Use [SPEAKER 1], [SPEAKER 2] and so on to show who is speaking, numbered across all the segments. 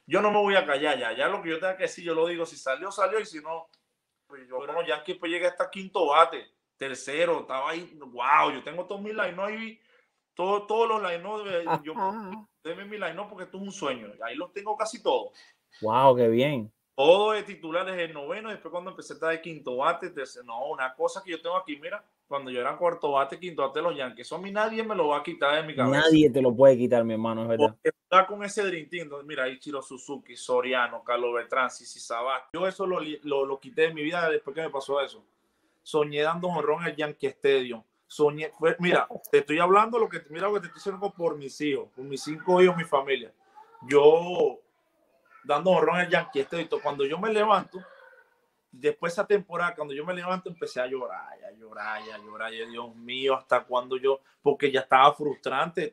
[SPEAKER 1] yo no me voy a callar ya. Ya lo que yo tenga que decir, yo lo digo. Si salió, salió. Y si no, pues yo con los Yankees pues llegué hasta quinto bate, tercero. Estaba ahí. Wow, yo tengo todos mis line ahí. Todos los line yo deme mi line porque esto es un sueño. Ahí los tengo casi todos.
[SPEAKER 2] Wow, qué bien.
[SPEAKER 1] Todo de titulares el noveno, después cuando empecé a estar de quinto bate, no, una cosa que yo tengo aquí, mira, cuando yo era cuarto bate, quinto bate de los Yankees, eso a mí nadie me lo va a quitar de mi cabeza.
[SPEAKER 2] Nadie te lo puede quitar, mi hermano, es verdad.
[SPEAKER 1] Porque está con ese Dream Team, mira, Ichiro Suzuki, Soriano, Carlos Beltrán, Sisi Sabat. Yo eso lo quité de mi vida después que me pasó eso. Soñé dando jonrón en el Yankee Stadium. Soñé, mira, te estoy hablando mira lo que te estoy diciendo por mis hijos, por mis 5 hijos, mi familia. Yo dando jonrón en el Yankee Stadium. Cuando yo me levanto, después de esa temporada, cuando yo me levanto, empecé a llorar, y Dios mío, hasta cuando yo, porque ya estaba frustrante.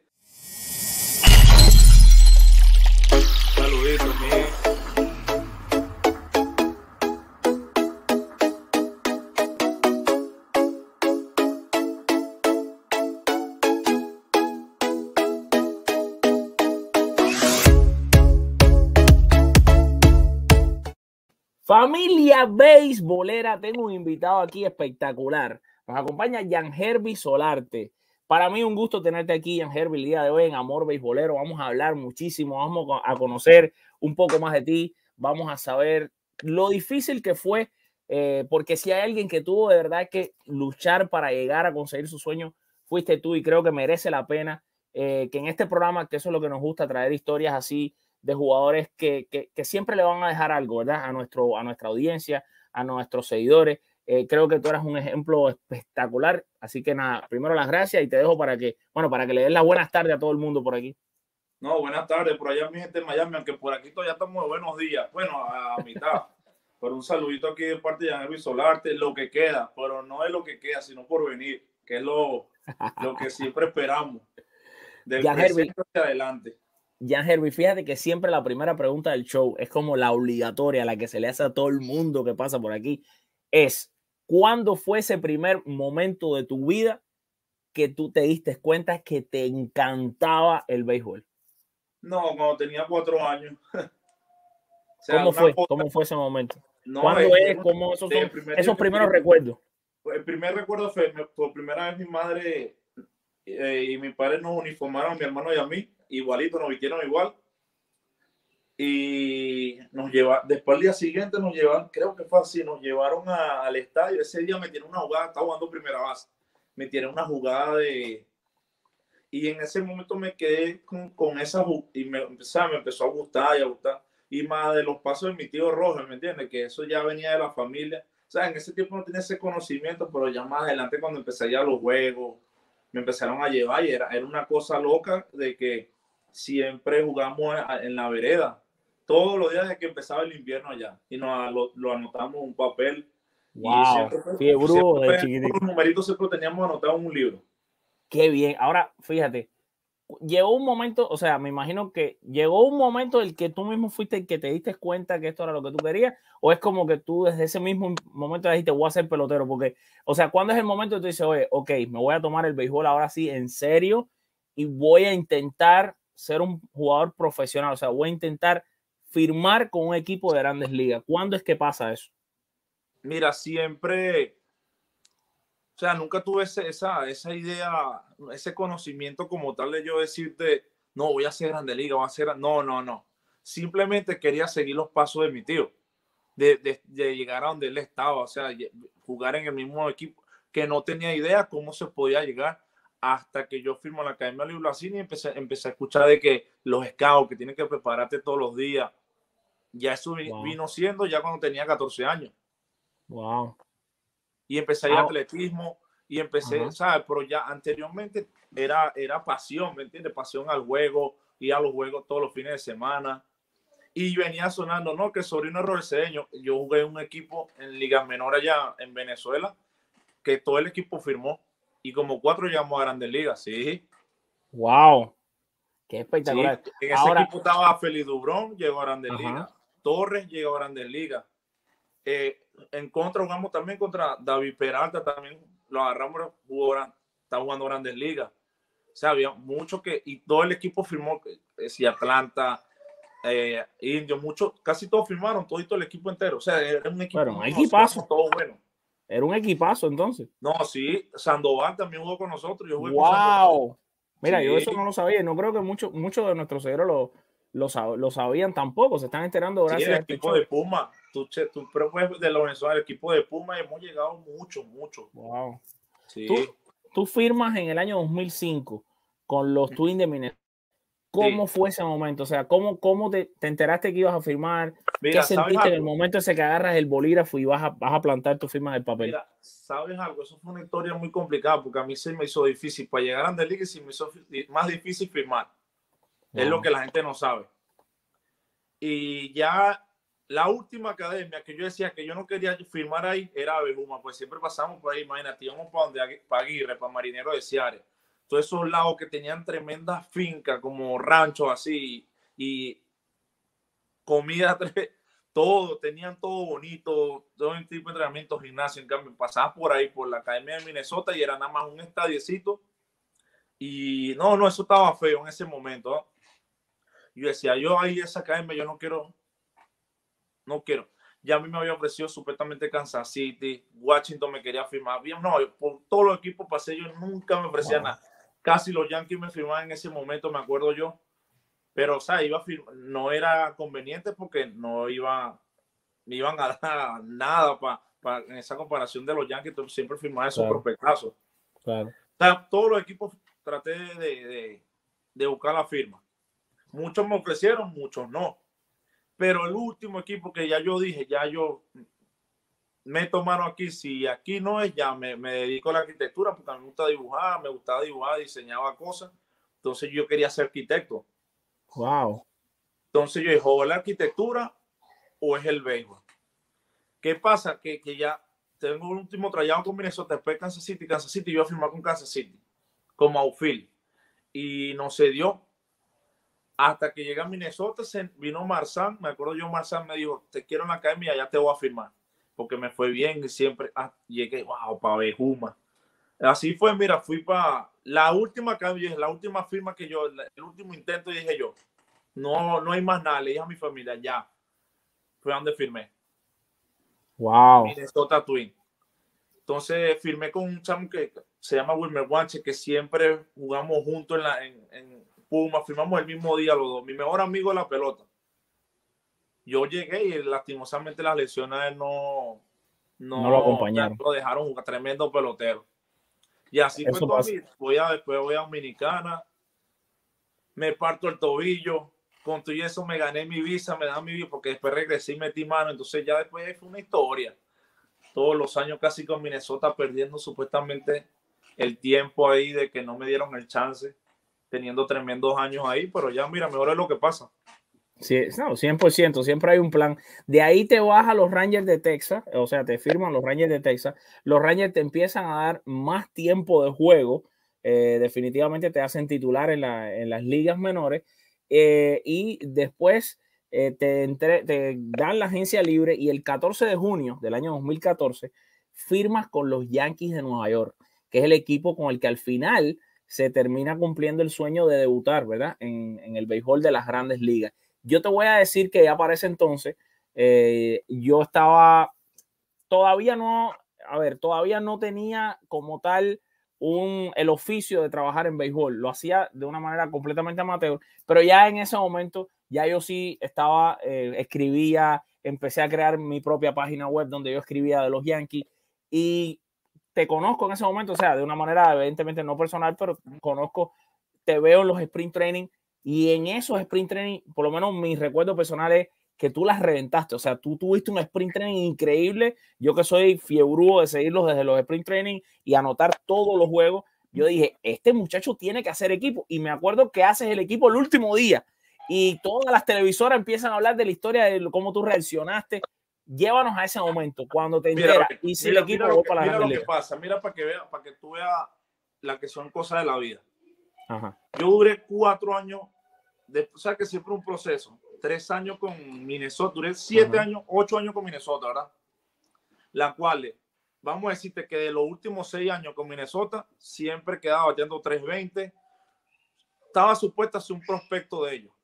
[SPEAKER 1] Saluditos,
[SPEAKER 2] Familia beisbolera, tengo un invitado aquí espectacular. Nos acompaña Yangervis Solarte. Para mí un gusto tenerte aquí, Yangervis, el día de hoy en Amor Beisbolero. Vamos a hablar muchísimo, vamos a conocer un poco más de ti, vamos a saber lo difícil que fue, porque si hay alguien que tuvo de verdad que luchar para llegar a conseguir su sueño, fuiste tú, y creo que merece la pena que en este programa, que eso es lo que nos gusta, traer historias así de jugadores que siempre le van a dejar algo, ¿verdad? A nuestra audiencia, a nuestros seguidores. Creo que tú eras un ejemplo espectacular. Así que nada, primero las gracias y te dejo para que le des las buenas tardes a todo el mundo por aquí.
[SPEAKER 1] No, buenas tardes por allá mi gente en Miami, aunque por aquí todavía estamos de buenos días. Bueno, a mitad. Pero un saludito aquí de parte de Yangervis Solarte, lo que queda, pero no es lo que queda, sino por venir, que es lo que siempre esperamos. Del presente hacia adelante.
[SPEAKER 2] Yangervis, fíjate que siempre la primera pregunta del show es como la obligatoria, la que se le hace a todo el mundo que pasa por aquí, es ¿cuándo fue ese primer momento de tu vida que tú te diste cuenta que te encantaba el béisbol?
[SPEAKER 1] No, cuando tenía 4 añños.
[SPEAKER 2] O sea, ¿Cómo fue ese momento?
[SPEAKER 1] No,
[SPEAKER 2] ¿Cuándo es? ¿Cómo esos son esos primeros recuerdos?
[SPEAKER 1] El primer recuerdo fue por primera vez mi madre y mi padre nos uniformaron a mi hermano y a mí, igualito, nos vistieron igual. Y después al día siguiente nos llevaron, creo que fue así, nos llevaron al estadio. Ese día metieron una jugada, estaba jugando primera base, metieron una jugada y en ese momento me quedé con esa y me empezó a gustar y a gustar. Y más de los pasos de mi tío Rojo, ¿me entiendes? Que eso ya venía de la familia. O sea, en ese tiempo no tenía ese conocimiento, pero ya más adelante cuando empecé ya los juegos, me empezaron a llevar y era una cosa loca de que siempre jugamos en la vereda. Todos los días desde que empezaba el invierno allá. Y lo anotamos en un papel.
[SPEAKER 2] Wow.
[SPEAKER 1] Y siempre los numeritos siempre teníamos anotados en un libro.
[SPEAKER 2] Qué bien. Ahora, fíjate, llegó un momento, o sea, me imagino que llegó un momento en el que tú mismo fuiste el que te diste cuenta que esto era lo que tú querías, o es como que tú desde ese mismo momento dijiste, voy a ser pelotero, porque, o sea, ¿cuándo es el momento que tú dices, oye, ok, me voy a tomar el béisbol ahora sí en serio y voy a intentar ser un jugador profesional, o sea, voy a intentar firmar con un equipo de Grandes Ligas? ¿Cuándo es que pasa eso?
[SPEAKER 1] Mira, siempre, o sea, nunca tuve esa idea, ese conocimiento como tal de yo decirte, no, voy a hacer Grandes Ligas, voy a hacer, no. Simplemente quería seguir los pasos de mi tío, de llegar a donde él estaba, o sea, jugar en el mismo equipo, que no tenía idea cómo se podía llegar hasta que yo firmo en la Academia Luis Blasini y empecé a escuchar de que los scouts, que tienen que prepararte todos los días, ya eso vino siendo ya cuando tenía 14 años.
[SPEAKER 2] Wow.
[SPEAKER 1] Y empecé a ir a atletismo y empecé, ¿sabes? Pero ya anteriormente era pasión, ¿me entiendes? Pasión al juego, ir a los juegos todos los fines de semana. Y venía sonando, ¿no? Que Sobrino Rocedeño, yo jugué en un equipo en Liga Menor allá en Venezuela, que todo el equipo firmó y como 4 llegamos a Grandes Ligas, sí.
[SPEAKER 2] Wow. Qué espectacular.
[SPEAKER 1] Sí, en ese equipo estaba Félix Dubrón, llegó a Grandes Ligas. Torres llegó a Grandes Ligas. En contra jugamos también contra David Peralta, también lo agarramos, está jugando Grandes Ligas. O sea, había mucho y todo el equipo firmó, si Atlanta, Indios, muchos, casi todos firmaron, todo el equipo entero. O sea, era un equipo
[SPEAKER 2] Bueno, un equipazo.
[SPEAKER 1] todo bueno.
[SPEAKER 2] Era un equipazo entonces.
[SPEAKER 1] No, sí, Sandoval también jugó con nosotros. Yo jugué con
[SPEAKER 2] ¡Wow! Mira,
[SPEAKER 1] sí.
[SPEAKER 2] yo eso no lo sabía y no creo que muchos de nuestros seguidores lo sabían tampoco. Se están enterando gracias
[SPEAKER 1] el
[SPEAKER 2] a este
[SPEAKER 1] equipo
[SPEAKER 2] show.
[SPEAKER 1] de Puma. Tú puedes de los venezolanos, el equipo de Puma, hemos llegado mucho.
[SPEAKER 2] Wow.
[SPEAKER 1] Sí.
[SPEAKER 2] Tú firmas en el año 2005 con los Twins de Minnesota. ¿Cómo fue ese momento? O sea, ¿cómo te enteraste que ibas a firmar?
[SPEAKER 1] Mira,
[SPEAKER 2] ¿qué sentiste en el momento ese que agarras el bolígrafo y vas a plantar tu firma en el papel?
[SPEAKER 1] Mira, ¿sabes algo? Eso fue una historia muy complicada porque a mí se me hizo difícil. Para llegar a Grandes Ligas se me hizo más difícil firmar. Es lo que la gente no sabe. Y ya la última academia que yo decía que yo no quería firmar ahí era Abejuma, pues siempre pasamos por ahí, imagínate, íbamos para Aguirre, para Marinero de Ciares. Todos esos lados que tenían tremendas fincas, como ranchos así, y comida, todo, tenían todo bonito, todo el tipo de entrenamiento, gimnasio. En cambio, pasaba por ahí, por la academia de Minnesota, y era nada más un estadiecito. Y no, eso estaba feo en ese momento, ¿no? Yo decía, yo ahí esa academia, yo no quiero. Ya a mí me había ofrecido supuestamente Kansas City, Washington me quería firmar. No, por todos los equipos pasé, yo nunca me ofrecían nada. Casi los Yankees me firmaban en ese momento, me acuerdo yo. Pero, o sea, no era conveniente porque no iban a dar nada en esa comparación de los Yankees. Siempre firmaba esos prospectazos.
[SPEAKER 2] Claro.
[SPEAKER 1] O sea, todos los equipos traté de buscar la firma. Muchos me ofrecieron, muchos no. Pero el último equipo que ya yo dije, ya yo me tomaron aquí, si aquí no es, ya me dedico a la arquitectura porque a mí me gusta dibujar, diseñaba cosas. Entonces yo quería ser arquitecto.
[SPEAKER 2] Wow.
[SPEAKER 1] Entonces yo dije, o la arquitectura o es el béisbol. ¿Qué pasa? Que ya tengo un último trayado con Minnesota, después Kansas City, yo iba a firmar con Kansas City como outfield y no se dio. Hasta que llegué a Minnesota, vino Marzán, me acuerdo yo, Marzán me dijo, te quiero en la academia, ya te voy a firmar, porque me fue bien y siempre llegué, wow, para Abejuma. Así fue, mira, fui para la última firma que yo, el último intento, dije yo, no hay más nada, le dije a mi familia, ya, fue donde firmé.
[SPEAKER 2] Wow.
[SPEAKER 1] Minnesota Twins. Entonces firmé con un chamo que se llama Wilmer Guanche, que siempre jugamos juntos en Puma, firmamos el mismo día los dos, mi mejor amigo de la pelota. Yo llegué y lastimosamente las lesiones no
[SPEAKER 2] lo acompañaron.
[SPEAKER 1] Lo dejaron jugar, tremendo pelotero. Y así fue todo. Después voy a Dominicana, me parto el tobillo, con todo eso me gané mi visa, me dan mi visa, porque después regresé y metí mano, entonces ya después fue una historia. Todos los años casi con Minnesota perdiendo supuestamente el tiempo ahí de que no me dieron el chance, teniendo tremendos años ahí, pero ya mira, mejor es lo que pasa.
[SPEAKER 2] Sí, no, 100%, siempre hay un plan. De ahí te vas a los Rangers de Texas, o sea, te firman los Rangers de Texas. Los Rangers te empiezan a dar más tiempo de juego, definitivamente te hacen titular en las ligas menores y después te dan la agencia libre y el 14 de junio del año 2014 firmas con los Yankees de Nueva York, que es el equipo con el que al final se termina cumpliendo el sueño de debutar, ¿verdad? En el béisbol de las grandes ligas. Yo te voy a decir que ya para ese entonces yo estaba todavía no tenía como tal el oficio de trabajar en béisbol. Lo hacía de una manera completamente amateur, pero ya en ese momento ya yo sí estaba, escribía, empecé a crear mi propia página web donde yo escribía de los Yankees y te conozco en ese momento, o sea, de una manera evidentemente no personal, pero conozco, te veo en los sprint training y en esos sprint training, por lo menos mi recuerdo personal es que tú las reventaste, o sea, tú tuviste un sprint training increíble, yo que soy fiebrudo de seguirlos desde los sprint training y anotar todos los juegos, yo dije, este muchacho tiene que hacer equipo, y me acuerdo que haces el equipo el último día, y todas las televisoras empiezan a hablar de la historia de cómo tú reaccionaste. Llévanos a ese momento, cuando te enteras, y si el equipo
[SPEAKER 1] mira lo que pasa, mira para que tú veas la que son cosas de la vida.
[SPEAKER 2] Ajá.
[SPEAKER 1] Yo duré 4 años, o sea que siempre un proceso. 3 años con Minnesota, duré 7 años, 8 años con Minnesota, ¿verdad? La cual, vamos a decirte que de los últimos 6 años con Minnesota, siempre quedaba bateando 320. Estaba supuesto a ser un prospecto de ellos.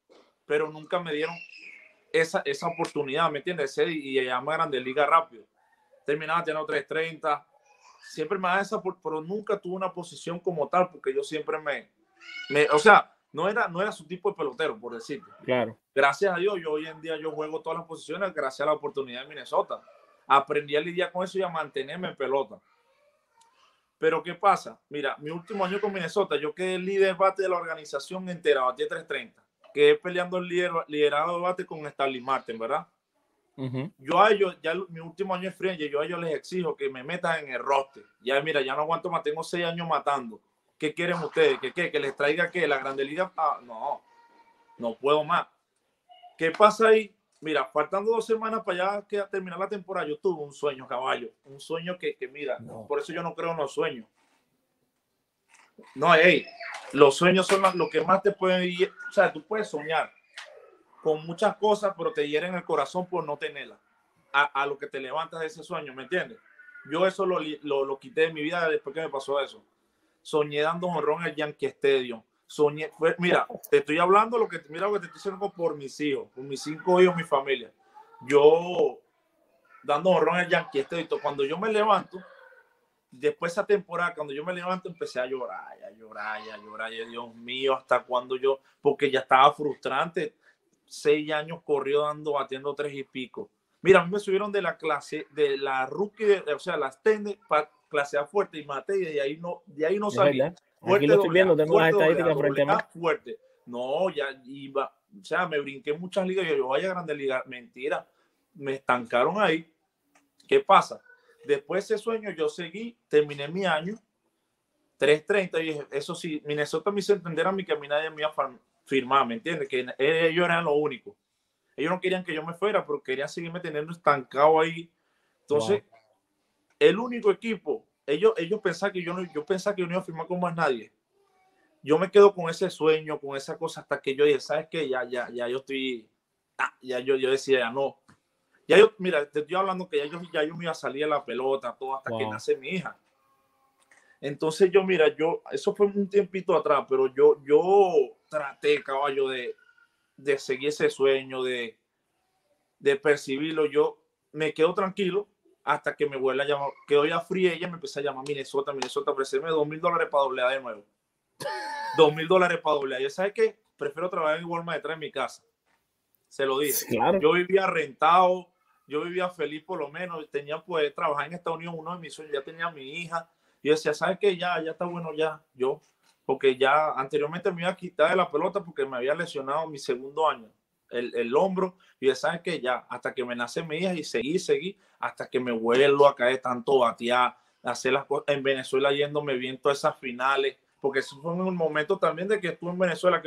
[SPEAKER 1] pero nunca me dieron esa oportunidad, ¿me entiendes? Y llegarme a Grandes Ligas rápido. Terminaba teniendo 330. Siempre me da esa, pero nunca tuve una posición como tal, porque yo siempre o sea, no era su tipo de pelotero, por decirlo.
[SPEAKER 2] Claro.
[SPEAKER 1] Gracias a Dios, yo hoy en día yo juego todas las posiciones gracias a la oportunidad de Minnesota. Aprendí a lidiar con eso y a mantenerme en pelota. Pero ¿qué pasa? Mira, mi último año con Minnesota, yo quedé líder bate de la organización entera, batí 330. Quedé peleando el liderado de bate con Starling Martin, ¿verdad? Yo a ellos, ya mi último año de free agent, yo a ellos les exijo que me metan en el roster. Ya mira, ya no aguanto más, tengo 6 años matando. ¿Qué quieren ustedes? ¿Que les traiga qué? ¿La Grande Liga? Ah, no puedo más. ¿Qué pasa ahí? Mira, faltando 2 semanas para ya terminar la temporada, yo tuve un sueño, caballo. Un sueño que mira, por eso yo no creo en los sueños. No, los sueños son lo que más te pueden ir. O sea, tú puedes soñar con muchas cosas, pero te hieren el corazón por no tenerlas. A lo que te levantas de ese sueño, ¿me entiendes? Yo eso lo quité de mi vida después que me pasó eso. Soñé dando jonrón en el Yankee Stadium. Soñé, mira, te estoy hablando lo que te estoy diciendo por mis hijos, por mis 5 hijos, mi familia. Yo dando jonrón en el Yankee Stadium. Cuando yo me levanto, después de esa temporada, cuando yo me levanto, empecé a llorar. Dios mío, ¿hasta cuándo yo? Porque ya estaba frustrante. 6 años corrió batiendo 3 y pico. Mira, a mí me subieron de la clase, de la rookie, o sea, las tendes para clase A fuerte y maté, y de ahí no salí.
[SPEAKER 2] Aquí lo estoy viendo, tengo las estadísticas frente a mí.
[SPEAKER 1] Fuerte. No, ya iba, o sea, me brinqué en muchas ligas, yo vaya a Grandes Ligas, mentira, me estancaron ahí. ¿Qué pasa? Después de ese sueño yo seguí, terminé mi año, 330, y dije, eso sí, Minnesota me hizo entender a mí que a mí nadie me iba a firmar, ¿me entiendes? Que ellos eran lo único. Ellos no querían que yo me fuera, pero querían seguirme teniendo estancado ahí. Entonces, el único equipo, ellos pensaban que yo pensaba que yo no iba a firmar con más nadie. Yo me quedo con ese sueño, con esa cosa, hasta que yo dije, ¿sabes qué? Ya yo estoy, ya yo decía, ya no. Ya yo, mira, te estoy hablando que ya yo me iba a salir de la pelota, todo hasta que nace mi hija. Entonces mira, eso fue un tiempito atrás, pero yo traté, caballo, de seguir ese sueño, de percibirlo. Yo me quedo tranquilo hasta que me vuelva a llamar, quedo ya fría, ella me empezó a llamar Minnesota, ofrecerme $2,000 para doble A de nuevo. $2,000 para doble A. ¿Y sabes qué? Prefiero trabajar en Walmart detrás de mi casa. Se lo dije. Claro. Yo vivía rentado, yo vivía feliz por lo menos, tenía pues trabajar en Estados Unidos, uno de mis sueños, ya tenía mi hija. Y yo decía, ¿sabes qué? Ya está bueno porque ya anteriormente me iba a quitar de la pelota porque me había lesionado mi segundo año, el hombro, y ya sabes que ya, hasta que me nace mi hija, y seguí, hasta que me vuelvo a caer tanto batear, hacer las cosas en Venezuela, yéndome bien todas esas finales, porque eso fue un momento también de que estuve en Venezuela,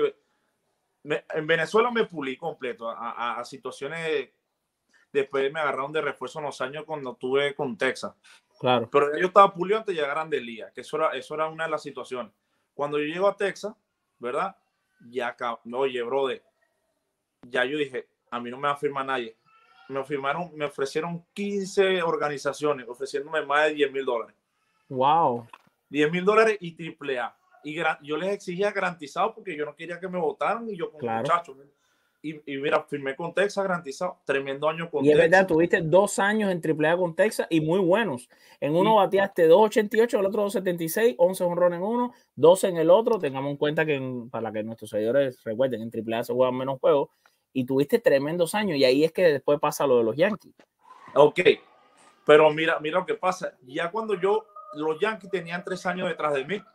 [SPEAKER 1] en Venezuela me pulí completo a situaciones, después me agarraron de refuerzo en los años cuando estuve con Texas.
[SPEAKER 2] Claro.
[SPEAKER 1] Pero yo estaba pulido antes de llegar a Grandes Ligas, que eso era una de las situaciones. Cuando yo llego a Texas, ¿verdad? Ya, oye, brother, ya yo dije, a mí no me va a firmar nadie. Me ofrecieron 15 organizaciones ofreciéndome más de $10,000.
[SPEAKER 2] Wow.
[SPEAKER 1] $10,000 y AAA. Y yo les exigía garantizado porque yo no quería que me votaran, y yo con muchachos. Y mira, firmé con Texas garantizado. Tremendo año con Texas.
[SPEAKER 2] Y es verdad, tuviste 2 años en AAA con Texas y muy buenos. En uno bateaste 2.88, el otro 2.76, 11 jonrones en uno, 12 en el otro. Tengamos en cuenta que para que nuestros seguidores recuerden, en AAA se juegan menos juegos. Y tuviste tremendos años, y ahí es que después pasa lo de los Yankees.
[SPEAKER 1] Ok, pero mira lo que pasa. Ya cuando los Yankees tenían 3 años detrás de mí.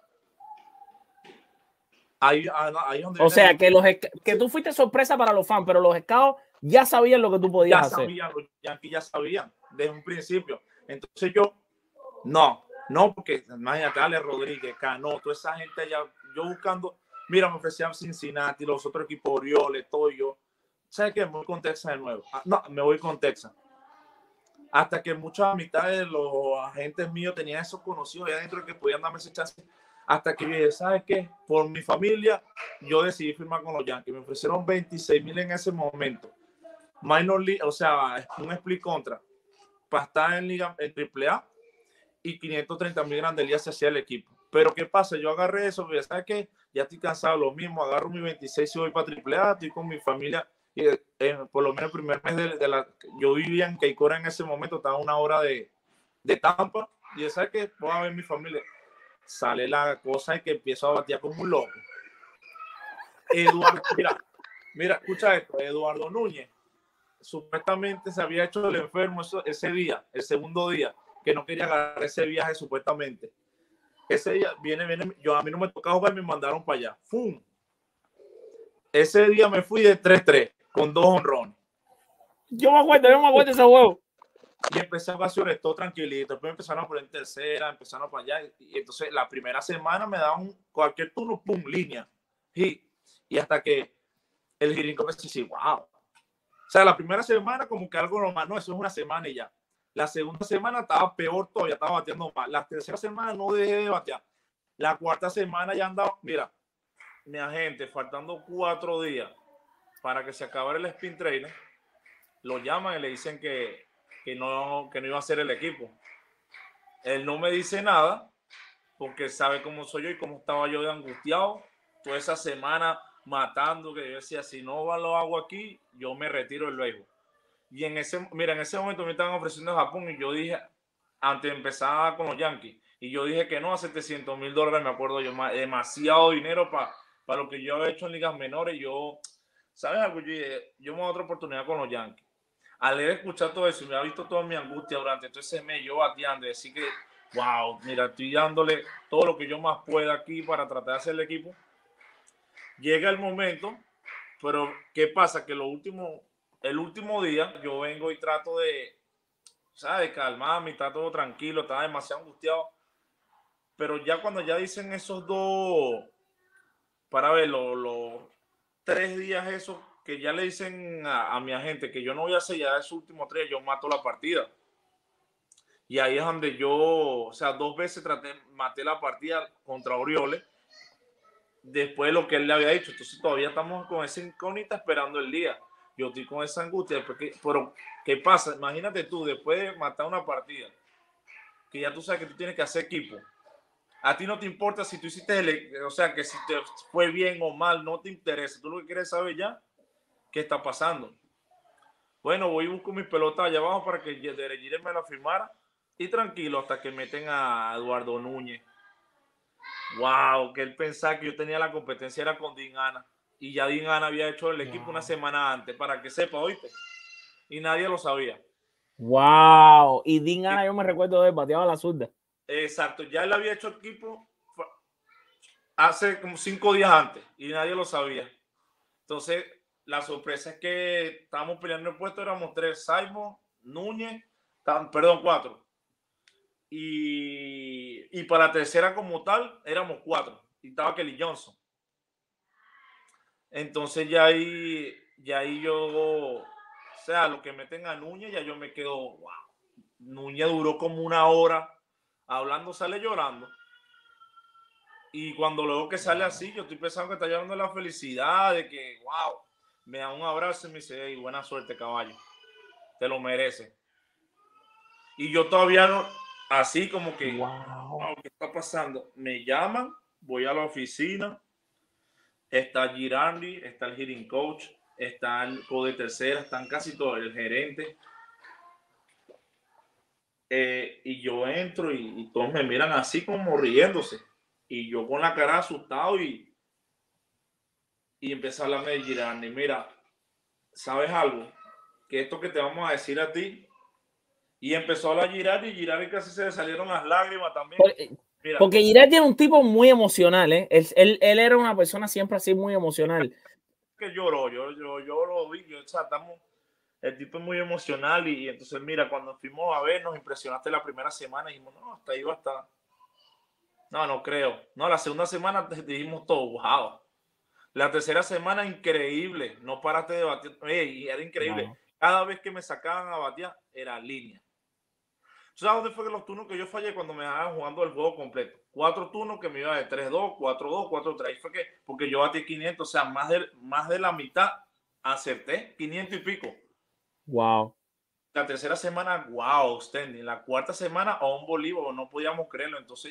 [SPEAKER 1] Ahí donde
[SPEAKER 2] o sea, que tú fuiste sorpresa para los fans, pero los scouts ya sabían lo que tú podías hacer.
[SPEAKER 1] Los Yankees ya sabían desde un principio. Entonces no, porque imagínate, Ale Rodríguez, Cano, toda esa gente allá, yo buscando, mira, me ofrecían Cincinnati, los otros equipos, Orioles, todo yo. ¿Sabes qué? Me voy con Texas de nuevo. No, me voy con Texas. Hasta que muchas mitades de los agentes míos tenían esos conocidos allá adentro que podían darme ese chance. Hasta que yo dije, ¿sabes qué? Por mi familia, yo decidí firmar con los Yankees. Me ofrecieron $26,000 en ese momento. Minor League, o sea, un split contra. Para estar en Liga, en AAA, y $530,000 Grandes Ligas se hacía el equipo. Pero ¿qué pasa? Yo agarré eso, porque ¿sabes qué? Ya estoy cansado, lo mismo, agarro mi 26 y voy para AAA, estoy con mi familia. Y por lo menos el primer mes yo vivía en Keikora en ese momento, estaba a una hora de Tampa, y ¿sabes qué? Voy a ver mi familia. Sale la cosa y que empiezo a batear como un loco. Eduardo, mira, escucha esto, Eduardo Núñez, supuestamente se había hecho el enfermo ese día, el segundo día, que no quería agarrar ese viaje supuestamente. Ese día viene, a mí no me tocaba jugar, me mandaron para allá. ¡Fum! Ese día me fui de 3-3 con 2 honrones.
[SPEAKER 2] Yo me acuerdo de ese juego.
[SPEAKER 1] Y empecé a vaciar todo tranquilito. Después empezaron a poner en tercera, empezaron para allá. Y entonces la primera semana me daban cualquier turno, pum, línea. Y hasta que el Jirinco me dice, wow. O sea, la primera semana como que algo normal, no, eso es una semana y ya. La segunda semana estaba peor todavía, estaba bateando mal. La tercera semana no dejé de batear. La cuarta semana ya andaba, mira, mi agente, faltando 4 días para que se acabara el spin trainer, lo llaman y le dicen que no iba a ser el equipo. Él no me dice nada porque sabe cómo soy yo y cómo estaba yo de angustiado toda esa semana matando, que yo decía, si no lo hago aquí, yo me retiro del béisbol. Y en ese momento me estaban ofreciendo Japón y yo dije, antes de empezar con los Yankees, y yo dije que no a $700,000, me acuerdo yo, demasiado dinero para lo que yo he hecho en ligas menores. Yo, ¿sabes algo? Yo me voy a otra oportunidad con los Yankees. Al leer, escuchar todo eso, me ha visto toda mi angustia durante todo ese mes, yo bateando, y decir que, wow, mira, estoy dándole todo lo que yo más pueda aquí para tratar de hacer el equipo. Llega el momento, pero ¿qué pasa? Que el último día yo vengo y trato de, ¿sabes? Calmarme, está todo tranquilo, estaba demasiado angustiado. Pero ya cuando ya dicen esos dos, para ver, los 3 días esos, que ya le dicen a mi agente que yo no voy a hacer ya esos últimos 3, yo mato la partida. Y ahí es donde yo, o sea, 2 veces maté la partida contra Orioles, después de lo que él le había dicho. Entonces todavía estamos con esa incógnita esperando el día. Yo estoy con esa angustia, pero ¿qué pasa? Imagínate tú, después de matar una partida, que ya tú sabes que tú tienes que hacer equipo. A ti no te importa si tú hiciste, o sea, que si te fue bien o mal, no te interesa. Tú lo que quieres saber ya, ¿qué está pasando? Bueno, voy y busco mis pelotas allá abajo para que Derek me la firmara. Y tranquilo, hasta que meten a Eduardo Núñez. Wow, que él pensaba que yo tenía la competencia era con Dean Hanna. Y ya Dean Hanna había hecho el equipo una semana antes, para que sepa, ¿oíste? Y nadie lo sabía.
[SPEAKER 2] Wow, y Dean Hanna, yo me recuerdo de él, bateaba la zurda.
[SPEAKER 1] Exacto, ya él había hecho equipo hace como 5 días antes y nadie lo sabía. Entonces, la sorpresa es que estábamos peleando el puesto, éramos 3, Simon, Núñez, 4. Y para la tercera como tal, éramos 4. Y estaba Kelly Johnson. Entonces ya ahí yo, o sea, lo que meten a Núñez, ya yo me quedo, wow. Núñez duró como 1 hora hablando, sale llorando. Y cuando luego que sale así, yo estoy pensando que está llorando de la felicidad, de que, wow, me da un abrazo y me dice, hey, buena suerte, caballo, te lo mereces. Y yo todavía no, así como que, wow, ¿qué está pasando? Me llaman, voy a la oficina, está Girardi, está el hitting coach, está el coach de tercera, están casi todos, el gerente. Y yo entro y todos me miran así como riéndose. Y yo con la cara asustado y empecé a hablarme de Girardi. Mira, ¿sabes algo? Que esto que te vamos a decir a ti. Y empezó a hablar Girardi casi se le salieron las lágrimas también.
[SPEAKER 2] Porque Girardi era un tipo muy emocional, ¿eh? Él era una persona siempre así muy emocional.
[SPEAKER 1] Que lloró, yo lo vi, o sea, el tipo es muy emocional y entonces mira, cuando fuimos a ver, nos impresionaste la primera semana y dijimos, no, hasta ahí va a estar. No creo. No, la segunda semana dijimos todo, wow. La tercera semana, increíble. No paraste de batir. Y era increíble. Wow. Cada vez que me sacaban a batear, era línea. ¿Sabes dónde fue que los turnos que yo fallé cuando me dejaban jugando el juego completo? 4 turnos que me iba de 3-2, 4-2, 4-3. Fue que, porque yo batí 500, o sea, más de la mitad acerté, 500 y pico.
[SPEAKER 2] Wow.
[SPEAKER 1] La tercera semana, wow, standing. La cuarta semana, a un Bolívar, no podíamos creerlo. Entonces,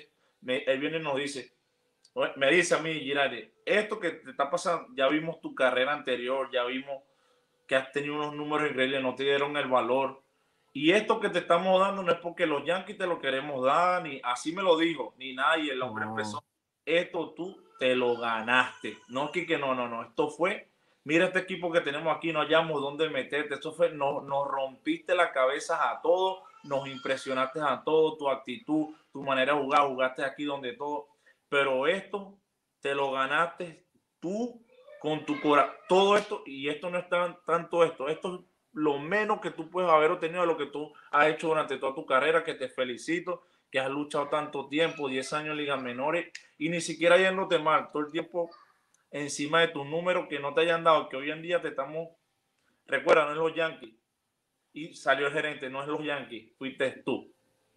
[SPEAKER 1] él viene y nos dice, me dice a mí, Girardi, esto que te está pasando, ya vimos tu carrera anterior, ya vimos que has tenido unos números increíbles, no te dieron el valor. Y esto que te estamos dando no es porque los Yankees te lo queremos dar, ni así me lo dijo, ni nadie, el hombre expresó, esto tú te lo ganaste. No, que no, esto fue, mira este equipo que tenemos aquí, no hallamos dónde meterte, esto fue, nos rompiste la cabeza a todos, nos impresionaste a todos, tu actitud, tu manera de jugar, jugaste aquí donde todo, pero esto te lo ganaste tú con tu corazón, todo esto, y esto no es tanto esto es lo menos que tú puedes haber obtenido de lo que tú has hecho durante toda tu carrera, que te felicito, que has luchado tanto tiempo, 10 años en ligas menores, y ni siquiera yéndote mal, todo el tiempo encima de tus números que no te hayan dado, que hoy en día te estamos, recuerda, no es los Yankees, y salió el gerente, no es los Yankees, fuiste tú.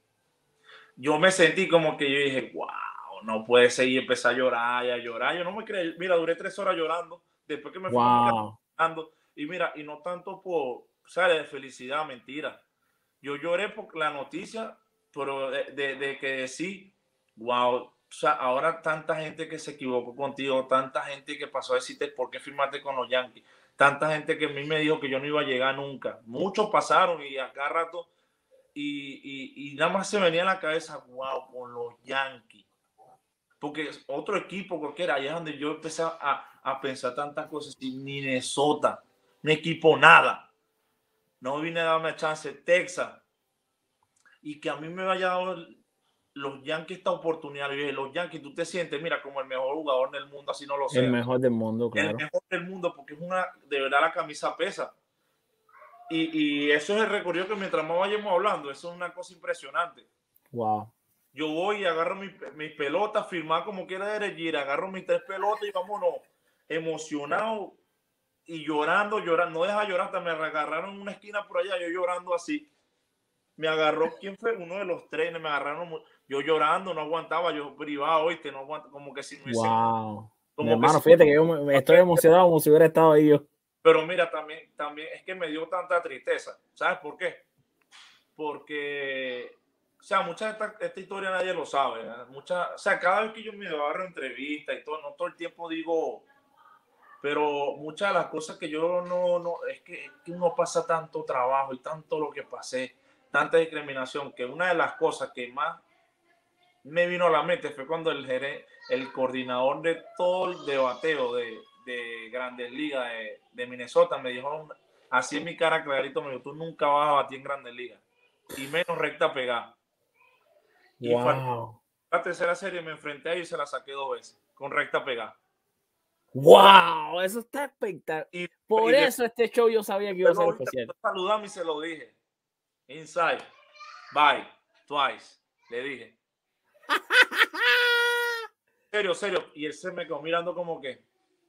[SPEAKER 1] Yo me sentí como que yo dije, wow, no puede ser, y empecé a llorar y a llorar. Yo no me creí, mira, duré 3 horas llorando, después que me fui a mi casa llorando, y mira, y no tanto por, ¿sabes?, de felicidad, mentira. Yo lloré por la noticia, pero de que sí, wow, o sea, ahora tanta gente que se equivocó contigo, tanta gente que pasó a decirte por qué firmaste con los Yankees, tanta gente que a mí me dijo que yo no iba a llegar nunca. Muchos pasaron y a cada rato, y nada más se venía a la cabeza, wow, con los Yankees. Porque otro equipo cualquiera, ahí es donde yo empecé a pensar tantas cosas. Y Minnesota, un equipo nada. No vine a darme chance. Texas. Y que a mí me vaya dado los Yankees esta oportunidad. Y los Yankees, tú te sientes, mira, como el mejor jugador del mundo, así no lo sé.
[SPEAKER 2] El mejor del mundo, claro.
[SPEAKER 1] El mejor del mundo, porque es una, de verdad la camisa pesa. Y eso es el recorrido que mientras más vayamos hablando, eso es una cosa impresionante.
[SPEAKER 2] Wow.
[SPEAKER 1] Yo voy y agarro mis pelotas, firmar como quiera Derechir, agarro mis 3 pelotas y vámonos, emocionado y llorando, no deja llorar, hasta me agarraron en una esquina por allá, yo llorando así. Me agarró, ¿quién fue? Uno de los trenes, me agarraron, yo llorando, no aguantaba, yo privado, oíste, no aguantaba, como que si me hubiesen...
[SPEAKER 2] Wow.
[SPEAKER 1] Como
[SPEAKER 2] mi hermano,
[SPEAKER 1] si,
[SPEAKER 2] fíjate que yo me estoy emocionado como si hubiera estado ahí yo.
[SPEAKER 1] Pero mira, también es que me dio tanta tristeza. ¿Sabes por qué? Porque, o sea, mucha de esta historia nadie lo sabe. O sea, cada vez que yo me agarro entrevistas y todo, no todo el tiempo digo, pero muchas de las cosas que yo es que uno pasa tanto trabajo y tanto lo que pasé, tanta discriminación, que una de las cosas que más me vino a la mente fue cuando el coordinador de todo el debateo de Grandes Ligas de Minnesota me dijo así en mi cara clarito, me dijo, tú nunca vas a batir en Grandes Ligas y menos recta pegada.
[SPEAKER 2] Wow.
[SPEAKER 1] Y fue la tercera serie, me enfrenté a ellos y se la saqué 2 veces con recta pegada.
[SPEAKER 2] Wow, eso está espectacular. Por eso este show yo sabía que iba a ser especial.
[SPEAKER 1] Saludame y se lo dije. Inside, bye, twice, le dije. Serio. Y él se me quedó mirando como que.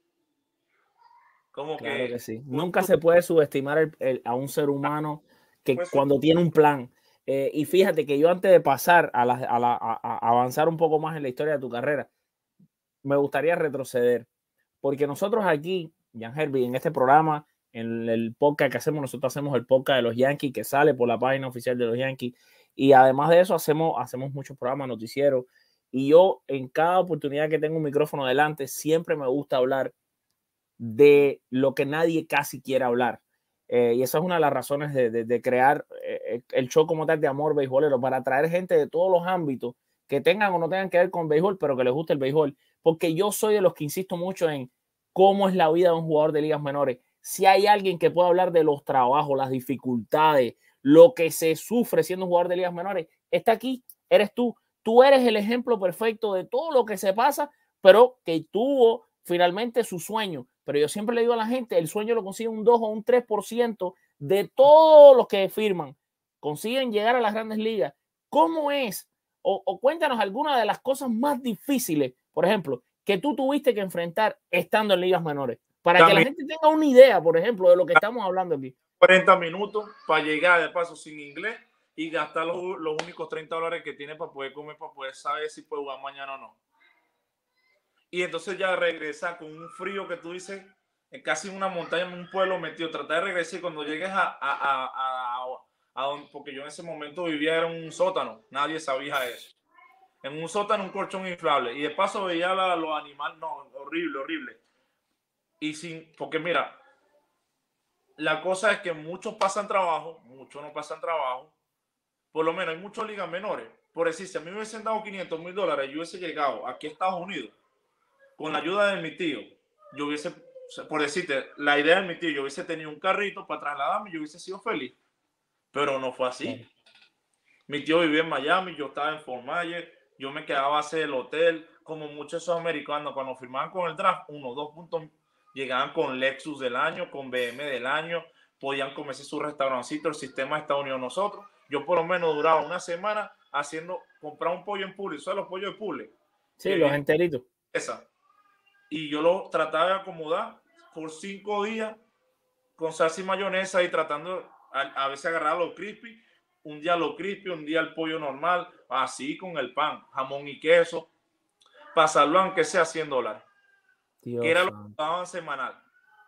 [SPEAKER 2] Claro que sí. Nunca se puede subestimar a un ser humano que cuando tiene un plan. Y fíjate que yo antes de pasar a avanzar un poco más en la historia de tu carrera, me gustaría retroceder. Porque nosotros aquí, Jan Hervey, en este programa, en el podcast que hacemos, nosotros hacemos el podcast de los Yankees que sale por la página oficial de los Yankees. Y además de eso, hacemos muchos programas noticieros. Y yo, en cada oportunidad que tengo un micrófono delante, siempre me gusta hablar de lo que nadie casi quiere hablar. Y esa es una de las razones de crear el show como tal de Amor Beisbolero, para atraer gente de todos los ámbitos que tengan o no tengan que ver con béisbol, pero que les guste el béisbol. Porque yo soy de los que insisto mucho en cómo es la vida de un jugador de ligas menores. Si hay alguien que pueda hablar de los trabajos, las dificultades, lo que se sufre siendo un jugador de ligas menores, está aquí, eres tú. Tú eres el ejemplo perfecto de todo lo que se pasa, pero que tuvo finalmente su sueño. Pero yo siempre le digo a la gente, el sueño lo consigue un 2 o un 3% de todos los que firman. Consiguen llegar a las grandes ligas. ¿Cómo es? O cuéntanos alguna de las cosas más difíciles, por ejemplo, que tú tuviste que enfrentar estando en ligas menores. Para también, que la gente tenga una idea, por ejemplo, de lo que estamos hablando aquí.
[SPEAKER 1] 40 minutos para llegar de paso sin inglés y gastar los únicos $30 que tiene para poder comer, para poder saber si puede jugar mañana o no. Y entonces ya regresar con un frío que tú dices, casi en una montaña, en un pueblo metido, tratar de regresar y cuando llegues a donde, porque yo en ese momento vivía en un sótano, nadie sabía eso. en un sótano, un colchón inflable. Y de paso veía los animales, no, horrible, horrible. Y sin, porque mira, la cosa es que muchos pasan trabajo, muchos no pasan trabajo. Por lo menos hay muchas ligas menores. Por decir, si a mí me hubiesen dado $500,000, yo hubiese llegado aquí a Estados Unidos con la ayuda de mi tío. Yo hubiese, por decirte, la idea de mi tío, yo hubiese tenido un carrito para trasladarme y yo hubiese sido feliz. Pero no fue así. Mi tío vivía en Miami, yo estaba en Fort Myers, yo me quedaba a hacer el hotel, como muchos de esos americanos, cuando firmaban con el draft, 1 o 2 puntos, llegaban con Lexus del año, con BM del año, podían comerse su restaurancito, el sistema está unido a nosotros. Yo por lo menos duraba una semana comprar un pollo en Pule, ¿sabes los pollos de Pule?
[SPEAKER 2] Sí, los enteritos.
[SPEAKER 1] Esa. Y yo lo trataba de acomodar por 5 días con salsa y mayonesa y tratando a veces agarrar los crispy, un día lo crispy, un día el pollo normal, así con el pan, jamón y queso, pasarlo aunque sea $100,
[SPEAKER 2] Dios,
[SPEAKER 1] que era lo que daban semanal.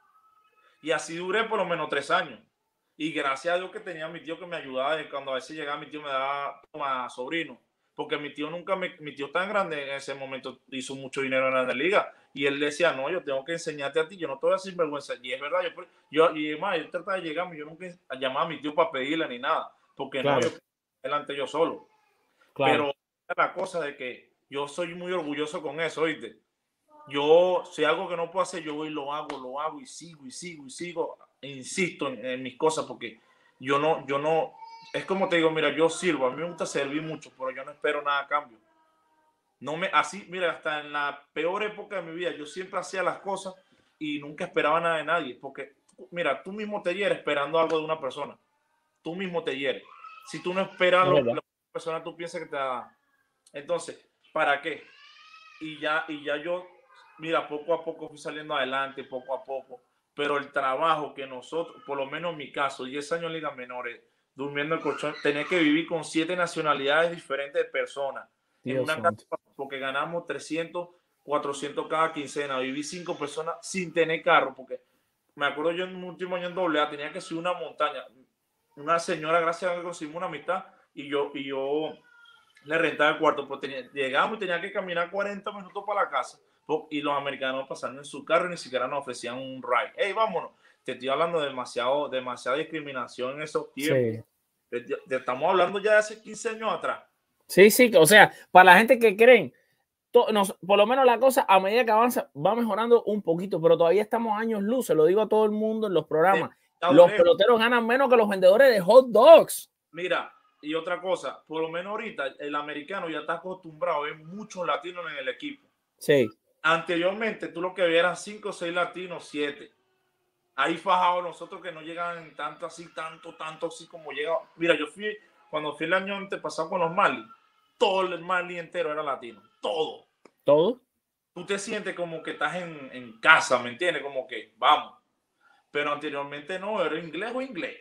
[SPEAKER 1] Y así duré por lo menos 3 años. Y gracias a Dios que tenía a mi tío que me ayudaba, y cuando a veces llegaba mi tío me daba más sobrino, porque mi tío mi tío tan grande en ese momento hizo mucho dinero en la liga, y él decía, no, yo tengo que enseñarte a ti, yo no te voy a decir vergüenza, y es verdad, y además, yo trataba de llegar, yo nunca llamaba a mi tío para pedirle ni nada, porque
[SPEAKER 2] claro,
[SPEAKER 1] no, yo delante yo solo,
[SPEAKER 2] claro.
[SPEAKER 1] pero la cosa de que yo soy muy orgulloso con eso, ¿oíste? Yo, si algo que no puedo hacer, yo voy y lo hago y sigo y sigo y sigo, e insisto en mis cosas, porque yo no, es como te digo, mira, yo sirvo, a mí me gusta servir mucho, pero yo no espero nada a cambio. No me, así, mira, hasta en la peor época de mi vida, yo siempre hacía las cosas y nunca esperaba nada de nadie, porque, mira, tú mismo te hieres esperando algo de una persona, tú mismo te hieres. Si tú no esperas lo que la persona tú piensas que te da, entonces, ¿para qué? Y ya yo, mira, poco a poco fui saliendo adelante, poco a poco, pero el trabajo que nosotros, por lo menos en mi caso, 10 años en ligas menores, durmiendo en el colchón, tenía que vivir con 7 nacionalidades diferentes de personas, en
[SPEAKER 2] Dios
[SPEAKER 1] una casa,
[SPEAKER 2] santo.
[SPEAKER 1] porque ganamos 300, 400 cada quincena, viví 5 personas sin tener carro, porque me acuerdo yo en un último año en AA tenía que subir una montaña, una señora, gracias a Dios, conseguimos una amistad, y yo le rentaba el cuarto, pues llegamos y tenía que caminar 40 minutos para la casa, y los americanos pasando en su carro y ni siquiera nos ofrecían un ride. Hey, vámonos. Te estoy hablando de demasiada discriminación en esos tiempos.
[SPEAKER 2] Sí.
[SPEAKER 1] Te estamos hablando ya de hace 15 años atrás.
[SPEAKER 2] Sí, sí, o sea, para la gente que creen, por lo menos la cosa a medida que avanza va mejorando un poquito, pero todavía estamos años luz, se lo digo a todo el mundo en los programas. Los peloteros ganan menos que los vendedores de hot dogs.
[SPEAKER 1] Mira, y otra cosa, por lo menos ahorita el americano ya está acostumbrado a ver muchos latinos en el equipo.
[SPEAKER 2] Sí.
[SPEAKER 1] Anteriormente tú lo que veías eran 5 o 6 latinos, 7. Ahí fajados nosotros que no llegan tanto así como llega. Mira, cuando fui el año antepasado con los Marlins, todo el Marlins entero era latino, todo.
[SPEAKER 2] ¿Todo?
[SPEAKER 1] Tú te sientes como que estás en casa, ¿me entiendes? Como que vamos. Pero anteriormente no, era inglés o inglés.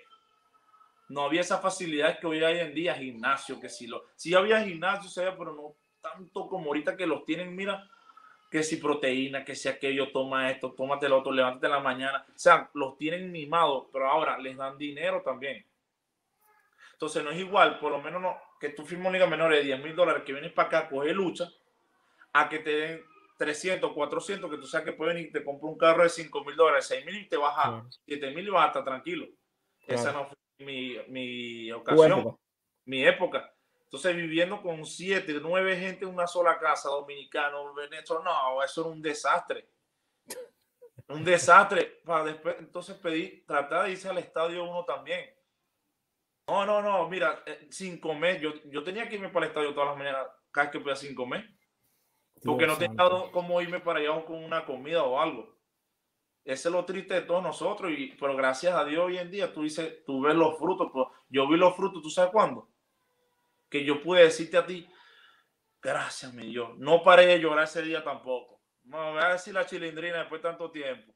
[SPEAKER 1] No había esa facilidad que hoy hay en día, gimnasio, que sí había gimnasio, pero no tanto como ahorita que los tienen, mira, que si proteína, que si aquello, toma esto, tómate el otro, levántate en la mañana. O sea, los tienen mimados, pero ahora les dan dinero también. Entonces no es igual, por lo menos no, que tú firmes una liga menor de $10,000 que vienes para acá a coger lucha, a que te den 300, 400, que tú sabes que pueden ir, te compra un carro de $5,000, 6,000 y te vas a 7,000 y vas a estar tranquilo. Claro. Esa no fue mi ocasión, mi época. Entonces, viviendo con 7, 9 gente en una sola casa, dominicanos, venezolanos, no, eso era un desastre. Un desastre. Para después, entonces tratar de irse al estadio uno también. No, mira, sin comer, yo tenía que irme para el estadio todas las mañanas, cada vez que podía sin comer. Porque no tenía cómo irme para allá con una comida o algo. Ese es lo triste de todos nosotros, pero gracias a Dios hoy en día tú ves los frutos. Pues, yo vi los frutos, ¿tú sabes cuándo? Que yo pude decirte a ti, gracias, mi Dios. No paré de llorar ese día tampoco. No, voy a decir la chilindrina después de tanto tiempo.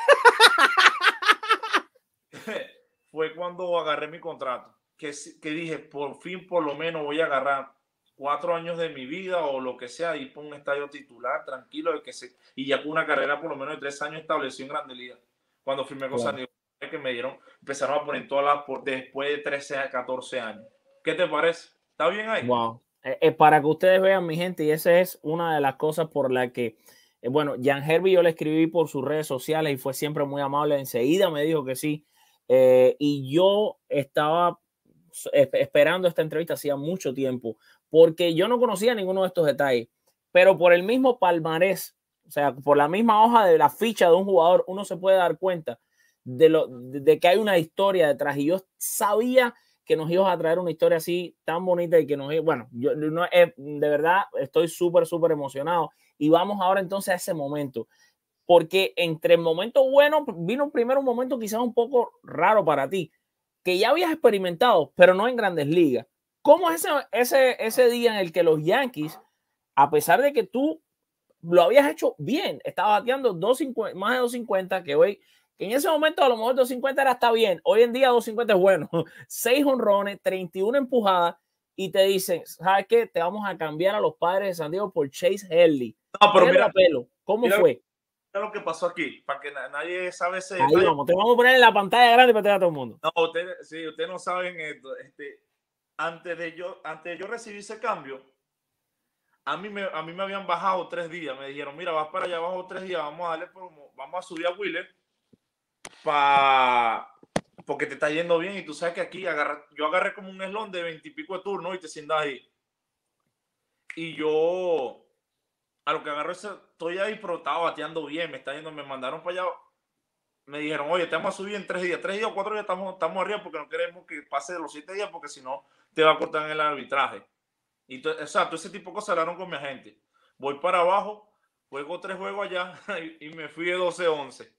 [SPEAKER 1] Fue cuando agarré mi contrato, que dije, por fin, por lo menos voy a agarrar 4 años de mi vida o lo que sea, ir por un estadio titular, tranquilo, y ya con una carrera por lo menos de 3 años estableció en Grandes Ligas. Cuando firmé con San Diego, que me empezaron a poner todas después de 13 a 14 años. ¿Qué te parece? ¿Está bien ahí?
[SPEAKER 2] Wow. Para que ustedes vean, mi gente, y esa es una de las cosas por la que, bueno, Jan Hervey yo le escribí por sus redes sociales y fue siempre muy amable. Enseguida me dijo que sí. Y yo estaba esperando esta entrevista hacía mucho tiempo porque yo no conocía ninguno de estos detalles, pero por el mismo palmarés, o sea, por la misma hoja de la ficha de un jugador, uno se puede dar cuenta de que hay una historia detrás. Y yo sabía que nos ibas a traer una historia así tan bonita y que nos, bueno, yo no, de verdad estoy súper, súper emocionado. Y vamos ahora entonces a ese momento, porque entre el momento bueno vino primero un momento quizás un poco raro para ti, que ya habías experimentado, pero no en Grandes Ligas. ¿Cómo es ese día en el que los Yankees, a pesar de que tú lo habías hecho bien, estabas bateando más de 250, que hoy, que en ese momento a lo mejor 250 era está bien, hoy en día 250 es bueno, 6 honrones, 31 empujadas, y te dicen, ¿sabes qué? Te vamos a cambiar a los Padres de San Diego por Chase Headley.
[SPEAKER 1] No, pero
[SPEAKER 2] Pelo a pelo, ¿cómo
[SPEAKER 1] mira,
[SPEAKER 2] fue?
[SPEAKER 1] mira lo que pasó aquí, para que nadie sabe ese
[SPEAKER 2] Ahí
[SPEAKER 1] detalle.
[SPEAKER 2] vamos, te vamos a poner en la pantalla grande para tener a todo el mundo.
[SPEAKER 1] No, ustedes no saben esto. Antes de yo recibir ese cambio, a mí me habían bajado 3 días. Me dijeron, mira, vas para allá abajo 3 días, vamos a subir a Wheeler porque te está yendo bien. Y tú sabes que aquí yo agarré como un eslón de 20 y pico de turno y te sientas ahí. Y yo, a lo que agarré, estoy ahí, pero estaba bateando bien, me mandaron para allá. Me dijeron, oye, te vamos a subir en 3 días. 3 días o 4 días estamos arriba porque no queremos que pase de los 7 días porque si no te va a cortar en el arbitraje. Y exacto, ese tipo de cosas hablaron con mi agente. Voy para abajo, juego 3 juegos allá y me fui de 12-11.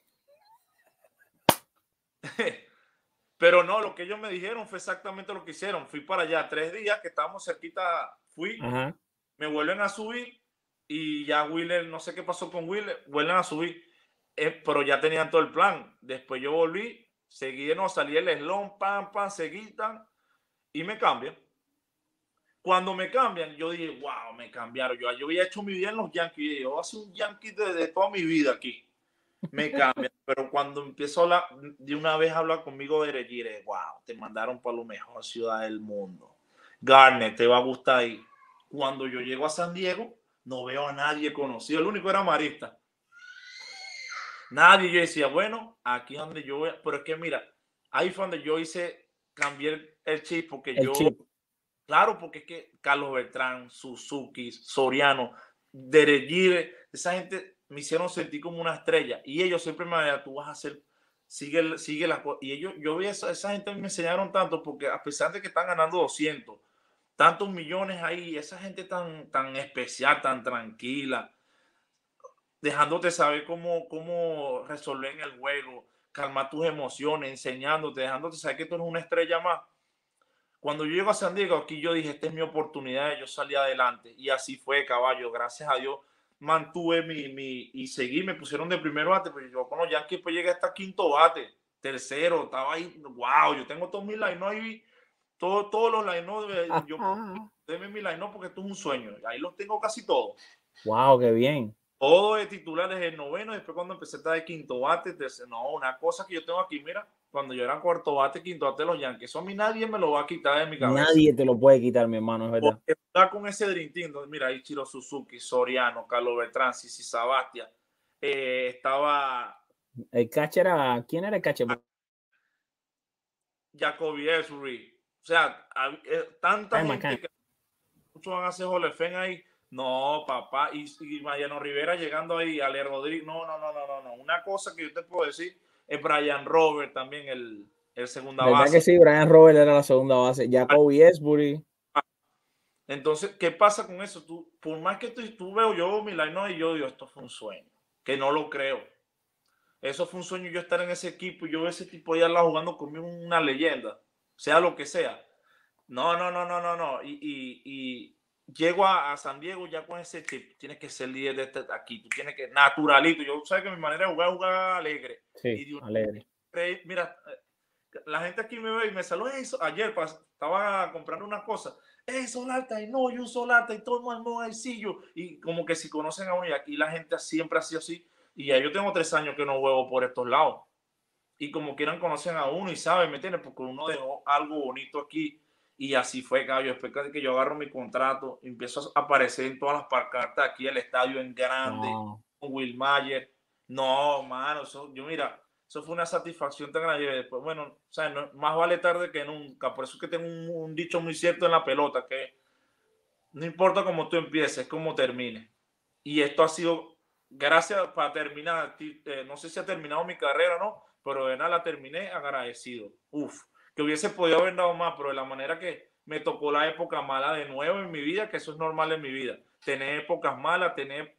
[SPEAKER 1] Pero no, lo que ellos me dijeron fue exactamente lo que hicieron. Fui para allá 3 días que estábamos cerquita,
[SPEAKER 2] Ajá.
[SPEAKER 1] me vuelven a subir y ya Wheeler, no sé qué pasó con Wheeler, vuelven a subir. Pero ya tenían todo el plan. Después yo volví, seguí, no, salí el eslón, pam, pam, seguí, tan, y me cambian. Cuando me cambian, yo dije, wow, me cambiaron. Yo había hecho mi vida en los Yankees. Yo voy a ser un Yankee de toda mi vida aquí. Me cambian. Pero cuando empiezo de una vez a hablar conmigo de Regire, wow, te mandaron para la mejor ciudad del mundo. Garnet, te va a gustar ahí. Cuando yo llego a San Diego, no veo a nadie conocido. El único era Marista. Nadie. Yo decía, bueno, aquí es donde yo voy. Pero es que mira, ahí fue donde yo cambié el chip porque
[SPEAKER 2] El chip.
[SPEAKER 1] claro, porque es que Carlos Beltrán, Suzuki, Soriano, Derek, esa gente me hicieron sentir como una estrella y ellos siempre me decían, tú vas a hacer, sigue la cosa. Y yo vi esa gente me enseñaron tanto porque a pesar de que están ganando 200, tantos millones ahí, esa gente tan especial, tan tranquila, dejándote saber cómo resolver en el juego, calmar tus emociones, enseñándote, dejándote saber que tú eres una estrella más. Cuando yo llego a San Diego, aquí yo dije, esta es mi oportunidad, yo salí adelante. Y así fue, caballo. Gracias a Dios mantuve y seguí, me pusieron de primer bate, pero yo con los Yankees pues llegué hasta quinto bate, tercero, estaba ahí, wow, yo tengo todos mis line ahí, todos los line yo deme mi line porque esto es un sueño. Ahí los tengo casi todos.
[SPEAKER 2] Wow, qué bien.
[SPEAKER 1] Todo de titulares el noveno, después cuando empecé a estar de quinto bate, no, una cosa que yo tengo aquí, mira, cuando yo era cuarto bate, quinto bate de los Yankees, eso a mí nadie me lo va a quitar de mi cabeza.
[SPEAKER 2] Nadie te lo puede quitar, mi hermano, es verdad.
[SPEAKER 1] Porque está con ese Dream Team, mira, ahí Chiro Suzuki, Soriano, Carlos Beltrán, Sisi Sabastian, estaba
[SPEAKER 2] El catcher era, ¿quién era el catcher?
[SPEAKER 1] Jacoby Ellsbury, o sea, tanta
[SPEAKER 2] Ay,
[SPEAKER 1] gente que muchos van a hacer Hall of Fame ahí. No, papá, y Mariano Rivera llegando ahí, Ale Rodríguez, no. Una cosa que yo te puedo decir es Brian Robert también, el segunda
[SPEAKER 2] ¿Verdad
[SPEAKER 1] base.
[SPEAKER 2] que sí? Brian Robert era la segunda base. Jacoby Ellsbury.
[SPEAKER 1] Entonces, ¿qué pasa con eso? Por más que tú veo yo mi line y yo digo, esto fue un sueño, que no lo creo. Eso fue un sueño, yo estar en ese equipo y yo ese tipo allá al lado jugando conmigo, una leyenda, sea lo que sea. No. Y llego a San Diego ya con ese chip. Tienes que ser líder de aquí. Tú tienes que, naturalito. Yo sé que mi manera de jugar es jugar alegre.
[SPEAKER 2] Sí, alegre.
[SPEAKER 1] Mira, la gente aquí me ve y me saluda. Ayer estaba comprando una cosa. Solarte, y no, yo Solarte, y todo el mundo yo. Y como que si conocen a uno, y aquí la gente siempre ha sido así. Y ya yo tengo 3 años que no juego por estos lados. Y como quieran conocen a uno y saben, ¿me entiendes? Porque uno dejó algo bonito aquí. Y así fue, caballo. Después que yo agarro mi contrato, empiezo a aparecer en todas las pancartas aquí, el estadio en grande,
[SPEAKER 2] Wow.
[SPEAKER 1] con Will Mayer. No, mano, mira, eso fue una satisfacción tan grande. Y después, bueno, o sea, más vale tarde que nunca. Por eso es que tengo un dicho muy cierto en la pelota, que no importa cómo tú empieces, es cómo termines. Y esto ha sido, gracias para terminar, no sé si ha terminado mi carrera o no, pero de nada la terminé agradecido. Uf, que hubiese podido haber dado más, pero de la manera que me tocó la época mala de nuevo en mi vida, que eso es normal en mi vida. Tener épocas malas,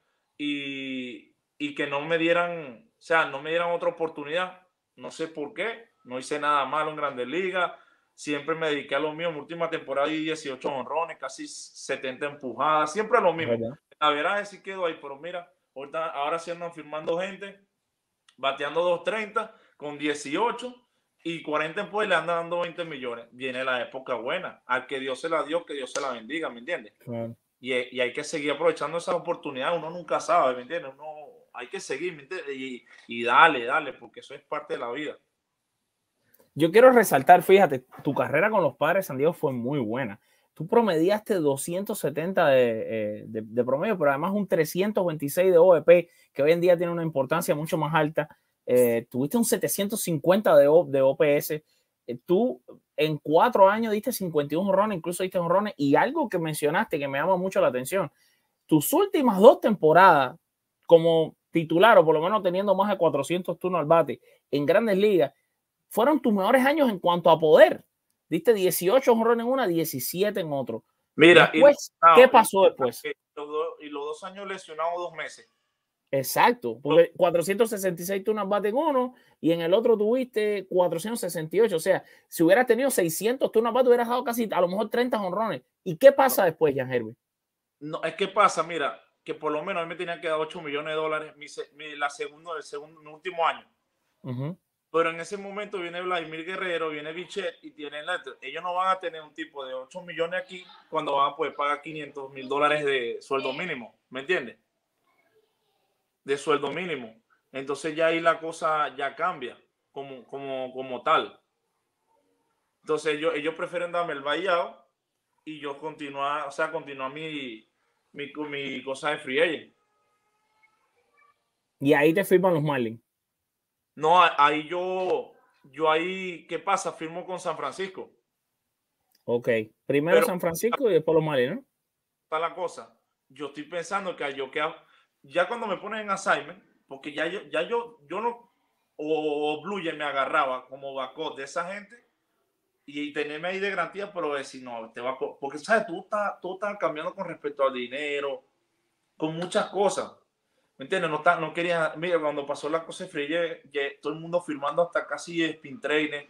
[SPEAKER 1] y que no me dieran, o sea, no me dieran otra oportunidad. No sé por qué, no hice nada malo en Grandes Ligas, siempre me dediqué a lo mío. En mi última temporada di 18 honrones, casi 70 empujadas, siempre a lo
[SPEAKER 2] Es
[SPEAKER 1] mismo.
[SPEAKER 2] verdad.
[SPEAKER 1] La verdad es que sí quedó ahí, pero mira, ahora sí andan firmando gente, bateando 230 con 18 y 40 pues le andan dando 20 millones. Viene la época buena. Al que Dios se la dio, que Dios se la bendiga, ¿me entiendes?
[SPEAKER 2] Claro.
[SPEAKER 1] Y hay que seguir aprovechando esas oportunidades. Uno nunca sabe, ¿me entiendes? Uno hay que seguir, ¿me entiendes? Y dale, porque eso es parte de la vida.
[SPEAKER 2] Yo quiero resaltar, fíjate, tu carrera con los Padres de San Diego fue muy buena. Tú promediaste 270 de promedio, pero además un 326 de OVP, que hoy en día tiene una importancia mucho más alta. Tuviste un 750 de OPS. Tú en 4 años diste 51 honrones, incluso diste honrones. Y algo que mencionaste que me llama mucho la atención, tus últimas 2 temporadas como titular, o por lo menos teniendo más de 400 turnos al bate en Grandes Ligas, fueron tus mejores años en cuanto a poder. Diste 18 honrones en una, 17 en otro.
[SPEAKER 1] Mira,
[SPEAKER 2] Después, ¿qué pasó después?
[SPEAKER 1] Y los 2 años lesionados 2 meses.
[SPEAKER 2] Exacto, porque 466 turnos bate en uno y en el otro tuviste 468. O sea, si hubieras tenido 600 turnos bate, hubieras dado casi a lo mejor 30 honrones. ¿Y qué pasa después, Jan Hervey?
[SPEAKER 1] No, es que pasa, mira, que por lo menos a mí me tenían que dar 8 millones de dólares el último año. Pero en ese momento viene Vladimir Guerrero, viene Bichette y tienen ellos no van a tener un tipo de 8 millones aquí cuando van a poder pagar $500,000 de sueldo mínimo, ¿me entiendes? De sueldo mínimo. Entonces ya ahí la cosa ya cambia como tal. Entonces ellos prefieren darme el buyout y yo continuar, o sea, continuar mi cosa de free agent.
[SPEAKER 2] Y ahí te firman los Marlins.
[SPEAKER 1] No, ahí ahí, ¿qué pasa? Firmo con San Francisco.
[SPEAKER 2] Ok, primero
[SPEAKER 1] Pero
[SPEAKER 2] San Francisco y después los Marlins, ¿no?
[SPEAKER 1] está la cosa. Yo estoy pensando que ya cuando me ponen en assignment, porque yo no, o Blue Jay me agarraba como backup de esa gente y tenerme ahí de garantía, pero decir, no, te va porque sabes, tú estás cambiando con respecto al dinero, con muchas cosas. ¿Me entiendes? No quería, mira, cuando pasó la cosa de Free, todo el mundo firmando hasta casi spin trainer.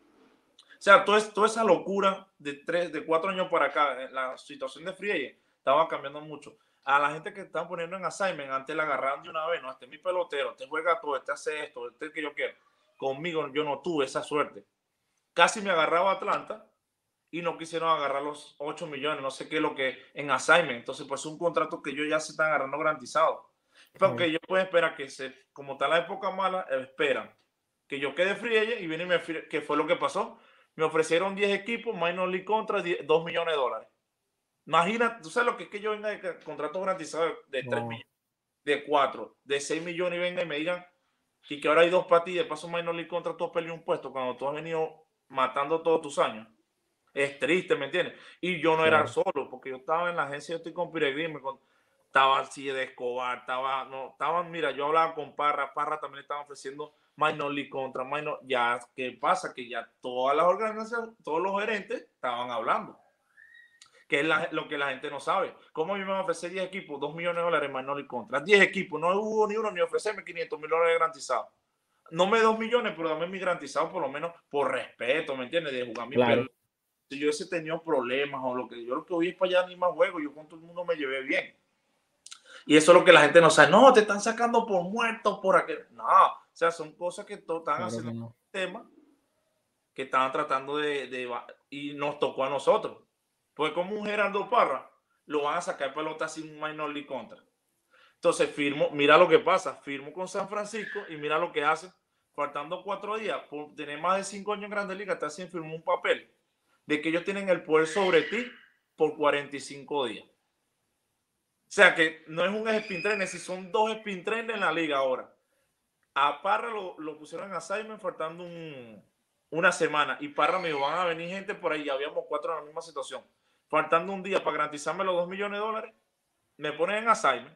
[SPEAKER 1] O sea, toda esa locura de 4 años para acá, la situación de Free estaba cambiando mucho. A la gente que están poniendo en assignment, antes la agarraron de una vez, no, este es mi pelotero, este juega todo, este hace esto, este es el que yo quiero. Conmigo yo no tuve esa suerte. Casi me agarraba Atlanta y no quisieron agarrar los 8 millones, no sé qué es lo que en assignment. Entonces, pues es un contrato que ellos ya se están agarrando garantizado. Porque ellos pueden esperar como está la época mala, esperan que yo quede free agent y viene que fue lo que pasó. Me ofrecieron 10 equipos, minor league contra 2 millones de dólares. Imagina, tú sabes lo que es que yo venga de contrato garantizado de 3 millones, de 4, de 6 millones y venga y me digan y que ahora hay 2 para ti, de paso minor league contra tú has perdido un puesto cuando tú has venido matando todos tus años. Es triste, ¿me entiendes? Y yo no era solo, porque yo estaba en la agencia, yo estoy con Peregrine, estaba así de Escobar, mira, yo hablaba con Parra también estaba ofreciendo minor league contra minor, ya, ¿qué pasa? Que ya todas las organizaciones, todos los gerentes estaban hablando, que es lo que la gente no sabe. ¿Cómo a mí me van a ofrecer 10 equipos, 2 millones de dólares minor league contra? 10 equipos, no hubo ni uno ni ofrecerme $500,000 garantizados. No me 2 millones, pero dame mi garantizado por lo menos por respeto, ¿me entiendes? De jugar mi
[SPEAKER 2] Claro.
[SPEAKER 1] si yo hubiese tenido problemas o yo lo que voy es para allá ni más juego, yo con todo el mundo me llevé bien. Y eso es lo que la gente no sabe. No, te están sacando por muerto, por aquel. No, o sea, son cosas que están haciendo un tema que estaban tratando y nos tocó a nosotros. Pues como un Gerardo Parra, lo van a sacar pelota sin un minor league contra. Entonces mira lo que pasa, firmo con San Francisco y mira lo que hace. Faltando 4 días, por tener más de 5 años en Grandes Ligas, está sin firmar un papel de que ellos tienen el poder sobre ti por 45 días. O sea que no es un spin trainer, si son 2 spin trainers en la liga ahora. A Parra lo pusieron en assignment faltando una semana. Y Parra me dijo, van a venir gente por ahí. Ya habíamos 4 en la misma situación. Faltando un día para garantizarme los $2 millones, me ponen en assignment.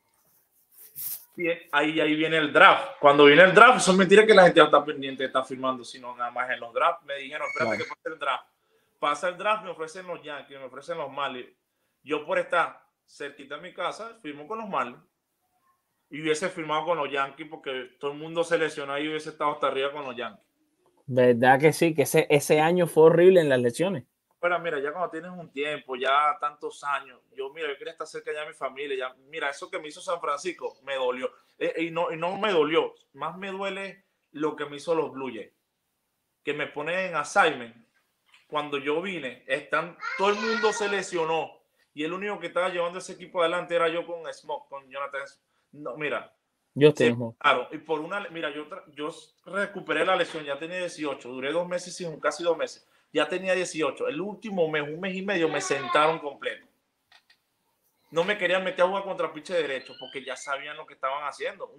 [SPEAKER 1] Bien, ahí viene el draft. Cuando viene el draft, son mentiras que la gente ya está pendiente, está firmando, sino nada más en los drafts. Me dijeron, espérate que pase el draft. Pasa el draft, me ofrecen los Yankees, me ofrecen los Marlins. Yo por estar cerquita de mi casa, firmo con los Marlins. Y hubiese firmado con los Yankees porque todo el mundo se lesionó y hubiese estado hasta arriba con los Yankees.
[SPEAKER 2] ¿Verdad que sí? Que ese año fue horrible en las lesiones.
[SPEAKER 1] Pero mira, ya cuando tienes un tiempo, ya tantos años, yo quería estar cerca ya de mi familia, ya, mira, eso que me hizo San Francisco me dolió. Y no me dolió, más me duele lo que me hizo los Blue Jays, que me ponen en assignment. Cuando yo vine, todo el mundo se lesionó y el único que estaba llevando ese equipo adelante era yo con Smoke, con Jonathan. No, mira, claro, y por mira, yo recuperé la lesión, ya tenía 18, duré 2 meses, casi 2 meses. Ya tenía 18. El último mes, 1 mes y medio, me sentaron completo. No me querían meter a jugar contra piche derecho porque ya sabían lo que estaban haciendo.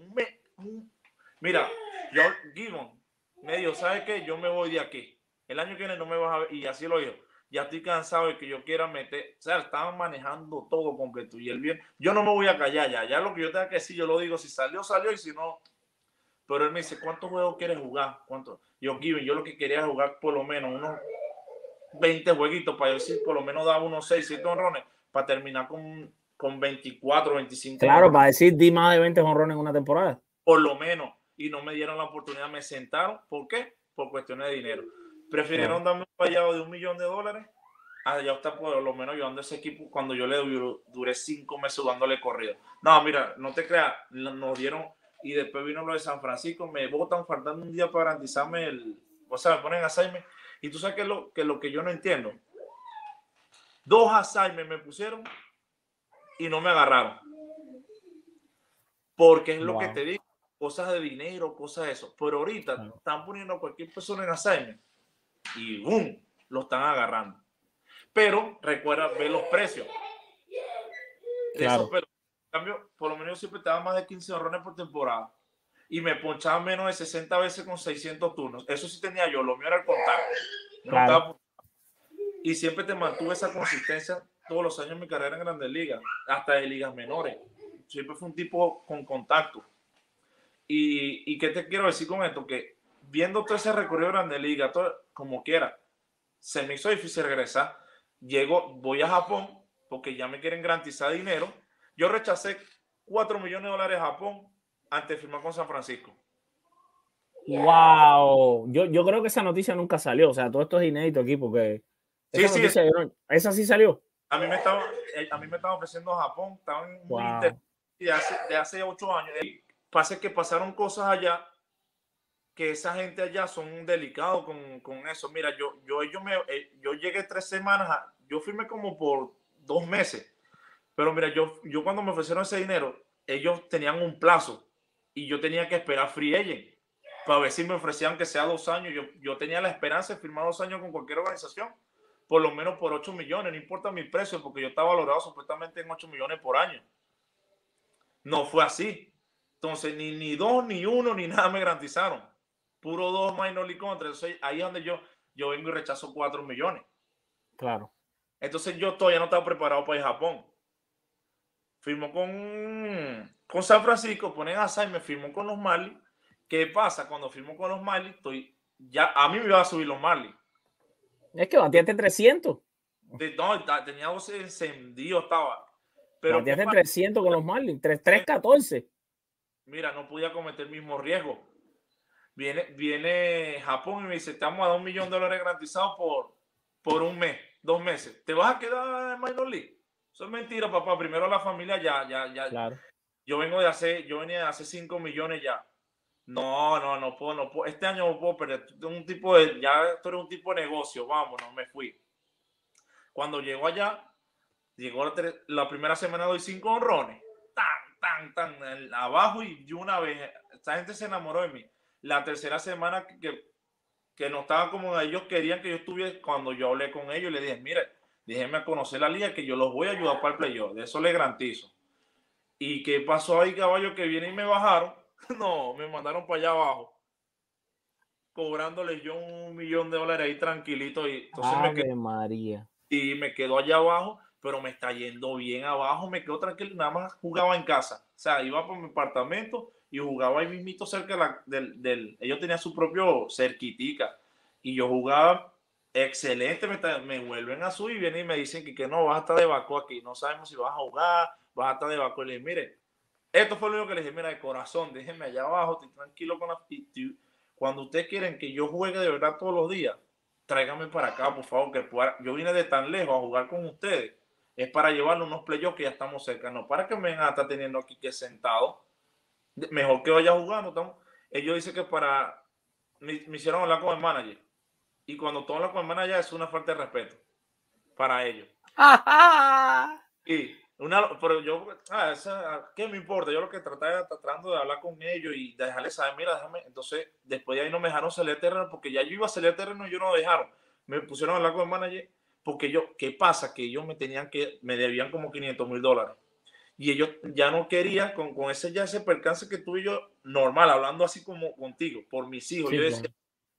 [SPEAKER 1] Mira, Gibbon me dijo, ¿sabes qué? Yo me voy de aquí. El año que viene no me vas a ver. Y así lo dijo. Ya estoy cansado de que yo quiera meter. O sea, estaban manejando todo completo. Y el bien, yo no me voy a callar ya. Ya lo que yo tenga que decir, yo lo digo. Si salió, salió. Y si no. Pero él me dice, ¿cuántos juegos quieres jugar? ¿Cuántos? Yo, Gibbon, yo lo que quería es jugar por lo menos unos 20 jueguitos para decir, por lo menos daba unos 6, 7 honrones para terminar con 24, 25.
[SPEAKER 2] Claro, honrones. Para decir, di más de 20 honrones en una temporada.
[SPEAKER 1] Por lo menos. Y no me dieron la oportunidad, me sentaron. ¿Por qué? Por cuestiones de dinero. Prefirieron darme un payado de $1 millón allá está por lo menos ayudando a ese equipo cuando yo le duré 5 meses dándole corrido. No, mira, no te creas, nos dieron, y después vino lo de San Francisco, me botan faltando un día para garantizarme o sea, me ponen assignment, y tú sabes que lo que yo no entiendo, 2 assignments me pusieron y no me agarraron, porque es lo que te digo, cosas de dinero, cosas de eso, pero ahorita están poniendo a cualquier persona en assignment y ¡boom!, lo están agarrando. Pero recuerda ver los precios.
[SPEAKER 2] Claro.
[SPEAKER 1] Eso, pero en cambio, por lo menos yo siempre te daba más de 15 honrones por temporada y me ponchaba menos de 60 veces con 600 turnos. Eso sí tenía yo, lo mío era el contacto.
[SPEAKER 2] Claro.
[SPEAKER 1] Y siempre te mantuve esa consistencia todos los años de mi carrera en Grandes Ligas, hasta de ligas menores. Siempre fue un tipo con contacto. ¿Y qué te quiero decir con esto? Que viendo todo ese recorrido de Grandes Ligas, todo, como quiera, se me hizo difícil regresar. Voy a Japón porque ya me quieren garantizar dinero. Yo rechacé $4 millones a Japón antes de firmar con San Francisco.
[SPEAKER 2] Wow, yo creo que esa noticia nunca salió. O sea, todo esto es inédito aquí porque esa sí salió.
[SPEAKER 1] A mí me estaban ofreciendo a Japón, estaban muy interesados de hace 8 años. Pasa que pasaron cosas allá que esa gente allá son delicados con eso. Mira, yo llegué 3 semanas, yo firmé como por 2 meses, pero mira, yo cuando me ofrecieron ese dinero, ellos tenían un plazo y yo tenía que esperar free agent para ver si me ofrecían que sea 2 años. Yo tenía la esperanza de firmar 2 años con cualquier organización, por lo menos por 8 millones, no importa mi precio, porque yo estaba valorado supuestamente en 8 millones por año. No fue así. Entonces, ni 2, ni 1, ni nada me garantizaron. Puro 2 minor league contra. Entonces, ahí es donde yo vengo y rechazo 4 millones.
[SPEAKER 2] Claro.
[SPEAKER 1] Entonces, yo todavía no estaba preparado para ir a Japón. Firmó con San Francisco, ponen a Sai, me firmó con los Marlins. ¿Qué pasa? Cuando firmó con los Marlins, a mí me iba a subir los Marlins.
[SPEAKER 2] Es que bateaste 300.
[SPEAKER 1] No, tenía 12 encendidos, estaba. Pero
[SPEAKER 2] bateaste 300 con los Marlins, 314.
[SPEAKER 1] Mira, no podía cometer el mismo riesgo. Viene Japón y me dice, te vamos a dar $1 millón garantizados por 1 mes, 2 meses. ¿Te vas a quedar en minor league? Eso es mentira, papá. Primero la familia ya.
[SPEAKER 2] Claro.
[SPEAKER 1] Yo venía de hace 5 millones ya. No puedo. Este año no puedo perder. Tú eres un tipo de negocio. Vámonos, me fui. Cuando llegó allá, la primera semana doy 5 honrones. Tan abajo y de una vez. Esta gente se enamoró de mí. La tercera semana que que no estaba como ellos querían que yo estuviera. Cuando yo hablé con ellos, le dije, mire, déjenme conocer la liga, que yo los voy a ayudar para el playoff, de eso les garantizo. ¿Y qué pasó ahí, caballo? Que vienen y me bajaron. No, me mandaron para allá abajo, cobrándoles yo $1 millón ahí tranquilito. Y entonces
[SPEAKER 2] Ave María.
[SPEAKER 1] y me quedo allá abajo, pero me está yendo bien abajo, me quedo tranquilo, nada más jugaba en casa. O sea, iba por mi apartamento y jugaba ahí mismito cerca ellos tenían su propio cerquitica. Y yo jugaba excelente, me vuelven a subir y vienen y me dicen que no, vas a estar de vaco aquí, no sabemos si vas a jugar, vas a estar de vaco. Y le dije, mire, esto fue lo único que le dije, mira, de corazón, déjenme allá abajo, estoy tranquilo con la... Cuando ustedes quieren que yo juegue de verdad todos los días, tráigame para acá, por favor, que pueda... Yo vine de tan lejos a jugar con ustedes, es para llevarle unos playoffs que ya estamos cerca, no para que me vengan a estar teniendo aquí que sentado, mejor que vaya jugando. Estamos... Ellos dicen que para... Me hicieron hablar con el manager, y cuando tú hablas con el manager es una falta de respeto para ellos. Y pero yo, ¿qué me importa? Yo lo que tratando de hablar con ellos y dejarles saber, mira, déjame. Entonces, después de ahí no me dejaron salir el terreno, porque ya yo iba a salir el terreno y yo no dejaron. Me pusieron a hablar con el manager, porque ¿qué pasa? Que ellos me debían como $500,000. Y ellos ya no querían, con ese percance que tuve yo, normal, hablando así como contigo, por mis hijos. Sí, yo decía,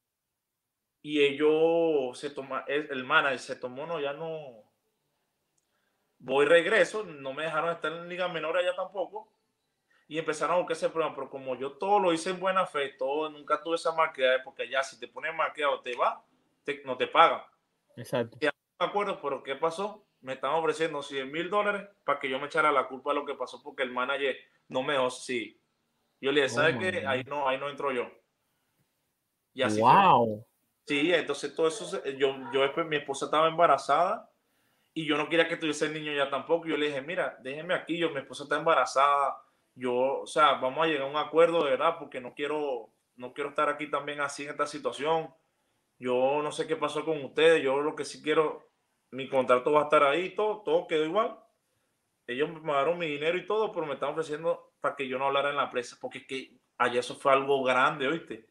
[SPEAKER 1] y ellos el manager se tomó, no, ya no. Voy regreso, no me dejaron estar en liga menor allá tampoco, y empezaron a buscar ese programa, pero como yo todo lo hice en buena fe, nunca tuve esa marqueada, porque ya si te pones marqueado te va, no te pagan.
[SPEAKER 2] Exacto.
[SPEAKER 1] Y no me acuerdo, pero ¿qué pasó? Me estaban ofreciendo $100,000 para que yo me echara la culpa de lo que pasó, porque el manager no me dejó. Sí. Yo le dije, ¿sabes qué? Ahí no entro yo. Y así fue. Sí, entonces todo eso, mi esposa estaba embarazada, y yo no quería que tuviese el niño ya tampoco. Yo le dije, mira, déjeme aquí, mi esposa está embarazada, o sea, vamos a llegar a un acuerdo de verdad, porque no quiero estar aquí también así en esta situación. Yo no sé qué pasó con ustedes, yo lo que sí quiero, mi contrato va a estar ahí, todo quedó igual. Ellos me pagaron mi dinero y todo, pero me estaban ofreciendo para que yo no hablara en la prensa, porque es que allá eso fue algo grande, ¿oíste?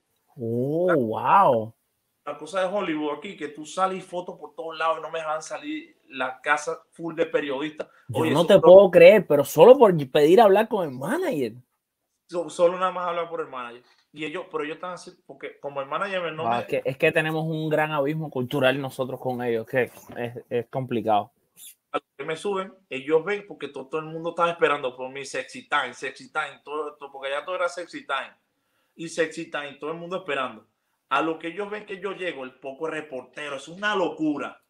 [SPEAKER 2] Wow.
[SPEAKER 1] La cosa de Hollywood aquí, que tú sales fotos por todos lados y no me dejan salir, la casa full de periodistas.
[SPEAKER 2] Yo no te puedo creer, pero solo por pedir hablar con el manager.
[SPEAKER 1] Solo nada más hablar por el manager. Pero ellos están así, porque como el manager
[SPEAKER 2] es que tenemos un gran abismo cultural nosotros con ellos, que es complicado.
[SPEAKER 1] A lo que me suben, ellos ven, porque todo el mundo estaba esperando por mi sexy time, todo, porque allá todo era sexy time. Y sexy time, todo el mundo esperando. A lo que ellos ven que yo llego, el poco reportero, es una locura.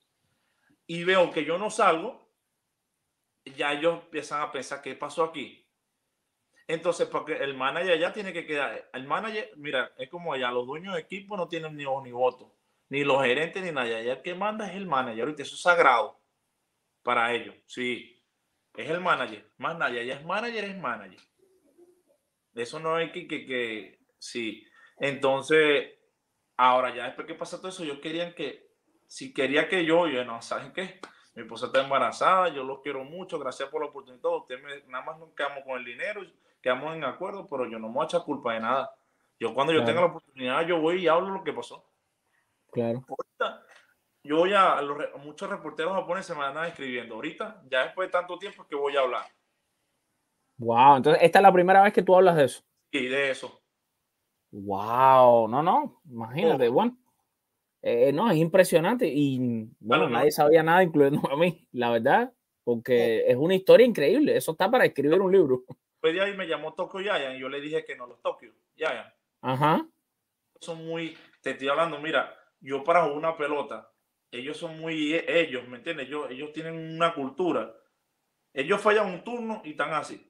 [SPEAKER 1] Y veo que yo no salgo, ya ellos empiezan a pensar, ¿qué pasó aquí? Entonces, porque el manager ya tiene que quedar. El manager, mira, es como allá, los dueños de equipo no tienen ni voz ni voto, ni los gerentes ni nada. Ya el que manda es el manager. Ahorita eso es sagrado para ellos. Sí, es el manager. Más nadie, ya es manager. Eso no hay que sí. Entonces, ahora ya después que pasa todo eso, yo quería que yo no, ¿saben qué? Mi esposa está embarazada, yo los quiero mucho, gracias por la oportunidad. Nada más nos quedamos con el dinero, quedamos en acuerdo, pero yo no me voy a echar culpa de nada. Yo cuando yo tenga la oportunidad, yo voy y hablo lo que pasó.
[SPEAKER 2] Claro.
[SPEAKER 1] Ahorita, yo voy muchos reporteros japoneses me andan escribiendo. Ahorita, ya después de tanto tiempo, que voy a hablar.
[SPEAKER 2] Wow, entonces esta es la primera vez que tú hablas de eso.
[SPEAKER 1] Sí, de eso.
[SPEAKER 2] Wow, no, imagínate, bueno. No, es impresionante y bueno, nadie sabía nada, incluyendo a mí, la verdad, porque es una historia increíble. Eso está para escribir un libro.
[SPEAKER 1] Después de ahí me llamó Tokyo Giant y yo le dije que no, los Tokyo Giant.
[SPEAKER 2] Ajá.
[SPEAKER 1] Son te estoy hablando, mira, yo para jugar una pelota, ellos son ellos, ¿me entiendes? Ellos tienen una cultura. Ellos fallan un turno y están así.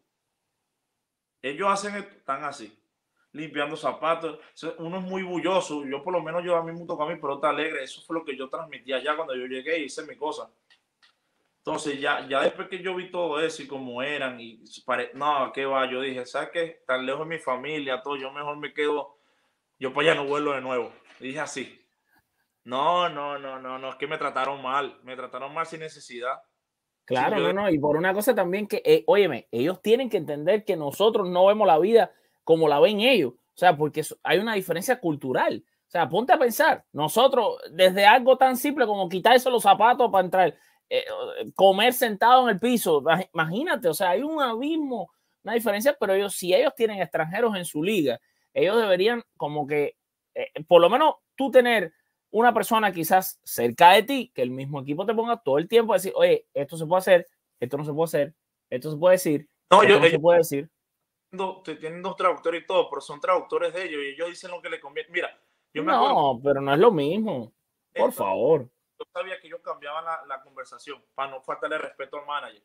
[SPEAKER 1] Ellos están así, limpiando zapatos. Uno es muy bulloso. Yo por lo menos a mí me tocó mi pelota alegre. Eso fue lo que yo transmitía ya cuando yo llegué y hice mi cosa. Entonces ya después que yo vi todo eso y cómo eran, no, qué va, yo dije, ¿sabes qué? Tan lejos de mi familia, todo, yo mejor me quedo, yo para allá no vuelvo de nuevo. Y dije así, no, es que me trataron mal sin necesidad.
[SPEAKER 2] Claro, sí, no, y por una cosa también que, óyeme, ellos tienen que entender que nosotros no vemos la vida como la ven ellos, o sea, porque hay una diferencia cultural. O sea, ponte a pensar, nosotros desde algo tan simple como quitarse los zapatos para entrar, comer sentado en el piso, imagínate, o sea, hay un abismo, una diferencia, pero ellos, si ellos tienen extranjeros en su liga, ellos deberían como que, por lo menos tú tener una persona quizás cerca de ti, que el mismo equipo te ponga todo el tiempo a decir, oye, esto se puede hacer, esto no se puede hacer, esto se puede decir,
[SPEAKER 1] No,
[SPEAKER 2] esto no se puede decir.
[SPEAKER 1] Tienen dos traductores y todo, pero son traductores de ellos y ellos dicen lo que les conviene. Mira, yo me acuerdo.
[SPEAKER 2] No, pero no es lo mismo. Por favor.
[SPEAKER 1] Yo sabía que ellos cambiaban la conversación para no faltarle respeto al manager.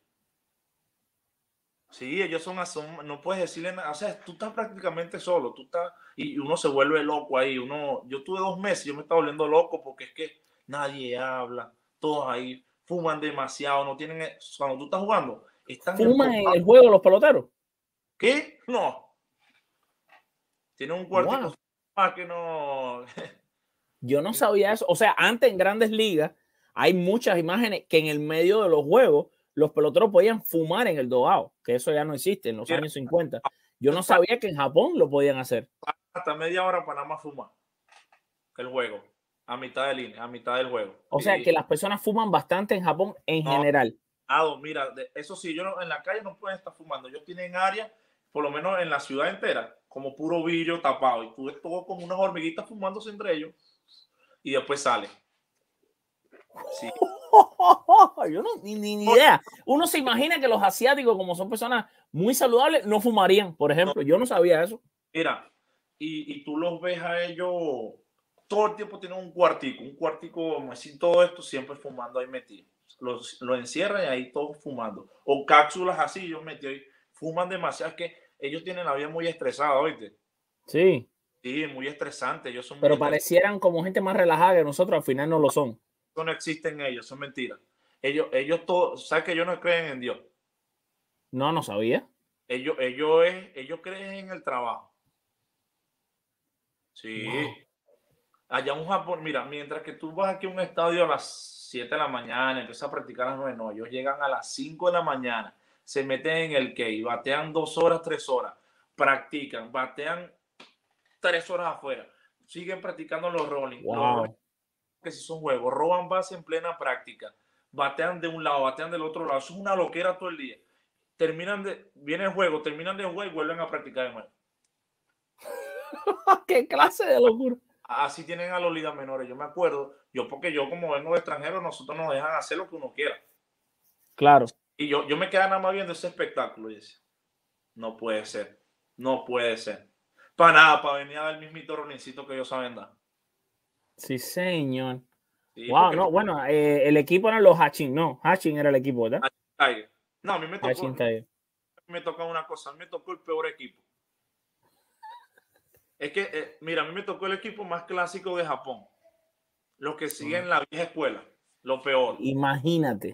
[SPEAKER 1] Sí, ellos son, no puedes decirle nada, o sea, tú estás prácticamente solo, tú estás, y uno se vuelve loco ahí, yo tuve 2 meses, yo me estaba volviendo loco porque es que nadie habla, todos ahí fuman demasiado, no tienen, cuando tú estás jugando, están
[SPEAKER 2] ¿Fuman en el juego los peloteros?
[SPEAKER 1] ¿Qué? No. Tienen un cuartico más que no.
[SPEAKER 2] Yo no sabía eso, o sea, antes en Grandes Ligas hay muchas imágenes que en el medio de los juegos los peloteros podían fumar en el dogado, que eso ya no existe en los años 50. Yo no sabía que en Japón lo podían hacer.
[SPEAKER 1] Hasta media hora para nada más fumar el juego, a mitad de línea, a mitad del juego.
[SPEAKER 2] O sea, que las personas fuman bastante en Japón en general.
[SPEAKER 1] Mira, eso sí, yo en la calle no pueden estar fumando. Ellos tienen áreas, por lo menos en la ciudad entera, como puro vidrio tapado. Y tú ves todo como unas hormiguitas fumándose entre ellos y después sale. Sí.
[SPEAKER 2] Yo no, ni idea. Uno se imagina que los asiáticos, como son personas muy saludables, no fumarían, por ejemplo. Yo no sabía eso.
[SPEAKER 1] Mira, y tú los ves a ellos, todo el tiempo tienen un cuartico, como decir, todo esto siempre fumando ahí metido. Lo encierran y ahí todos fumando. O cápsulas así, ellos metidos ahí. Fuman demasiado, es que ellos tienen la vida muy estresada, ¿oíste?
[SPEAKER 2] Sí.
[SPEAKER 1] Sí, muy estresante. Ellos son
[SPEAKER 2] pero parecieran como gente más relajada que nosotros, al final no lo son.
[SPEAKER 1] Eso no existen ellos, son mentiras. Ellos todos, ¿sabes que ellos no creen en Dios?
[SPEAKER 2] No, no sabía.
[SPEAKER 1] Ellos creen en el trabajo. Sí. Wow. Allá en Japón, mira, mientras que tú vas aquí a un estadio a las 7 de la mañana, empiezas a practicar a las 9, no, ellos llegan a las 5 de la mañana, se meten en el kei, batean 2 horas, 3 horas, practican, batean 3 horas afuera, siguen practicando los rolling.
[SPEAKER 2] Wow.
[SPEAKER 1] Que si son juegos, roban base en plena práctica, batean de un lado, batean del otro lado, eso es una loquera todo el día. Viene el juego, terminan de jugar y vuelven a practicar de nuevo.
[SPEAKER 2] ¿Qué clase de locura?
[SPEAKER 1] Así tienen a los ligas menores. Yo me acuerdo, porque yo como vengo de extranjero, nosotros nos dejan hacer lo que uno quiera.
[SPEAKER 2] Claro.
[SPEAKER 1] Y yo me quedaba nada más viendo ese espectáculo y decía, no puede ser, no puede ser. Para nada, para venir a ver el mismito rolincito que ellos saben dar.
[SPEAKER 2] Sí, señor.
[SPEAKER 1] Sí,
[SPEAKER 2] wow, no, bueno, el equipo eran los Hachin, no, Hachin era el equipo, ¿verdad?
[SPEAKER 1] No, a mí me tocó una cosa, a mí me tocó el peor equipo. Es que, mira, a mí me tocó el equipo más clásico de Japón. Los que siguen la vieja escuela. Lo peor.
[SPEAKER 2] Imagínate.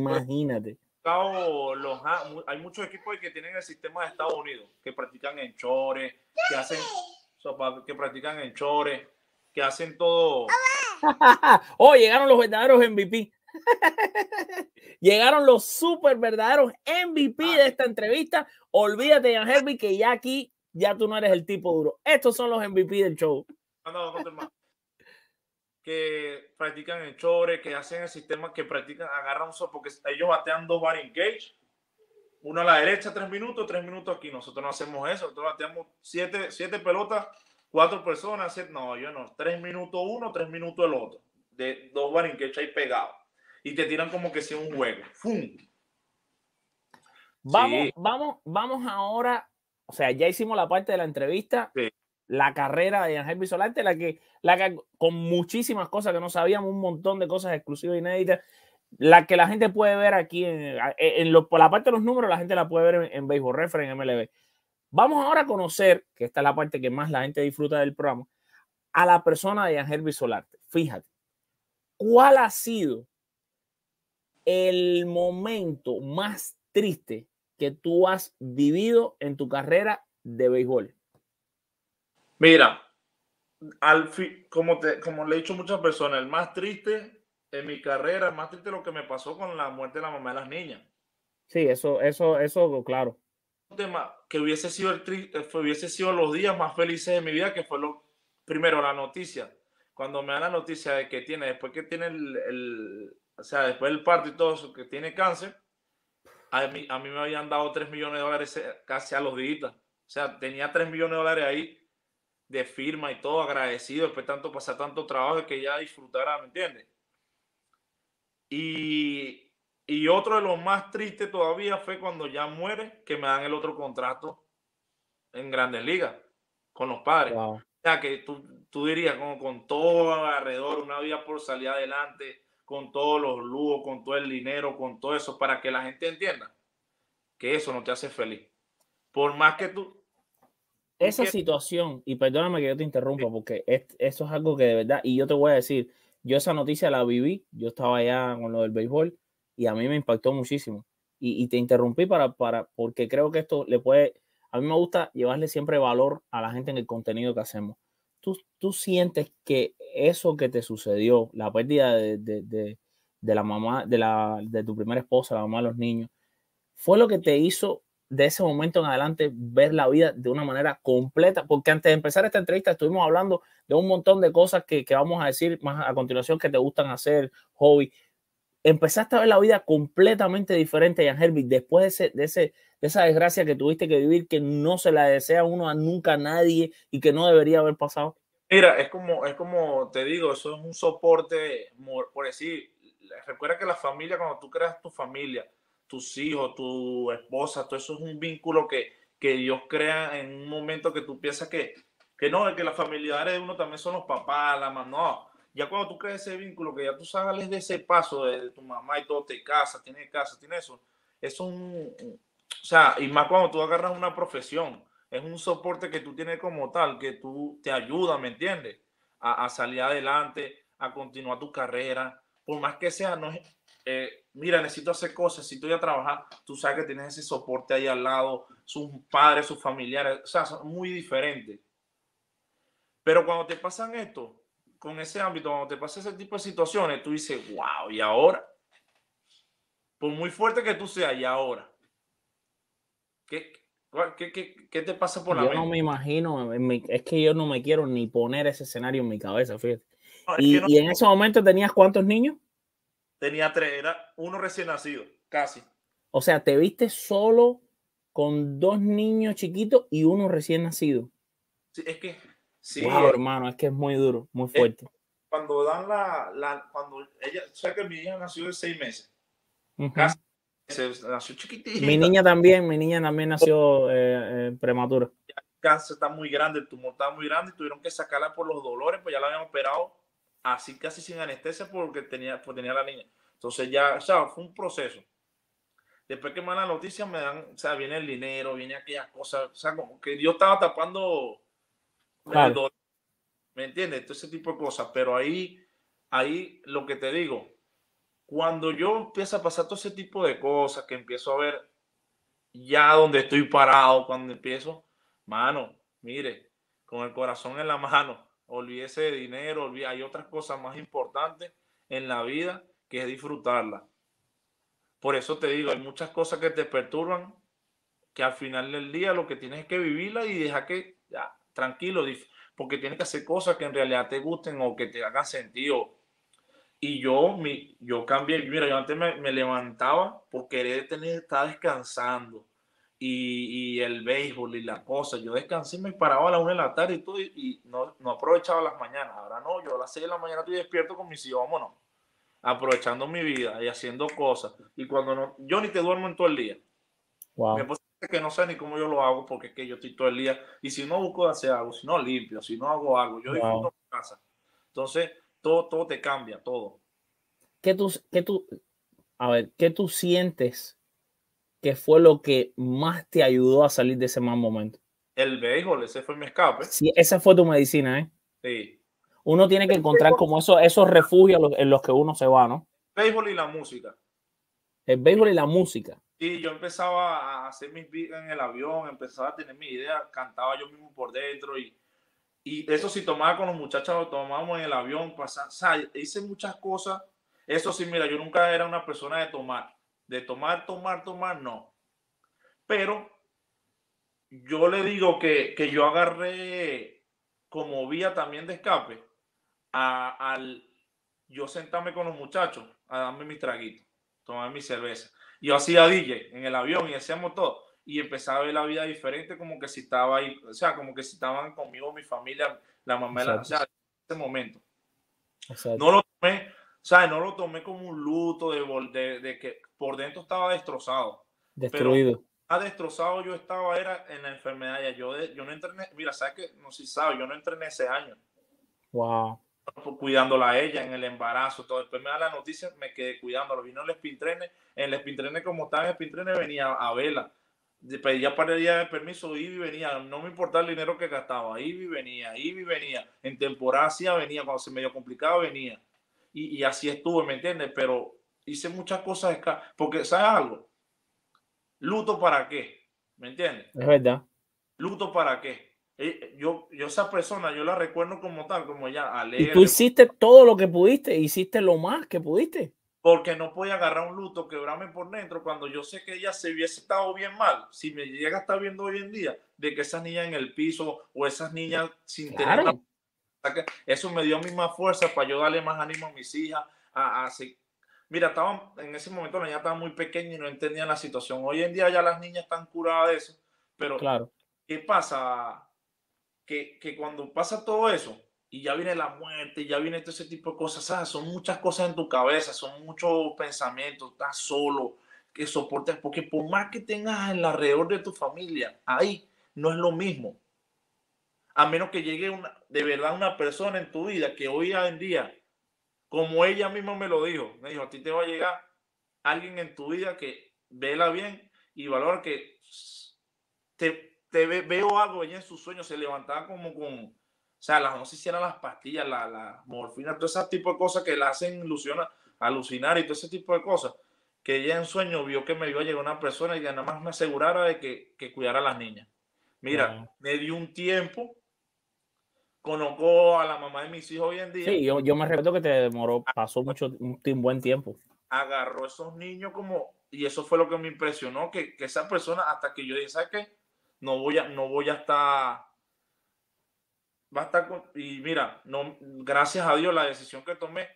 [SPEAKER 1] Hay muchos equipos que tienen el sistema de Estados Unidos, que practican en chores, que practican en chores, que hacen todo.
[SPEAKER 2] Oh, llegaron los verdaderos MVP. Llegaron los super verdaderos MVP de esta entrevista. Olvídate, Jan Hervey, que ya aquí ya tú no eres el tipo duro. Estos son los MVP del show.
[SPEAKER 1] Que practican en chores, que hacen el sistema, que practican, agarran porque ellos batean 2 batting cage, uno a la derecha 3 minutos, 3 minutos aquí. Nosotros no hacemos eso, nosotros bateamos 7 pelotas, 4 personas. No, yo no, 3 minutos uno, 3 minutos el otro, de 2 batting cage ahí pegados. Y te tiran como que sea un juego. ¡Fum!
[SPEAKER 2] Vamos ahora, o sea, ya hicimos la parte de la entrevista, sí. La carrera de Jan Hervey Solarte, la que con muchísimas cosas que no sabíamos, un montón de cosas exclusivas, inéditas, la que la gente puede ver aquí por la parte de los números, la gente la puede ver en Baseball Reference, en MLB. Vamos ahora a conocer, que esta es la parte que más la gente disfruta del programa, a la persona de Jan Hervey Solarte. Fíjate, ¿cuál ha sido el momento más triste que tú has vivido en tu carrera de béisbol?
[SPEAKER 1] Mira, como le he dicho a muchas personas, el más triste en mi carrera, el más triste es lo que me pasó con la muerte de la mamá de las niñas.
[SPEAKER 2] Sí, eso, claro.
[SPEAKER 1] Un tema que hubiese sido los días más felices de mi vida, que fue primero la noticia cuando me dan la noticia de que tiene, después que tiene o sea, después del parto y todo eso, que tiene cáncer, a mí me habían dado $3 millones casi a los días. O sea, tenía $3 millones ahí de firma y todo, agradecido después de tanto pasar tanto trabajo que ya disfrutara, ¿me entiendes? Y otro de los más tristes todavía fue cuando ya muere, que me dan el otro contrato en Grandes Ligas con los Padres.
[SPEAKER 2] Wow.
[SPEAKER 1] O sea, que tú dirías, como con todo alrededor, una vida por salir adelante, con todos los lujos, con todo el dinero, con todo eso, para que la gente entienda que eso no te hace feliz. Por más que tú
[SPEAKER 2] Esa
[SPEAKER 1] quieras.
[SPEAKER 2] situación, y perdóname que yo te interrumpa, porque eso es algo que de verdad, y yo te voy a decir, yo esa noticia la viví, yo estaba allá con lo del béisbol y a mí me impactó muchísimo. Y te interrumpí porque creo que esto le puede, a mí me gusta llevarle siempre valor a la gente en el contenido que hacemos. ¿Tú sientes que eso que te sucedió, la pérdida de la mamá, de tu primera esposa, la mamá de los niños, fue lo que te hizo de ese momento en adelante ver la vida de una manera completa? Porque antes de empezar esta entrevista estuvimos hablando de un montón de cosas que vamos a decir más a continuación que te gustan hacer, hobby. Empezaste a ver la vida completamente diferente, Jan Hervey, después de esa desgracia que tuviste que vivir, que no se la desea uno a nunca a nadie y que no debería haber pasado.
[SPEAKER 1] Mira, es como te digo, eso es un soporte, por decir, recuerda que la familia, cuando tú creas tu familia, tus hijos, tu esposa, todo eso es un vínculo que Dios crea en un momento que tú piensas que no, que las familiares de uno también son los papás, la mamá, no. Ya cuando tú creas ese vínculo, que ya tú sales de ese paso de tu mamá y todo, te casas, tiene eso, es o sea, y más cuando tú agarras una profesión, es un soporte que tú tienes como tal, que tú te ayuda, ¿me entiendes? A salir adelante, a continuar tu carrera, por más que sea, no es, mira, necesito hacer cosas, necesito ir a trabajar, tú sabes que tienes ese soporte ahí al lado, sus padres, sus familiares, o sea, son muy diferentes. Pero cuando te pasan esto, con ese ámbito, cuando te pasa ese tipo de situaciones, tú dices, wow, ¿y ahora? Por muy fuerte que tú seas, ¿y ahora? ¿Qué, qué te pasa por la
[SPEAKER 2] Yo no
[SPEAKER 1] mente?
[SPEAKER 2] me imagino, es que yo no me quiero ni poner ese escenario en mi cabeza, fíjate.
[SPEAKER 1] No, es que no,
[SPEAKER 2] Y en ese momento tenías ¿cuántos niños?
[SPEAKER 1] tenía tres, era uno recién nacido, casi.
[SPEAKER 2] O sea, te viste solo con dos niños chiquitos y uno recién nacido.
[SPEAKER 1] Sí, es que, sí,
[SPEAKER 2] Wow, hermano, es que es muy duro, muy
[SPEAKER 1] es
[SPEAKER 2] fuerte.
[SPEAKER 1] cuando dan cuando ella, o sea que mi hija nació de 6 meses,
[SPEAKER 2] Ujú.
[SPEAKER 1] casi, nació
[SPEAKER 2] Mi
[SPEAKER 1] chiquitita,
[SPEAKER 2] niña también nació prematura.
[SPEAKER 1] casi está muy grande, el tumor estaba muy grande y tuvieron que sacarla por los dolores, pues ya la habían operado así casi sin anestesia porque tenía la niña. Entonces ya, o sea, fue un proceso. Después que me dan la noticia, me dan, o sea, viene el dinero, viene aquellas cosas, o sea, como que yo estaba tapando el
[SPEAKER 2] Claro,
[SPEAKER 1] dolor, ¿me entiendes? Todo ese tipo de cosas, pero ahí lo que te digo, cuando yo empiezo a pasar todo ese tipo de cosas, que empiezo a ver ya donde estoy parado, cuando empiezo, mano, mire, con el corazón en la mano, olvídese de dinero, hay otras cosas más importantes en la vida que es disfrutarla. Por eso te digo, hay muchas cosas que te perturban, que al final del día lo que tienes es que vivirla y dejar que, ya, tranquilo, porque tienes que hacer cosas que en realidad te gusten o que te hagan sentido. Y yo cambié, mira, yo antes me levantaba por querer estar descansando y el béisbol y la cosa. Yo descansé, me paraba a la 1 de la tarde y todo y no aprovechaba las mañanas. Ahora no, yo a las 6 de la mañana estoy despierto con mis hijos, vámonos, aprovechando mi vida y haciendo cosas. Y cuando no, yo ni te duermo en todo el día. Mi
[SPEAKER 2] wow.
[SPEAKER 1] esposa dice que no sé ni cómo yo lo hago porque es que yo estoy todo el día y si no busco hacer algo, si no limpio, si no hago algo, yo disfruto
[SPEAKER 2] Wow.
[SPEAKER 1] mi casa. Entonces, todo te cambia, todo.
[SPEAKER 2] ¿Qué tú, a ver, qué tú sientes que fue lo que más te ayudó a salir de ese mal momento?
[SPEAKER 1] El béisbol, ese fue mi escape.
[SPEAKER 2] Si esa fue tu medicina, ¿eh?
[SPEAKER 1] Sí.
[SPEAKER 2] Uno tiene que encontrar como esos refugios en los que uno se va, ¿no?
[SPEAKER 1] Béisbol y la música.
[SPEAKER 2] El béisbol y la música.
[SPEAKER 1] Y yo empezaba a hacer mis beats en el avión, empezaba a tener mi idea, cantaba yo mismo por dentro y eso sí tomaba con los muchachos, lo tomábamos en el avión, pasaba, o sea, hice muchas cosas. Eso sí, mira, yo nunca era una persona de tomar, no. Pero yo le digo que yo agarré como vía también de escape al yo sentarme con los muchachos a darme mis traguitos, tomar mi cerveza. Y yo hacía DJ en el avión y hacíamos todo. Y empezaba a ver la vida diferente, como que si estaba ahí, o sea, como que si estaban conmigo mi familia, la mamá, o sea, en ese momento.
[SPEAKER 2] Exacto.
[SPEAKER 1] No lo tomé, o sea, no lo tomé como un luto de que por dentro estaba destrozado. Pero
[SPEAKER 2] Destruido.
[SPEAKER 1] destrozado yo estaba, era en la enfermedad. Ya yo no entrené, mira, sabes que no sé si sabes, yo no entrené ese año.
[SPEAKER 2] Wow.
[SPEAKER 1] Cuidándola a ella en el embarazo, todo. Después me da la noticia, me quedé cuidándola. Vino el espintrene, en el espintrene, como estaba en el espintrene, venía a verla. Pedía para el día de permiso, Ivy venía, no me importaba el dinero que gastaba, Ivy venía, en temporada sí venía, cuando se medio complicaba venía. Y así estuve, ¿me entiendes? Pero hice muchas cosas, porque, ¿sabes algo? ¿Luto para qué? ¿Me entiendes?
[SPEAKER 2] Es verdad.
[SPEAKER 1] ¿Luto para qué? Yo esa persona, yo la recuerdo como tal, como ella
[SPEAKER 2] Y tú
[SPEAKER 1] alegre.
[SPEAKER 2] hiciste todo lo que pudiste, hiciste lo más que pudiste.
[SPEAKER 1] Porque no podía agarrar un luto, quebrarme por dentro, cuando yo sé que ella se hubiese estado bien mal. Si me llega a estar viendo hoy en día, de que esas niñas en el piso o esas niñas sin tener una...
[SPEAKER 2] Claro.
[SPEAKER 1] Eso me dio misma fuerza para yo darle más ánimo a mis hijas. Mira, en ese momento la niña estaba muy pequeña y no entendían la situación. Hoy en día ya las niñas están curadas de eso. Pero,
[SPEAKER 2] Claro.
[SPEAKER 1] ¿qué pasa? Que cuando pasa todo eso y ya viene la muerte, ya viene todo ese tipo de cosas, ¿sabes? Son muchas cosas en tu cabeza, son muchos pensamientos, estás solo, que soportes, porque por más que tengas alrededor de tu familia, ahí no es lo mismo. A menos que llegue de verdad una persona en tu vida que hoy en día, como ella misma me dijo, a ti te va a llegar alguien en tu vida que vela bien y valora que veo algo, ella en sus sueños se levantaba como con, o sea, no sé si eran las pastillas, la morfina, todo ese tipo de cosas que la hacen alucinar y todo ese tipo de cosas, que ella en sueño vio que me iba a llegar una persona y que nada más me asegurara de que cuidara a las niñas. Mira,
[SPEAKER 2] Wow.
[SPEAKER 1] me dio un tiempo, conozco a la mamá de mis hijos hoy en día,
[SPEAKER 2] Sí, yo me recuerdo que te demoró, pasó un buen tiempo.
[SPEAKER 1] agarró a esos niños como, y eso fue lo que me impresionó, que esa persona, hasta que yo dije, ¿sabes qué? No voy a estar, va a estar y mira, no, gracias a Dios la decisión que tomé,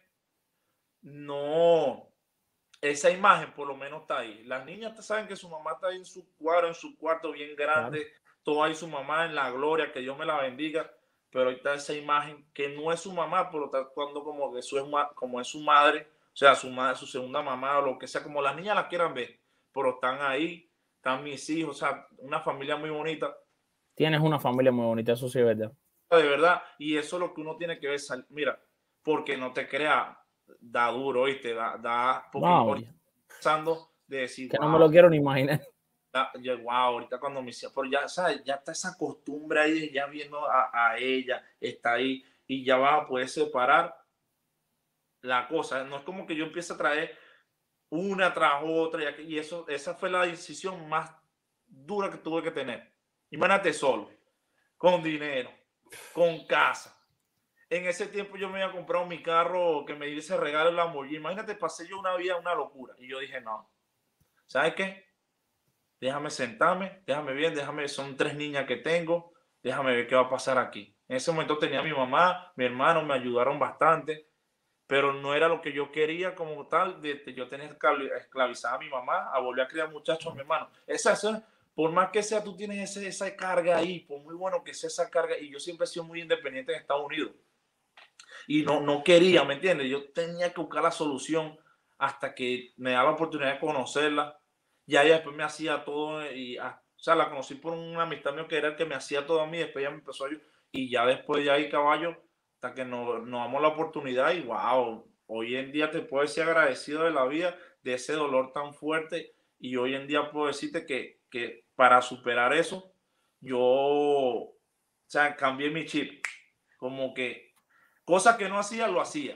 [SPEAKER 1] no, esa imagen por lo menos está ahí. Las niñas saben que su mamá está ahí en su cuarto bien
[SPEAKER 2] Claro.
[SPEAKER 1] grande, todo ahí su mamá en la gloria, que Dios me la bendiga, pero ahí está esa imagen que no es su mamá, pero está actuando como que como es su madre, o sea, su madre, su segunda mamá o lo que sea, como las niñas la quieran ver, pero están ahí, están mis hijos, o sea, una familia muy bonita,
[SPEAKER 2] Tienes una familia muy bonita, eso sí es verdad.
[SPEAKER 1] de verdad, y eso es lo que uno tiene que ver, mira, porque no te crea, da duro, ¿viste? Porque
[SPEAKER 2] No,
[SPEAKER 1] ahorita pensando de decir,
[SPEAKER 2] que no me
[SPEAKER 1] wow,
[SPEAKER 2] lo quiero ni imaginar.
[SPEAKER 1] wow, ahorita cuando me hicieron, pero ya, ¿sabes? Ya está esa costumbre ahí, ya viendo a ella, está ahí, y ya vas a poder separar la cosa. No es como que yo empiece a traer una tras otra, y eso, esa fue la decisión más dura que tuve que tener. Imagínate solo, con dinero, con casa. En ese tiempo yo me había comprado mi carro que me dio ese regalo, el Lamborghini. Imagínate, pasé yo una vida, una locura. Y yo dije, no, ¿sabes qué? Déjame sentarme, déjame bien, son 3 niñas que tengo, déjame ver qué va a pasar aquí. En ese momento tenía a mi mamá, mi hermano, me ayudaron bastante, pero no era lo que yo quería como tal, de yo tener esclavizada a mi mamá, a volver a criar muchachos a mi hermano. Por más que sea, tú tienes esa carga ahí, por muy bueno que sea esa carga, y yo siempre he sido muy independiente en Estados Unidos, y no quería, ¿me entiendes? Yo tenía que buscar la solución hasta que me daba la oportunidad de conocerla. Ya ella después me hacía todo o sea, la conocí por una amistad mío que era el que me hacía todo a mí, después ella me empezó a ayudar y ya después de ahí, caballo, hasta que nos damos la oportunidad y wow, hoy en día te puedo decir agradecido de la vida, de ese dolor tan fuerte y hoy en día puedo decirte que para superar eso, o sea, cambié mi chip, como que cosas que no hacía, lo hacía.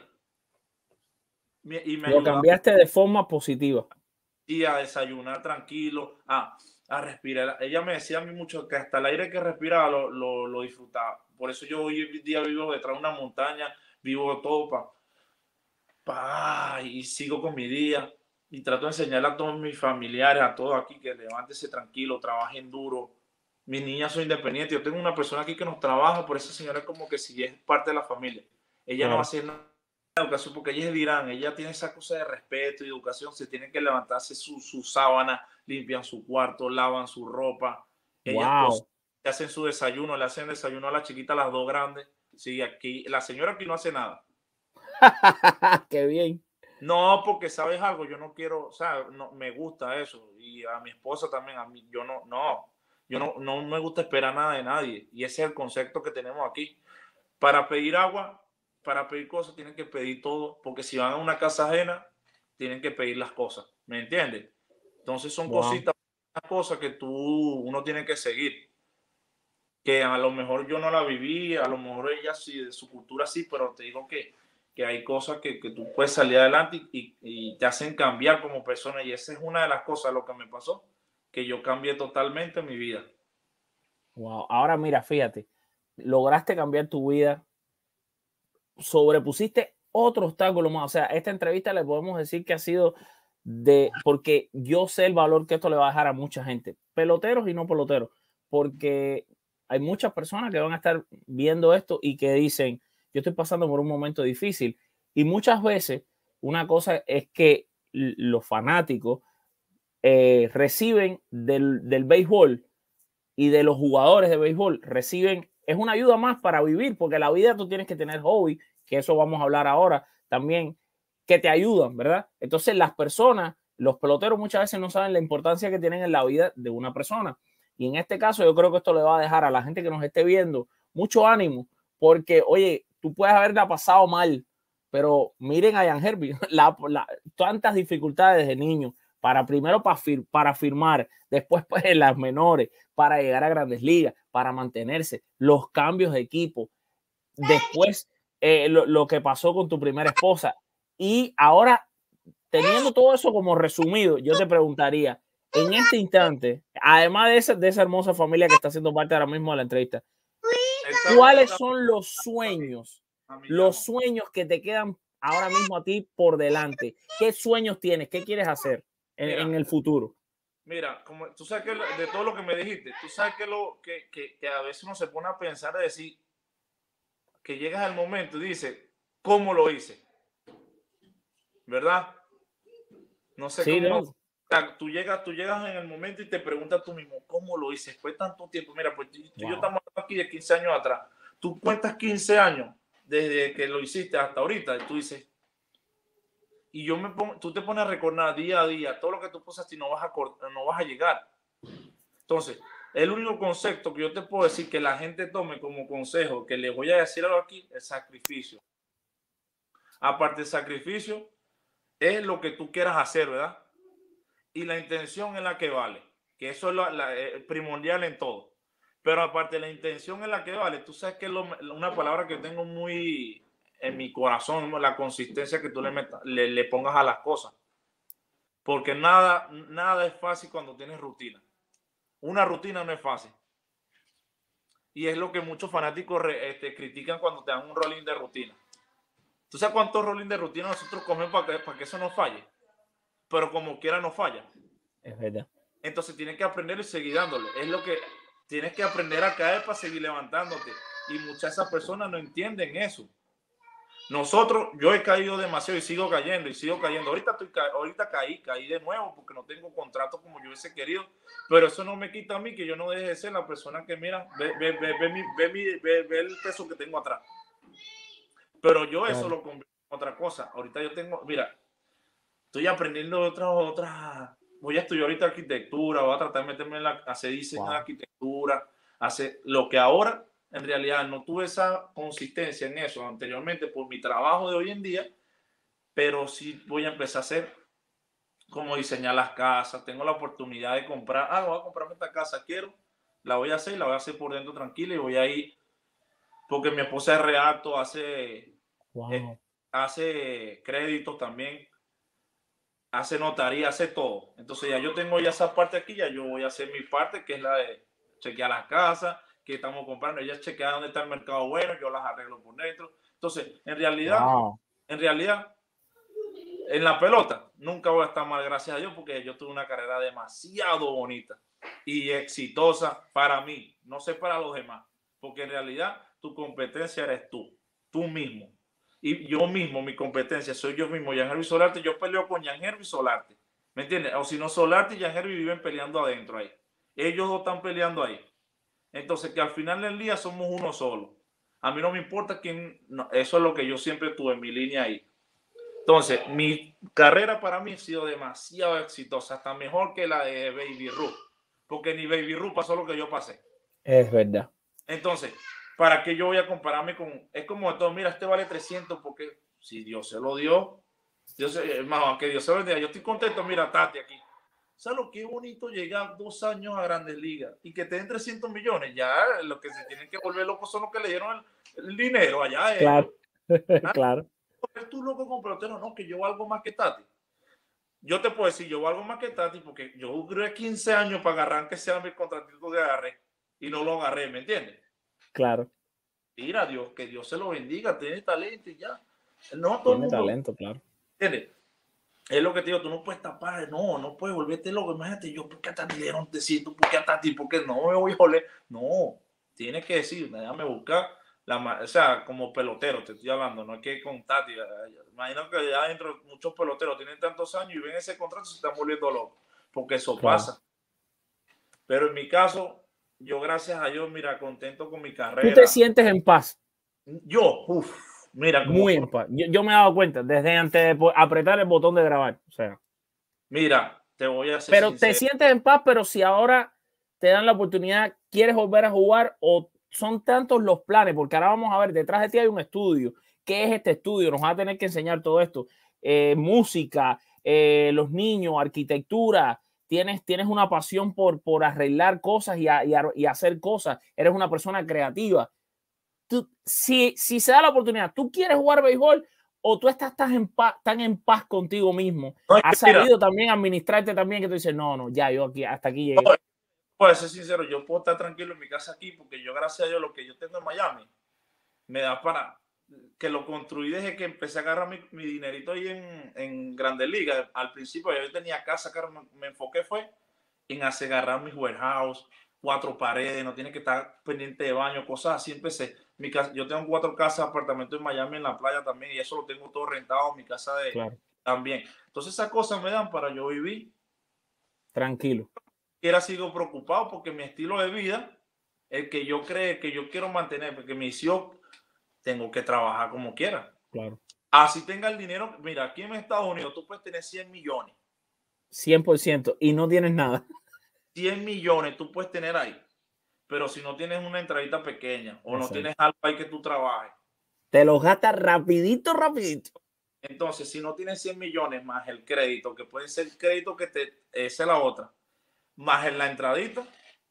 [SPEAKER 1] Y me
[SPEAKER 2] Lo
[SPEAKER 1] ayudaba
[SPEAKER 2] cambiaste de forma positiva.
[SPEAKER 1] a desayunar tranquilo, a respirar. Ella me decía a mí mucho que hasta el aire que respiraba lo disfrutaba. Por eso yo hoy en día vivo detrás de una montaña, vivo todo y sigo con mi día. Y trato de enseñarle a todos mis familiares, a todos aquí, que levántese tranquilo, trabajen duro. Mis niñas son independientes. Yo tengo una persona aquí que nos trabaja, por esa señora es como que si es parte de la familia. Ella no va a
[SPEAKER 2] Claro.
[SPEAKER 1] hacer nada de educación porque ella es de Irán, ella tiene esa cosa de respeto y educación, se tienen que levantarse su sábana, limpian su cuarto, lavan su ropa, ellas
[SPEAKER 2] Wow.
[SPEAKER 1] cocinan, hacen su desayuno, le hacen desayuno a la chiquita, a las dos grandes. Sí, aquí, la señora aquí no hace nada.
[SPEAKER 2] Qué bien.
[SPEAKER 1] No, porque sabes algo, yo no quiero, o sea, no, me gusta eso. Y a mi esposa también, a mí, yo no me gusta esperar nada de nadie. Y ese es el concepto que tenemos aquí. Para pedir agua, para pedir cosas, tienen que pedir todo, porque si van a una casa ajena, tienen que pedir las cosas. ¿Me entiendes? Entonces son
[SPEAKER 2] Wow.
[SPEAKER 1] cositas, cosas que uno tiene que seguir. Que a lo mejor yo no la viví, a lo mejor ella sí, de su cultura sí, pero te digo que hay cosas que tú puedes salir adelante y te hacen cambiar como persona. Y esa es una de las cosas, lo que me pasó, que yo cambié totalmente mi vida.
[SPEAKER 2] Wow. Ahora mira, fíjate, lograste cambiar tu vida, sobrepusiste otro obstáculo más. O sea, esta entrevista le podemos decir que ha sido porque yo sé el valor que esto le va a dejar a mucha gente, peloteros y no peloteros, porque hay muchas personas que van a estar viendo esto y que dicen, yo estoy pasando por un momento difícil. Y muchas veces una cosa es que los fanáticos reciben del béisbol y de los jugadores de béisbol reciben, es una ayuda más para vivir, porque la vida tú tienes que tener hobby, que eso vamos a hablar ahora también, que te ayudan, ¿verdad? Entonces las personas, los peloteros muchas veces no saben la importancia que tienen en la vida de una persona. Y en este caso yo creo que esto le va a dejar a la gente que nos esté viendo mucho ánimo, porque oye, tú puedes haberla pasado mal, pero miren a Jan Hervey, tantas dificultades de niño, para primero para firmar, después pues, en las menores, para llegar a grandes ligas, para mantenerse, los cambios de equipo, después lo que pasó con tu primera esposa. Y ahora, teniendo todo eso como resumido, yo te preguntaría, en este instante, además de esa hermosa familia que está haciendo parte ahora mismo de la entrevista, ¿cuáles son los sueños que te quedan ahora mismo a ti por delante? ¿Qué sueños tienes? ¿Qué quieres hacer en
[SPEAKER 1] Mira,
[SPEAKER 2] el futuro?
[SPEAKER 1] mira, como tú sabes que de todo lo que me dijiste, tú sabes que a veces uno se pone a pensar de decir que llegas al momento y dices, ¿cómo lo hice? ¿Verdad? No sé
[SPEAKER 2] Sí,
[SPEAKER 1] cómo.
[SPEAKER 2] no,
[SPEAKER 1] Tú llegas en el momento y te preguntas tú mismo, ¿cómo lo hice? Fue tanto tiempo. Mira, pues tú y yo
[SPEAKER 2] wow.
[SPEAKER 1] estamos aquí de 15 años atrás. Tú cuentas 15 años desde que lo hiciste hasta ahorita. Y tú dices, y tú te pones a recordar día a día todo lo que tú pasaste y no vas a llegar. Entonces, el único concepto que yo te puedo decir que la gente tome como consejo, que les voy a decir algo aquí, es sacrificio. Aparte del sacrificio, es lo que tú quieras hacer, ¿verdad? Y la intención es la que vale, que eso es primordial en todo. Pero aparte, la intención es la que vale. Tú sabes que es una palabra que tengo muy en mi corazón, la consistencia que tú le pongas a las cosas. Porque nada es fácil cuando tienes rutina. Una rutina no es fácil. Y es lo que muchos fanáticos critican cuando te dan un rolling de rutina. ¿Tú sabes cuántos rolling de rutina nosotros comemos para que eso no falle? Pero como quiera no falla.
[SPEAKER 2] Es verdad.
[SPEAKER 1] Entonces tienes que aprender y seguir dándole. Es lo que tienes que aprender a caer para seguir levantándote. Y muchas de esas personas no entienden eso. Yo he caído demasiado y sigo cayendo y sigo cayendo. Ahorita caí de nuevo porque no tengo contrato como yo hubiese querido. Pero eso no me quita a mí que yo no deje de ser la persona que mira, ve el peso que tengo atrás. Pero yo eso
[SPEAKER 2] Claro.
[SPEAKER 1] lo convierto en otra cosa. Ahorita yo tengo, mira, estoy aprendiendo otras. Voy a estudiar ahorita arquitectura, voy a tratar de meterme hacer diseño de
[SPEAKER 2] Wow.
[SPEAKER 1] arquitectura, hacer lo que ahora en realidad no tuve esa consistencia en eso anteriormente por mi trabajo de hoy en día, pero sí voy a empezar a hacer como diseñar las casas, tengo la oportunidad de comprar, voy a comprarme esta casa, quiero, la voy a hacer por dentro tranquila y voy a ir, porque mi esposa es reacto,
[SPEAKER 2] Wow.
[SPEAKER 1] hace créditos también, hace notaría, hace todo. Entonces ya yo tengo ya esa parte aquí, ya yo voy a hacer mi parte, que es la de chequear las casas que estamos comprando. Ella chequea dónde está el mercado bueno, yo las arreglo por dentro. Entonces,
[SPEAKER 2] Wow.
[SPEAKER 1] en realidad, en la pelota, nunca voy a estar mal, gracias a Dios, porque yo tuve una carrera demasiado bonita y exitosa para mí, no sé para los demás, porque en realidad tu competencia eres tú mismo. y yo mismo, mi competencia, soy yo mismo, Jan Hervey Solarte, yo peleo con Jan Hervey Solarte, ¿me entiendes? O si no, Solarte y Jan Hervey viven peleando adentro ahí. Ellos dos están peleando ahí. Entonces, que al final del día somos uno solo. A mí no me importa quién, no, eso es lo que yo siempre tuve en mi línea ahí. Entonces, mi carrera para mí ha sido demasiado exitosa, hasta mejor que la de Baby Ruth, porque ni Baby Ruth pasó lo que yo pasé.
[SPEAKER 2] Es verdad.
[SPEAKER 1] Entonces, ¿para qué yo voy a compararme con? Es como de todo, mira, este vale 300 porque si Dios se lo dio, Dios, hermano, que Dios se lo bendiga. Yo estoy contento, mira, Tati aquí. ¿Sabes lo que es bonito llegar 2 años a Grandes Ligas y que te den 300 millones? Ya lo que se tienen que volver locos son los que le dieron el dinero allá a ellos.
[SPEAKER 2] Claro, claro.
[SPEAKER 1] Tú loco con pelotero, no, que yo valgo más que Tati. Yo te puedo decir, yo valgo más que Tati porque yo duré 15 años para agarrar que sea mi contratito de agarre y no lo agarré, ¿me entiendes?
[SPEAKER 2] Claro.
[SPEAKER 1] Mira, Dios, que Dios se lo bendiga, tiene talento y ya. No todo el
[SPEAKER 2] Tiene
[SPEAKER 1] mundo,
[SPEAKER 2] talento, claro.
[SPEAKER 1] ¿entiendes? Es lo que te digo, tú no puedes tapar, no puedes volverte loco. Imagínate, yo, ¿por qué a Tati le dieron tecito? ¿Por qué a Tati? ¿Por qué no me voy a joler? No, tienes que decir, déjame buscar, o sea, como pelotero, te estoy hablando, no es que con Tati. Imagino que ya adentro muchos peloteros tienen tantos años y ven ese contrato y se están volviendo locos, porque eso
[SPEAKER 2] Claro.
[SPEAKER 1] pasa. Pero en mi caso, yo gracias a Dios, mira, contento con mi
[SPEAKER 2] Tú te
[SPEAKER 1] carrera.
[SPEAKER 2] sientes en paz.
[SPEAKER 1] Yo, mira, como
[SPEAKER 2] Muy
[SPEAKER 1] tú,
[SPEAKER 2] en paz. Yo me he dado cuenta desde antes de apretar el botón de grabar. O sea,
[SPEAKER 1] mira, te voy a ser
[SPEAKER 2] pero te
[SPEAKER 1] sincero.
[SPEAKER 2] sientes en paz, pero si ahora te dan la oportunidad, quieres volver a jugar o son tantos los planes, porque ahora vamos a ver, detrás de ti hay un estudio. ¿Qué es este estudio? Nos va a tener que enseñar todo esto. Música, los niños, arquitectura. Tienes una pasión por arreglar cosas y hacer cosas. Eres una persona creativa. Si se da la oportunidad, ¿tú quieres jugar béisbol o tú estás tan en paz contigo mismo?
[SPEAKER 1] No,
[SPEAKER 2] ¿Has
[SPEAKER 1] mira,
[SPEAKER 2] sabido también administrarte también que tú dices, no, ya yo aquí, hasta aquí llegué?
[SPEAKER 1] no, para ser sincero, yo puedo estar tranquilo en mi casa aquí porque yo, gracias a Dios, lo que yo tengo en Miami me da para que lo construí desde que empecé a agarrar mi dinerito ahí en Grandes Ligas. Al principio yo tenía casa, me enfoqué fue en hacer agarrar mis warehouse, 4 paredes, no tiene que estar pendiente de baño, cosas así. Empecé. Mi casa, yo tengo 4 casas, apartamentos en Miami, en la playa también, y eso lo tengo todo rentado, mi casa
[SPEAKER 2] Claro,
[SPEAKER 1] también. Entonces esas cosas me dan para yo vivir.
[SPEAKER 2] tranquilo.
[SPEAKER 1] Y ahora sigo preocupado porque mi estilo de vida, el que yo creo que yo quiero mantener, porque mi misión, tengo que trabajar como quiera.
[SPEAKER 2] Claro.
[SPEAKER 1] Así tenga el dinero. Mira, aquí en Estados Unidos tú puedes tener 100 millones.
[SPEAKER 2] 100% y no tienes nada.
[SPEAKER 1] 100 millones tú puedes tener ahí. Pero si no tienes una entradita pequeña o no
[SPEAKER 2] Exacto.
[SPEAKER 1] tienes algo ahí que tú trabajes.
[SPEAKER 2] Te lo gastas rapidito, rapidito.
[SPEAKER 1] Entonces, si no tienes 100 millones más el crédito, que puede ser el crédito esa es la otra, más en la entradita,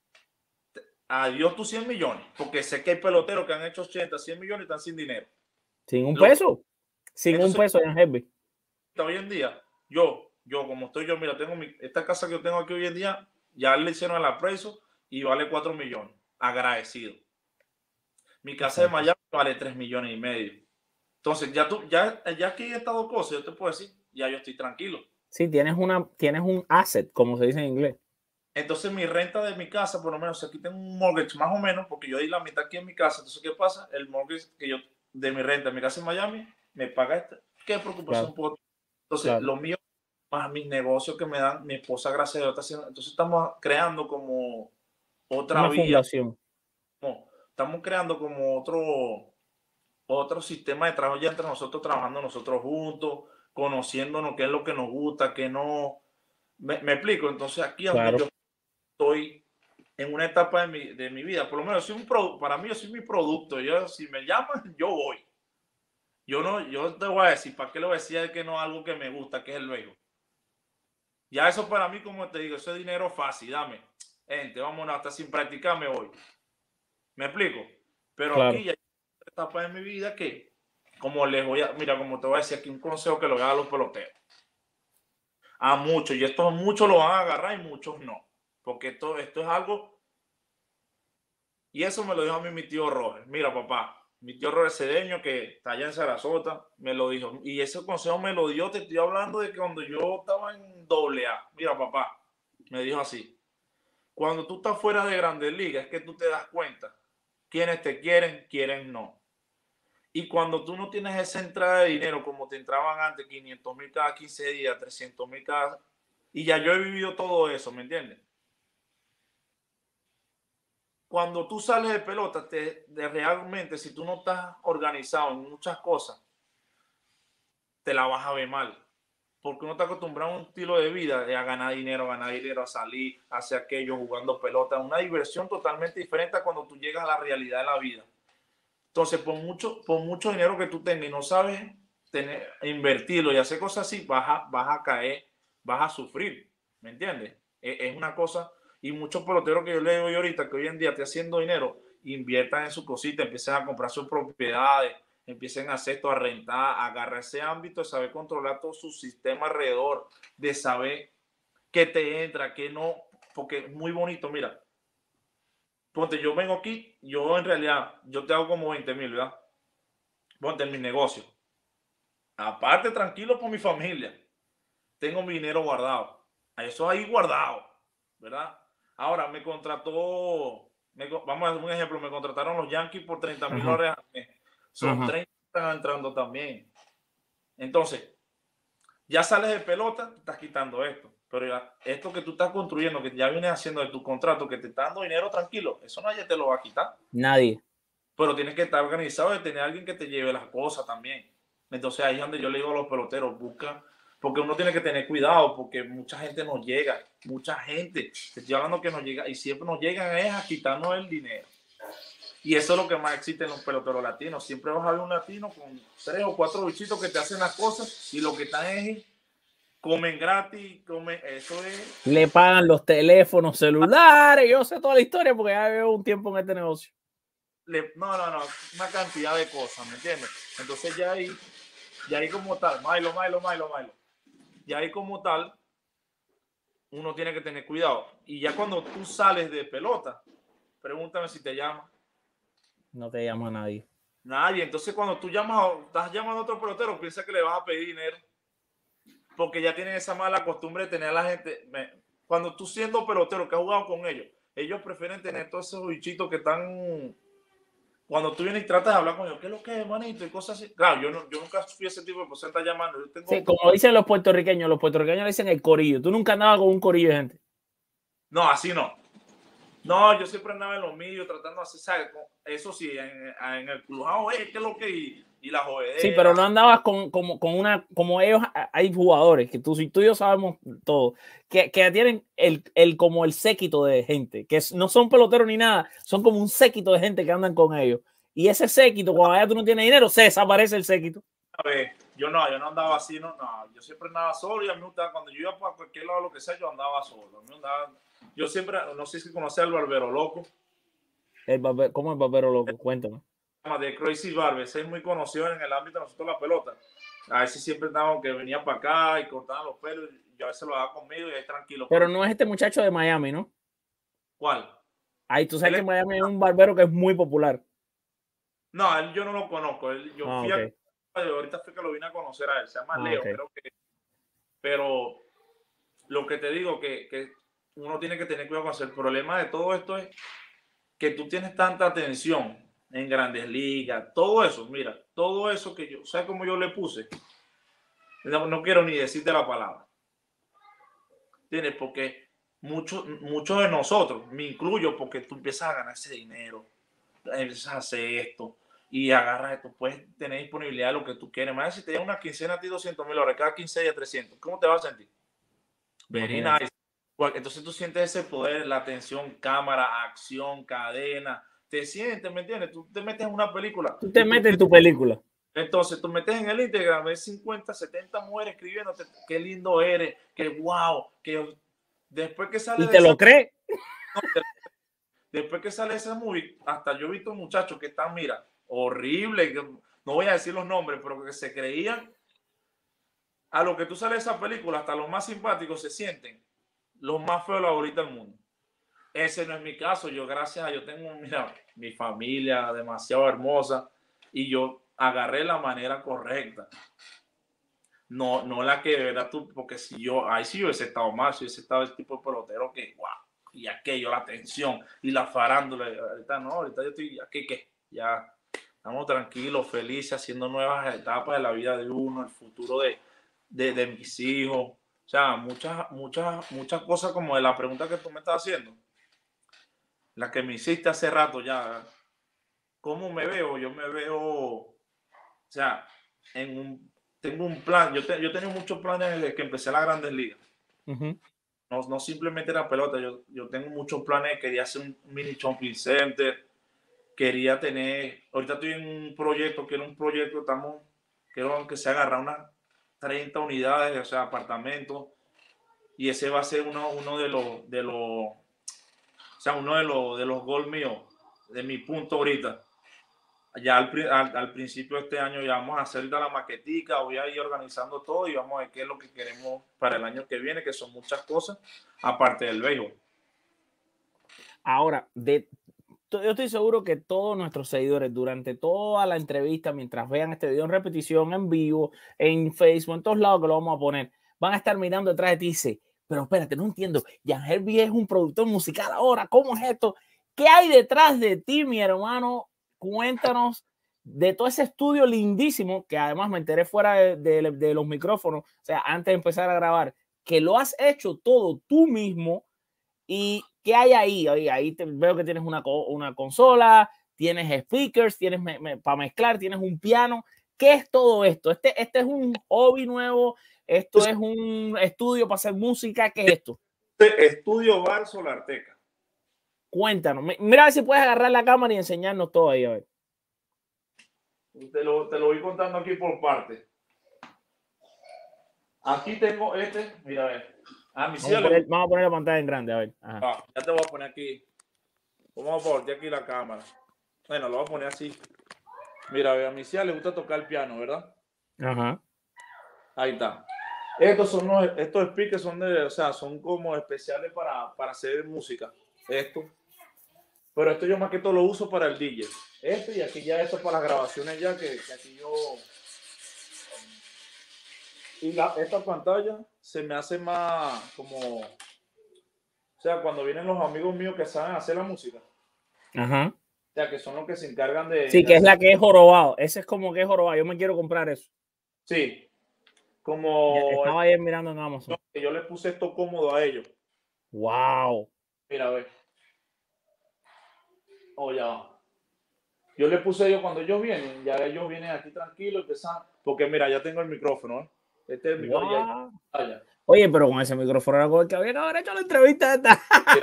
[SPEAKER 1] adiós tus 100 millones. Porque sé que hay peloteros que han hecho 80, 100 millones y están sin dinero.
[SPEAKER 2] Sin un peso. Sin un
[SPEAKER 1] Entonces,
[SPEAKER 2] peso en Heavy.
[SPEAKER 1] hoy en día, yo como estoy yo, mira, tengo esta casa que yo tengo aquí hoy en día, ya le hicieron el appraisal y vale 4 millones. Agradecido. Mi casa de
[SPEAKER 2] Exacto.
[SPEAKER 1] Miami vale 3 millones y medio. Entonces, ya aquí he estado cosas, yo te puedo decir, ya yo estoy tranquilo.
[SPEAKER 2] Sí, tienes un asset, como se dice en inglés.
[SPEAKER 1] Entonces, mi renta de mi casa, por lo menos, aquí tengo un mortgage más o menos, porque yo di la mitad aquí en mi casa. Entonces, ¿qué pasa? El mortgage que yo, de mi renta en mi casa en Miami, me paga esta. ¿Qué preocupación
[SPEAKER 2] Claro,
[SPEAKER 1] puedo tener? Entonces,
[SPEAKER 2] claro.
[SPEAKER 1] lo mío, más mis negocios que me dan, mi esposa, gracias a Dios, está haciendo. Entonces, estamos creando como otra
[SPEAKER 2] Una
[SPEAKER 1] vía,
[SPEAKER 2] fundación.
[SPEAKER 1] no, estamos creando como otro sistema de trabajo ya entre nosotros, trabajando nosotros juntos, conociéndonos qué es lo que nos gusta, qué no. Me explico. Entonces, aquí es donde
[SPEAKER 2] Claro.
[SPEAKER 1] yo estoy en una etapa de mi vida. Por lo menos, soy para mí, yo soy mi producto. Yo, si me llaman, yo voy. Yo te voy a decir, ¿para qué le voy a decir que no algo que me gusta, que es el béisbol? Ya eso para mí, como te digo, eso es dinero fácil, dame. Gente, vámonos, hasta sin practicar me voy. ¿Me explico? Pero aquí
[SPEAKER 2] Claro.
[SPEAKER 1] ya hay una etapa de mi vida que, como les voy a, mira, como te voy a decir aquí un consejo que lo hagan a los peloteros. A muchos, y estos muchos lo van a agarrar y muchos no. Porque esto es algo, y eso me lo dijo a mí mi tío Roger. Mira, papá, mi tío Roger Cedeño, que está allá en Sarasota, me lo dijo. Y ese consejo me lo dio, te estoy hablando de que cuando yo estaba en AA. Mira, papá, me dijo así. Cuando tú estás fuera de Grandes Ligas, es que tú te das cuenta quiénes te quieren, quiénes no. Y cuando tú no tienes esa entrada de dinero como te entraban antes, 500,000 cada 15 días, 300,000 cada... Y ya yo he vivido todo eso, ¿me entiendes? Cuando tú sales de pelota, realmente, si tú no estás organizado en muchas cosas, te la vas a ver mal. Porque uno está acostumbrado a un estilo de vida, a ganar dinero, a salir, a hacer aquello, jugando pelota. Una diversión totalmente diferente a cuando tú llegas a la realidad de la vida. Entonces, por mucho dinero que tú tengas y no sabes invertirlo y hacer cosas así, vas a caer, vas a sufrir. ¿Me entiendes? Es una cosa. Y muchos peloteros que yo le doy ahorita, que hoy en día te haciendo dinero, inviertan en su cosita, empiecen a comprar sus propiedades, empiecen a hacer esto, a rentar, a agarrar ese ámbito de saber controlar todo su sistema alrededor, de saber qué te entra, qué no, porque es muy bonito. Mira, ponte, yo vengo aquí, yo en realidad, yo te hago como 20,000, ¿verdad? Ponte en mi negocio. Aparte, tranquilo por mi familia. Tengo mi dinero guardado. Eso ahí guardado, ¿verdad? Ahora me contrató, vamos a hacer un ejemplo, me contrataron los Yankees por 30,000
[SPEAKER 2] Ajá,
[SPEAKER 1] dólares al mes. Son
[SPEAKER 2] ajá.
[SPEAKER 1] 30 que están entrando también. Entonces, ya sales de pelota, te estás quitando esto. Pero ya, esto que tú estás construyendo, que ya vienes haciendo de tu contrato, que te está dando dinero tranquilo, eso nadie te lo va a quitar.
[SPEAKER 2] Nadie.
[SPEAKER 1] Pero tienes que estar organizado de tener a alguien que te lleve las cosas también. Entonces ahí es donde yo le digo a los peloteros, busca, porque uno tiene que tener cuidado, porque mucha gente nos llega, mucha gente, te estoy hablando que nos llega, y siempre nos llegan es a quitarnos el dinero. Y eso es lo que más existe en los peloteros latinos. Siempre vas a ver un latino con 3 o 4 bichitos que te hacen las cosas y lo que están es comen gratis, comen, eso es...
[SPEAKER 2] Le pagan los teléfonos celulares. Yo sé toda la historia porque ya llevo un tiempo en este negocio.
[SPEAKER 1] No, una cantidad de cosas, ¿me entiendes? Entonces ya ahí como tal, Milo. Ya ahí como tal, uno tiene que tener cuidado. Y ya cuando tú sales de pelota, pregúntame si te llama.
[SPEAKER 2] No te llama nadie.
[SPEAKER 1] Nadie. Entonces cuando tú estás llamando a otro pelotero, piensa que le vas a pedir dinero. Porque ya tienen esa mala costumbre de tener a la gente. Cuando tú siendo pelotero que has jugado con ellos prefieren tener todos esos bichitos que están... Cuando tú vienes y tratas de hablar con ellos, ¿qué es lo que es, manito? Y cosas así. Claro, yo nunca fui ese tipo de persona que está llamando. Yo
[SPEAKER 2] Sí,
[SPEAKER 1] tengo...
[SPEAKER 2] como dicen los puertorriqueños le dicen el corillo. Tú nunca andabas con un corillo de gente.
[SPEAKER 1] No, así no. No, yo siempre andaba en lo mío, tratando de hacer, ¿sabes? Eso sí, en el club, ¿qué es lo que? Y la
[SPEAKER 2] Sí, pero
[SPEAKER 1] jodedera.
[SPEAKER 2] no andabas con una, como ellos, hay jugadores que tú y yo sabemos todo, que tienen como el séquito de gente, que no son peloteros ni nada, son como un séquito de gente que andan con ellos. Y ese séquito, cuando allá tú no tienes dinero, se desaparece el séquito.
[SPEAKER 1] A ver, yo no andaba así, no, yo siempre andaba solo y a mí me gustaba, cuando yo iba para cualquier lado, lo que sea, yo andaba solo. Yo siempre, no sé si conoces al Barbero Loco.
[SPEAKER 2] ¿Cómo el papero loco? Cuéntame.
[SPEAKER 1] De Crazy Barber, ese es muy conocido en el ámbito de nosotros la pelota. A veces siempre andaba que venía para acá y cortaba los pelos, y yo a veces lo daba conmigo y ahí tranquilo.
[SPEAKER 2] Pero no es este muchacho de Miami, ¿no?
[SPEAKER 1] ¿Cuál?
[SPEAKER 2] Ay, tú sabes que en Miami hay un barbero que es muy popular.
[SPEAKER 1] No, él yo no lo conozco. Yo fui
[SPEAKER 2] Ok.
[SPEAKER 1] ahorita fue que lo vine a conocer a él. Se llama Leo,
[SPEAKER 2] Ok.
[SPEAKER 1] creo que. Pero lo que te digo, que uno tiene que tener cuidado con eso. El problema de todo esto es que tú tienes tanta atención en Grandes Ligas, todo eso, mira, todo eso que yo, ¿sabes cómo yo le puse? No quiero ni decirte la palabra. ¿Entiendes? Porque muchos de nosotros, me incluyo, porque tú empiezas a ganar ese dinero, empiezas a hacer esto y agarras esto, puedes tener disponibilidad de lo que tú quieres. Más si te llega una quincena a ti 200,000 dólares, cada 15 días 300, ¿cómo te vas a sentir? Very
[SPEAKER 2] Imagínate.
[SPEAKER 1] nice. Entonces tú sientes ese poder, la atención, cámara, acción, cadena, te sientes, ¿me entiendes? Tú te metes en una película
[SPEAKER 2] Tú te
[SPEAKER 1] y tú,
[SPEAKER 2] metes en tu película.
[SPEAKER 1] entonces tú metes en el Instagram, ves 50, 70 mujeres escribiéndote, qué lindo eres, que wow, que después que sale
[SPEAKER 2] Y
[SPEAKER 1] de
[SPEAKER 2] te
[SPEAKER 1] esa,
[SPEAKER 2] lo crees.
[SPEAKER 1] después que sale esa movie, hasta yo he visto muchachos que están, mira, horrible, no voy a decir los nombres, pero que se creían, a lo que tú sales de esa película, hasta los más simpáticos se sienten los más feos ahorita del mundo. Ese no es mi caso. Yo, gracias a Dios, tengo, mira, mi familia demasiado hermosa y yo agarré la manera correcta. No la que de verdad tú, porque si yo, ahí sí yo hubiese estado mal, si hubiese estado ese tipo de pelotero que, wow, y aquello, la tensión y la farándula. Ahorita no, ahorita yo estoy, aquí que, ya, Estamos tranquilos, felices, haciendo nuevas etapas de la vida de uno, el futuro de mis hijos. O sea, muchas cosas como de la pregunta que tú me estás haciendo, la que me hiciste hace rato ya. ¿Cómo me veo? Yo me veo, o sea, tengo un plan. Yo tenía muchos planes desde que empecé las Grandes Ligas. No simplemente la pelota, yo tengo muchos planes. Quería hacer un mini shopping center, quería tener, ahorita estoy en un proyecto, quiero que se agarra unas 30 unidades, o sea, apartamentos, y ese va a ser uno de los goals míos, de mi punto ahorita. Ya al principio de este año ya vamos a hacer la maquetica, voy a ir organizando todo y vamos a ver qué es lo que queremos para el año que viene, que son muchas cosas, aparte del béisbol.
[SPEAKER 2] Ahora, yo estoy seguro que todos nuestros seguidores durante toda la entrevista, mientras vean este video en repetición, en vivo, en Facebook, en todos lados que lo vamos a poner, van a estar mirando detrás de ti y dice, pero espérate, no entiendo, Jan Hervey es un productor musical ahora, ¿cómo es esto? ¿Qué hay detrás de ti, mi hermano? Cuéntanos de todo ese estudio lindísimo, que además me enteré fuera de los micrófonos, o sea, antes de empezar a grabar, que lo has hecho todo tú mismo. ¿Y qué hay ahí? Ahí veo que tienes una consola, tienes speakers, tienes para mezclar, tienes un piano. ¿Qué es todo esto? Este es un hobby nuevo, esto es un estudio para hacer música. ¿Qué es esto?
[SPEAKER 1] Estudio Bar Solarteca.
[SPEAKER 2] Cuéntanos. Mira a ver si puedes agarrar la cámara y enseñarnos todo ahí. A ver.
[SPEAKER 1] Te lo voy contando aquí por parte. Aquí tengo mira, a ver.
[SPEAKER 2] Vamos a poner la pantalla en grande, a ver.
[SPEAKER 1] Ya te voy a poner aquí. Vamos a poner aquí la cámara. Bueno, lo voy a poner así. Mira, a mi tía le gusta tocar el piano, ¿verdad?
[SPEAKER 2] Ajá.
[SPEAKER 1] Ahí está. Estos speakers son como especiales para hacer música. Pero esto yo más que todo lo uso para el DJ. Y aquí ya esto para las grabaciones ya que aquí yo. Y esta pantalla se me hace más como, o sea, cuando vienen los amigos míos que saben hacer la música.
[SPEAKER 2] Ajá.
[SPEAKER 1] O sea, que son los que se encargan de.
[SPEAKER 2] Sí, que es la que es jorobado. Ese es como que es jorobado. Yo me quiero comprar eso.
[SPEAKER 1] Sí. Como.
[SPEAKER 2] Estaba ayer mirando en Amazon.
[SPEAKER 1] Yo le puse esto cómodo a ellos.
[SPEAKER 2] Wow.
[SPEAKER 1] Mira, a ver. Oh, ya va. Yo le puse a ellos cuando ellos vienen aquí tranquilos, porque mira, ya tengo el micrófono, ¿eh? Este es el micrófono.
[SPEAKER 2] Wow. Oye, pero con ese micrófono era con el que había que haber hecho la entrevista esta.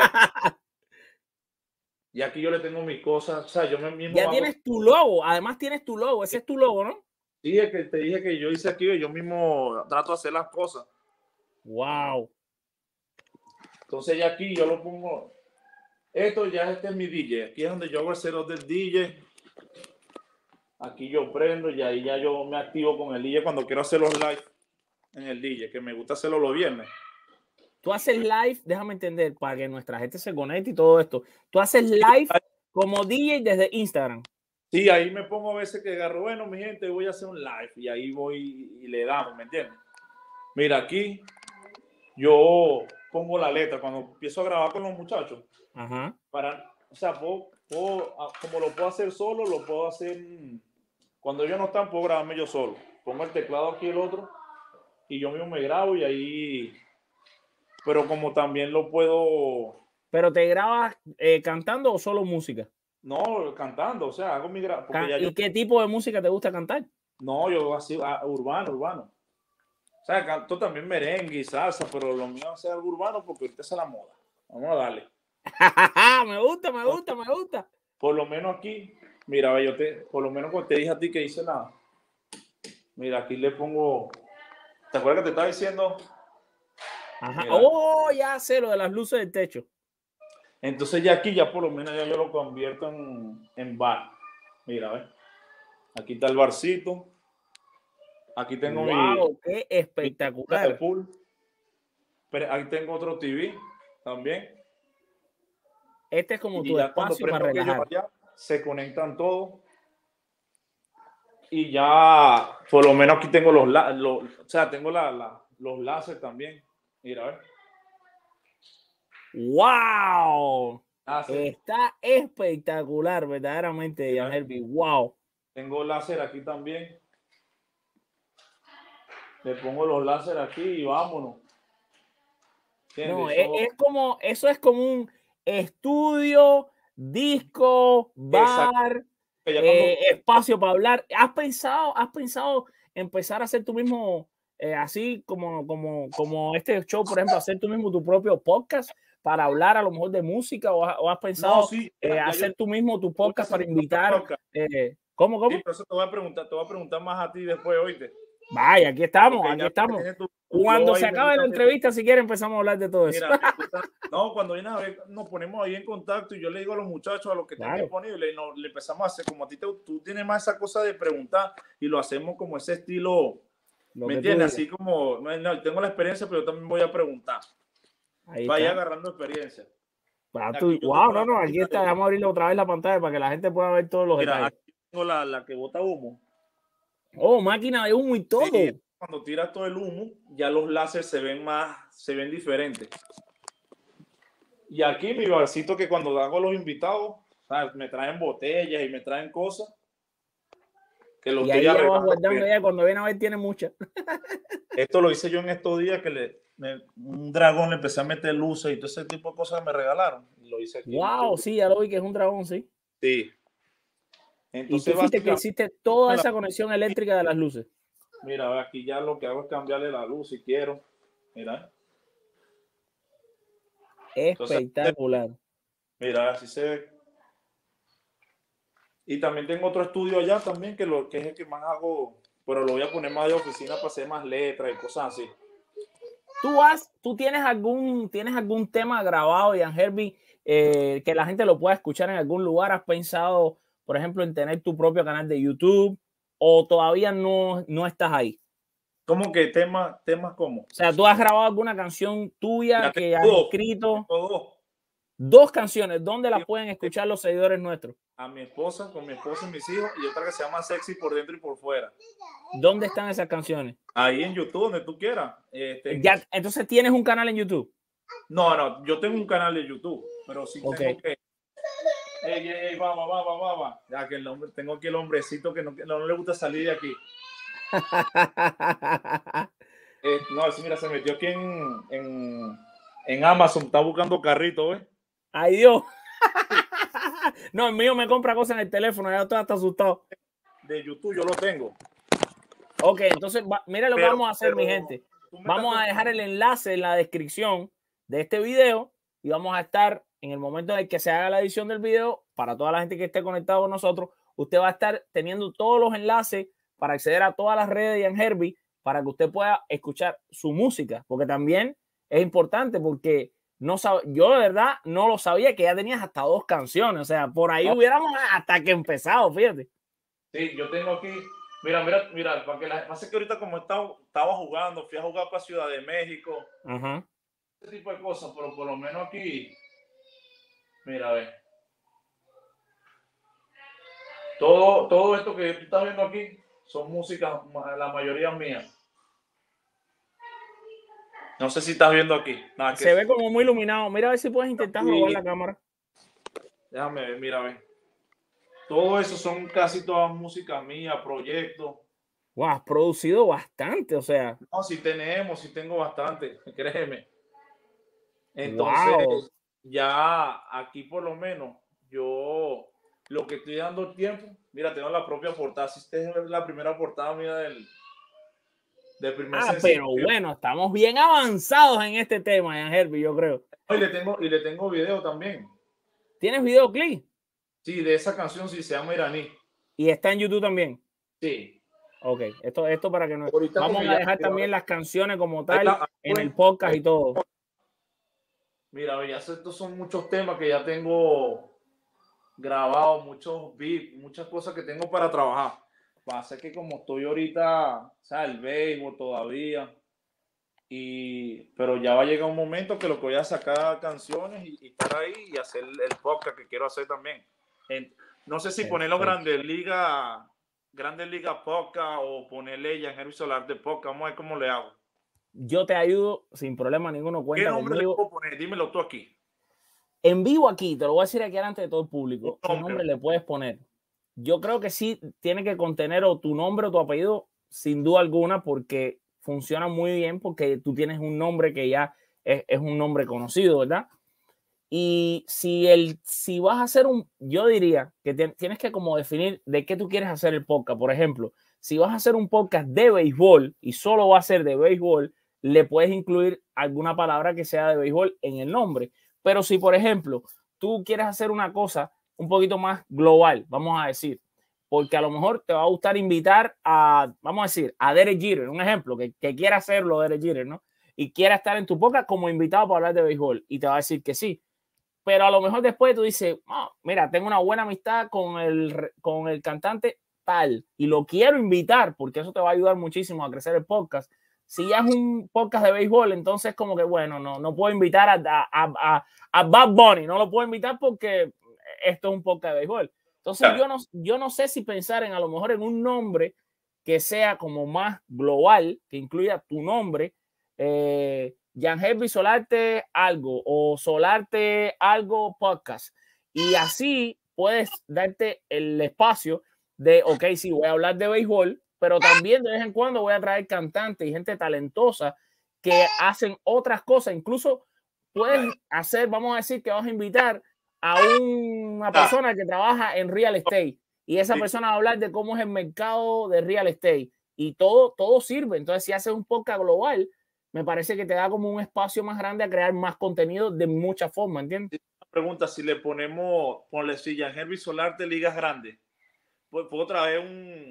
[SPEAKER 1] Y aquí yo le tengo mis cosas, o sea, yo mismo
[SPEAKER 2] ya tienes tu logo, además tienes tu logo, ese es tu logo, ¿no?
[SPEAKER 1] Sí, es que te dije que yo hice aquí y yo mismo trato de hacer las cosas.
[SPEAKER 2] Wow.
[SPEAKER 1] Entonces ya aquí yo lo pongo, este es mi DJ, aquí es donde yo hago el setup del DJ. Aquí yo prendo y ahí ya yo me activo con el DJ cuando quiero hacer los live en el DJ, que me gusta hacerlo los viernes.
[SPEAKER 2] Tú haces live, déjame entender, para que nuestra gente se conecte y todo esto. Tú haces live como DJ desde Instagram.
[SPEAKER 1] Sí, ahí me pongo a veces que agarro, bueno, mi gente, voy a hacer un live y ahí voy y le damos, ¿me entiendes? Mira, aquí yo pongo la letra cuando empiezo a grabar con los muchachos.
[SPEAKER 2] Ajá.
[SPEAKER 1] O sea, como lo puedo hacer solo, lo puedo hacer cuando ellos no están, puedo grabarme yo solo. Pongo el teclado aquí, el otro, y yo mismo me grabo y ahí. Pero como también lo puedo.
[SPEAKER 2] ¿Pero te grabas cantando o solo música?
[SPEAKER 1] No, cantando, o sea, hago mi
[SPEAKER 2] ¿Y qué tipo de música te gusta cantar?
[SPEAKER 1] No, yo así, urbano. O sea, canto también merengue y salsa, pero lo mío es algo urbano porque ahorita es la moda. Vamos a darle.
[SPEAKER 2] me gusta.
[SPEAKER 1] Por lo menos aquí, mira, por lo menos cuando te dije a ti que hice nada. Mira, aquí le pongo. ¿Te acuerdas que te estaba diciendo?
[SPEAKER 2] Ajá. Oh, ya sé lo de las luces del techo.
[SPEAKER 1] Entonces ya aquí, ya por lo menos ya yo lo convierto en bar. Mira, ¿ves? Aquí está el barcito. Aquí tengo
[SPEAKER 2] qué espectacular.
[SPEAKER 1] Mi pool. Pero aquí tengo otro TV también.
[SPEAKER 2] Este es como tu espacio para relajar.
[SPEAKER 1] Se conectan todos. Y ya, por lo menos aquí tengo o sea, tengo los láser también. Mira, a ver.
[SPEAKER 2] ¡Wow! Está espectacular, verdaderamente, Jan Hervey. ¡Wow!
[SPEAKER 1] Tengo láser aquí también. Le pongo los láser aquí y vámonos.
[SPEAKER 2] No, eso es como un estudio, disco, bar, espacio para hablar. ¿Has pensado empezar a hacer tú mismo, así como este show, por ejemplo, hacer tú mismo tu propio podcast para hablar a lo mejor de música? ¿O has pensado hacer tú mismo tu podcast para invitar? ¿Cómo?
[SPEAKER 1] Sí, pero eso te voy a preguntar más a ti después, oíste.
[SPEAKER 2] Vaya, aquí estamos. Cuando se acabe la entrevista, si quieren, empezamos a hablar de todo eso.
[SPEAKER 1] Mira, no, cuando viene a ver, nos ponemos ahí en contacto y yo le digo a los muchachos, a los que estén disponibles, y le empezamos a hacer, como a ti tú tienes más esa cosa de preguntar y lo hacemos como ese estilo, ¿me entiendes? Así como, no, tengo la experiencia, pero yo también voy a preguntar. Vaya agarrando experiencia.
[SPEAKER 2] Aquí está, vamos a abrirle otra vez la pantalla para que la gente pueda ver todos los detalles.
[SPEAKER 1] Aquí tengo la que bota humo.
[SPEAKER 2] Oh, máquina de humo y todo. Sí,
[SPEAKER 1] cuando tiras todo el humo, ya los láseres se ven diferentes. Y aquí mi barcito, que cuando hago los invitados, ¿sabes? Me traen botellas y me traen cosas. Que los
[SPEAKER 2] y ahí ya vas guardando ya, cuando viene a ver tiene muchas.
[SPEAKER 1] Esto lo hice yo en estos días, que un dragón le empecé a meter luces y todo ese tipo de cosas que me regalaron. Lo hice aquí.
[SPEAKER 2] Wow, sí, ya lo vi que es un dragón, sí.
[SPEAKER 1] Sí.
[SPEAKER 2] Entonces, y tú fuiste que hiciste toda esa conexión eléctrica de las luces.
[SPEAKER 1] Mira, aquí ya lo que hago es cambiarle la luz si quiero. Mira.
[SPEAKER 2] Espectacular.
[SPEAKER 1] Entonces, mira, así se ve. Y también tengo otro estudio allá también, que es el que más hago, pero lo voy a poner más de oficina para hacer más letras y cosas así.
[SPEAKER 2] ¿Tú tienes algún tema grabado, Jan Herbie, que la gente lo pueda escuchar en algún lugar? ¿Has pensado, por ejemplo, en tener tu propio canal de YouTube o todavía no estás ahí?
[SPEAKER 1] ¿Cómo que temas cómo?
[SPEAKER 2] O sea, ¿tú has grabado alguna canción tuya que has escrito?
[SPEAKER 1] Dos
[SPEAKER 2] canciones. ¿Dónde las pueden escuchar los seguidores nuestros?
[SPEAKER 1] Con mi esposa y mis hijos, y otra que se llama Sexy por dentro y por fuera.
[SPEAKER 2] ¿Dónde están esas canciones?
[SPEAKER 1] Ahí en YouTube, donde tú quieras.
[SPEAKER 2] Ya, entonces, ¿tienes un canal en YouTube?
[SPEAKER 1] No, yo tengo un canal de YouTube, pero sí tengo que... va. Ya que tengo aquí el hombrecito que no le gusta salir de aquí. Mira, se metió aquí en Amazon, está buscando carrito, ¿eh?
[SPEAKER 2] ¡Ay, Dios! No, el mío me compra cosas en el teléfono, ya estoy hasta asustado.
[SPEAKER 1] De YouTube yo lo tengo.
[SPEAKER 2] Ok, entonces, mira lo que vamos a hacer, mi gente. Vamos a dejar el enlace en la descripción de este video y vamos a estar en el momento en el que se haga la edición del video, para toda la gente que esté conectado con nosotros, usted va a estar teniendo todos los enlaces para acceder a todas las redes de Jan Herbie, para que usted pueda escuchar su música, porque también es importante, porque yo de verdad no lo sabía, que ya tenías hasta 2 canciones, o sea, por ahí hubiéramos hasta que empezado, fíjate.
[SPEAKER 1] Sí, yo tengo aquí, mira, para que pasa que ahorita como estaba jugando, fui a jugar para Ciudad de México, ese tipo de cosas, pero por lo menos aquí, mira, a ver. Todo esto que tú estás viendo aquí son músicas, la mayoría mías. No sé si estás viendo aquí.
[SPEAKER 2] Se ve como muy iluminado. Mira a ver si puedes intentar robar la cámara.
[SPEAKER 1] Déjame ver, mira, a ver. Todo eso son casi toda música mía, proyectos.
[SPEAKER 2] Wow, has producido bastante, o sea.
[SPEAKER 1] No, sí tengo bastante, créeme. Entonces, ya aquí por lo menos, yo lo que estoy dando tiempo, mira, tengo la propia portada. Si esta es la primera portada mía del primer
[SPEAKER 2] sencillo. Pero bueno, estamos bien avanzados en este tema, Jan Herbie, yo creo.
[SPEAKER 1] Y le tengo video también.
[SPEAKER 2] ¿Tienes videoclip?
[SPEAKER 1] Sí, de esa canción, sí, se llama Iraní.
[SPEAKER 2] ¿Y está en YouTube también?
[SPEAKER 1] Sí.
[SPEAKER 2] Ok, esto para que no... Vamos a dejar también las canciones como tal en el podcast y todo.
[SPEAKER 1] Mira, ya estos son muchos temas que ya tengo grabados, muchos beats, muchas cosas que tengo para trabajar. Pasa que como estoy ahorita, o sea, el béisbol todavía, pero ya va a llegar un momento que lo que voy a sacar canciones y estar ahí y hacer el podcast que quiero hacer también. No sé si ponerlo Grandes Ligas Podcast o ponerle Jan Herbie Solarte Podcast. Vamos a ver cómo le hago.
[SPEAKER 2] Yo te ayudo sin problema ninguno. Cuenta
[SPEAKER 1] ¿Qué nombre
[SPEAKER 2] conmigo.
[SPEAKER 1] le puedo poner? Dímelo tú aquí.
[SPEAKER 2] En vivo aquí, te lo voy a decir aquí delante de todo el público. ¿Qué nombre le puedes poner? Yo creo que sí tiene que contener o tu nombre o tu apellido, sin duda alguna, porque funciona muy bien, porque tú tienes un nombre que ya es un nombre conocido, ¿verdad? Y si vas a hacer yo diría que tienes que como definir de qué tú quieres hacer el podcast. Por ejemplo, si vas a hacer un podcast de béisbol y solo va a ser de béisbol, le puedes incluir alguna palabra que sea de béisbol en el nombre. Pero si, por ejemplo, tú quieres hacer una cosa un poquito más global, vamos a decir, porque a lo mejor te va a gustar invitar vamos a decir, a Derek Jeter, un ejemplo, que quiera hacerlo Derek Jeter, ¿no? Y quiera estar en tu podcast como invitado para hablar de béisbol y te va a decir que sí. Pero a lo mejor después tú dices, oh, mira, tengo una buena amistad con el cantante tal y lo quiero invitar porque eso te va a ayudar muchísimo a crecer el podcast. Si ya es un podcast de béisbol, entonces como que, bueno, no puedo invitar a Bad Bunny, no lo puedo invitar porque esto es un podcast de béisbol. Entonces yo no sé si pensar en a lo mejor en un nombre que sea como más global, que incluya tu nombre, Yangervis Solarte algo o Solarte algo podcast. Y así puedes darte el espacio de, ok, sí, voy a hablar de béisbol, pero también de vez en cuando voy a traer cantantes y gente talentosa que hacen otras cosas. Incluso puedes hacer, vamos a decir que vas a invitar a una persona que trabaja en real estate y esa persona va a hablar de cómo es el mercado de real estate y todo sirve. Entonces, si haces un podcast global, me parece que te da como un espacio más grande a crear más contenido de muchas formas, ¿entiendes?
[SPEAKER 1] Pregunta, si le ponemos, ponle si Yangervis Solarte ligas grandes, pues puedo traer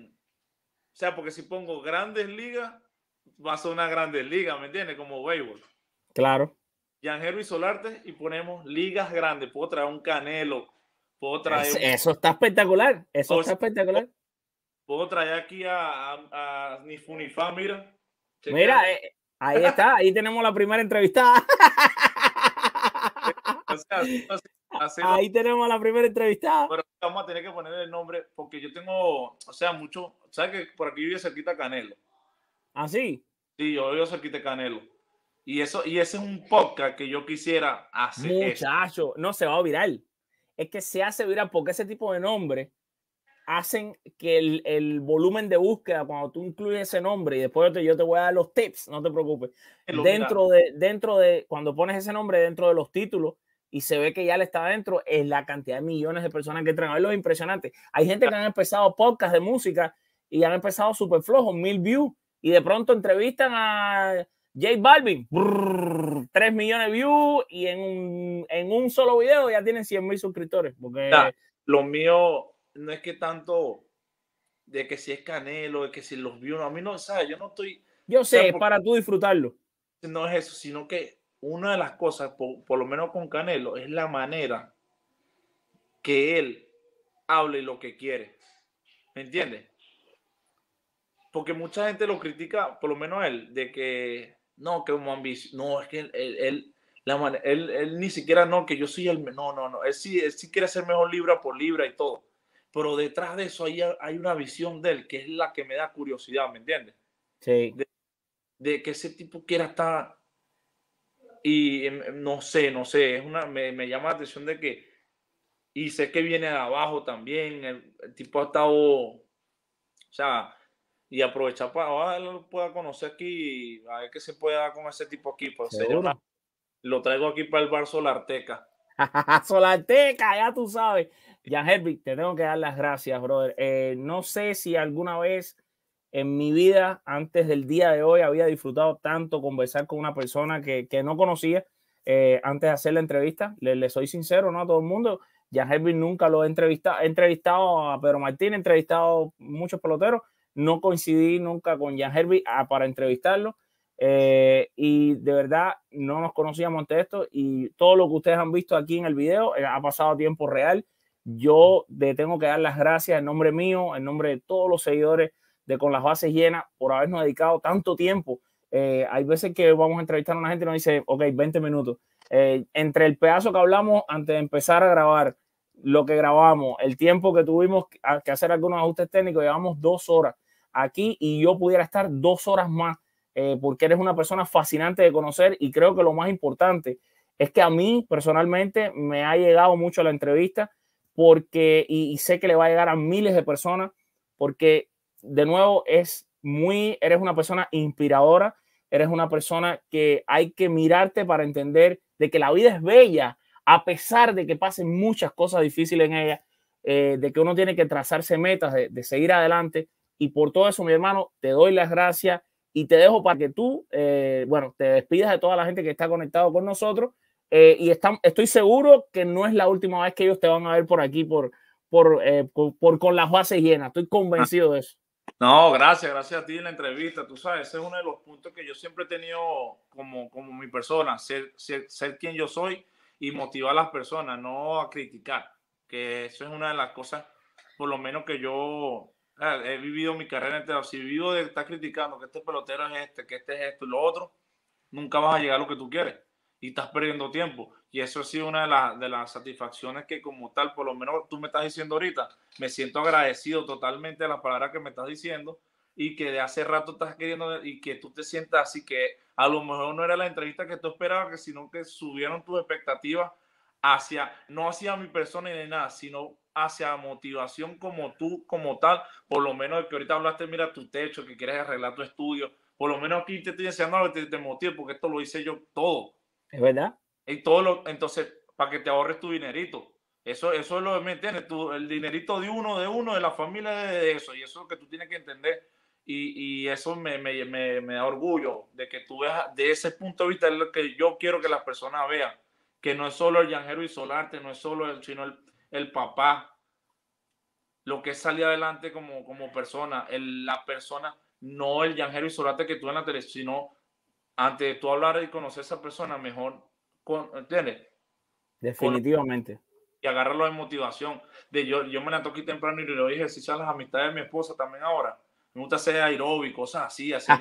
[SPEAKER 1] o sea, porque si pongo grandes ligas, va a ser una grandes ligas, ¿me entiendes? Como béisbol.
[SPEAKER 2] Claro.
[SPEAKER 1] Yangervis Solarte y ponemos ligas grandes, puedo traer un Canelo, puedo traer
[SPEAKER 2] eso está espectacular, eso está espectacular.
[SPEAKER 1] Puedo traer aquí a Nifunifá, mira.
[SPEAKER 2] Mira, ahí está, ahí tenemos la primera entrevistada.
[SPEAKER 1] O sea,
[SPEAKER 2] ahí tenemos la primera entrevistada.
[SPEAKER 1] Pero vamos a tener que poner el nombre porque yo tengo, o sea, mucho, ¿sabes que por aquí vive cerquita Canelo?
[SPEAKER 2] ¿Ah, sí?
[SPEAKER 1] Sí, yo vivo cerquita Canelo. Y ese es un podcast que yo quisiera hacer.
[SPEAKER 2] Muchacho, no se va a viral. Es que se hace viral porque ese tipo de nombres hacen que el volumen de búsqueda, cuando tú incluyes ese nombre y después yo te voy a dar los tips, no te preocupes. Dentro de, cuando pones ese nombre dentro de los títulos y se ve que ya le está dentro, es la cantidad de millones de personas que entran. Es lo impresionante. Hay gente que han empezado podcasts de música y han empezado súper flojos, 1000 views, y de pronto entrevistan a J Balvin, 3 millones de views y en un solo video ya tienen 100,000 suscriptores. Porque
[SPEAKER 1] lo mío no es que tanto de que si es Canelo, de que si los views, a mí no, ¿sabes? Yo no estoy...
[SPEAKER 2] Yo sé, es para tú disfrutarlo.
[SPEAKER 1] No es eso, sino que una de las cosas, por lo menos con Canelo, es la manera que él hable lo que quiere. ¿Me entiendes? Porque mucha gente lo critica, por lo menos él, de que no, que como ambición, no, es que él ni siquiera no, que yo soy el, no, él sí quiere ser mejor libra por libra y todo, pero detrás de eso hay una visión de él que es la que me da curiosidad, ¿me entiendes?
[SPEAKER 2] Sí.
[SPEAKER 1] De que ese tipo quiera estar y no sé, me llama la atención de que, y sé que viene de abajo también, el tipo ha estado, o sea, y aprovechar para lo pueda conocer aquí y a ver qué se puede dar con ese tipo aquí. Pues lo traigo aquí para el bar Solarteca.
[SPEAKER 2] Solarteca, ya tú sabes. Yangervis, te tengo que dar las gracias, brother. No sé si alguna vez en mi vida, antes del día de hoy, había disfrutado tanto conversar con una persona que no conocía antes de hacer la entrevista. Le soy sincero, ¿no? A todo el mundo. Yangervis nunca lo he entrevistado. He entrevistado a Pedro Martín, he entrevistado muchos peloteros. No coincidí nunca con Yangervis para entrevistarlo. Y de verdad no nos conocíamos ante esto y todo lo que ustedes han visto aquí en el video ha pasado a tiempo real. Yo le tengo que dar las gracias en nombre mío, en nombre de todos los seguidores de Con las Bases Llenas por habernos dedicado tanto tiempo. Hay veces que vamos a entrevistar a una gente y nos dice, ok, 20 minutos. Entre el pedazo que hablamos antes de empezar a grabar, lo que grabamos, el tiempo que tuvimos que hacer algunos ajustes técnicos, llevamos 2 horas aquí y yo pudiera estar 2 horas más porque eres una persona fascinante de conocer y creo que lo más importante es que a mí personalmente me ha llegado mucho la entrevista porque, y sé que le va a llegar a miles de personas, porque de nuevo eres una persona inspiradora, eres una persona que hay que mirarte para entender de que la vida es bella, a pesar de que pasen muchas cosas difíciles en ella, de que uno tiene que trazarse metas, de seguir adelante. Y por todo eso, mi hermano, te doy las gracias y te dejo para que tú, bueno, te despidas de toda la gente que está conectado con nosotros. Y estoy seguro que no es la última vez que ellos te van a ver por aquí, con las bases llenas. Estoy convencido de eso.
[SPEAKER 1] No, gracias a ti en la entrevista. Tú sabes, ese es uno de los puntos que yo siempre he tenido como mi persona, ser quien yo soy y motivar a las personas, no a criticar, que eso es una de las cosas, por lo menos que yo he vivido mi carrera entera. Si vivo de estar criticando que este pelotero es este, que este es esto y lo otro, nunca vas a llegar a lo que tú quieres y estás perdiendo tiempo. Y eso ha sido una de las satisfacciones que como tal, por lo menos tú me estás diciendo ahorita, me siento agradecido totalmente de las palabras que me estás diciendo y que de hace rato estás queriendo y que tú te sientas así, que a lo mejor no era la entrevista que tú esperabas, sino que subieron tus expectativas no hacia mi persona ni nada, sino hacia motivación como tú, como tal, por lo menos de que ahorita hablaste, mira tu techo, que quieres arreglar tu estudio, por lo menos aquí te estoy enseñando algo que te motive, porque esto lo hice yo todo.
[SPEAKER 2] ¿Es verdad?
[SPEAKER 1] Y entonces, para que te ahorres tu dinerito. Eso es lo que me entiendes, el dinerito de uno, de la familia, de eso. Y eso es lo que tú tienes que entender. Y eso me da orgullo de que tú veas de ese punto de vista, es lo que yo quiero que las personas vean. Que no es solo el Yangervis Solarte, no es solo sino el papá. Lo que es salir adelante como persona. La persona, no el Yangervis Solarte que tú en la televisión, sino antes de tú hablar y conocer a esa persona, mejor, ¿entiendes?
[SPEAKER 2] Definitivamente.
[SPEAKER 1] Y agarrarlo de motivación. Yo me levanto aquí temprano y le doy ejercicio a las amistades de mi esposa también ahora. Me gusta hacer aeróbico, cosas así, hacer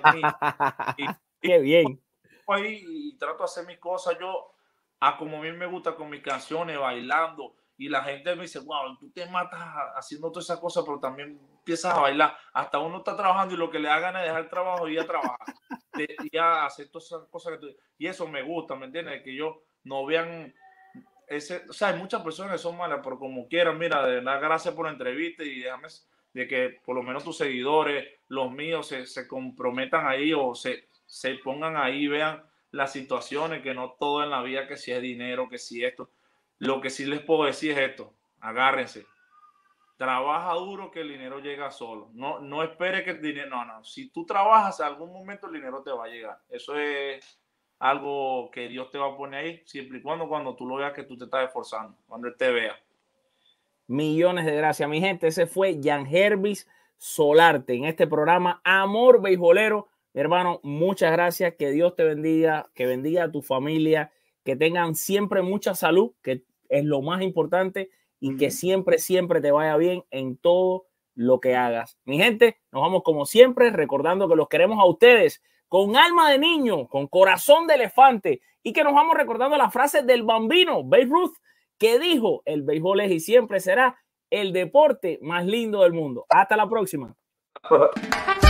[SPEAKER 2] Qué bien.
[SPEAKER 1] Y trato de hacer mis cosas yo como a mí me gusta, con mis canciones, bailando. Y la gente me dice, wow, tú te matas haciendo todas esas cosas, pero también empiezas a bailar. Hasta uno está trabajando y lo que le da ganas es dejar el trabajo y ir a trabajar. Y a hacer todas esas cosas y eso me gusta, ¿me entiendes? Que yo no vean o sea, hay muchas personas que son malas, pero como quieran, mira, de verdad, gracias por la entrevista y déjame de que por lo menos tus seguidores, los míos, se comprometan ahí o se pongan ahí, vean las situaciones, que no todo en la vida, que si es dinero, que si esto. Lo que sí les puedo decir es esto, agárrense. Trabaja duro que el dinero llega solo. No espere que el dinero, no. Si tú trabajas, en algún momento el dinero te va a llegar. Eso es algo que Dios te va a poner ahí, siempre y cuando tú lo veas que tú te estás esforzando, cuando Él te vea.
[SPEAKER 2] Millones de gracias, mi gente. Ese fue Yangervis Solarte en este programa Amor Beisbolero. Mi hermano, muchas gracias. Que Dios te bendiga, que bendiga a tu familia, que tengan siempre mucha salud, que es lo más importante, y que siempre te vaya bien en todo lo que hagas. Mi gente, nos vamos como siempre recordando que los queremos a ustedes con alma de niño, con corazón de elefante, y que nos vamos recordando las frases del bambino Babe Ruth, que dijo: el béisbol es y siempre será el deporte más lindo del mundo. Hasta la próxima.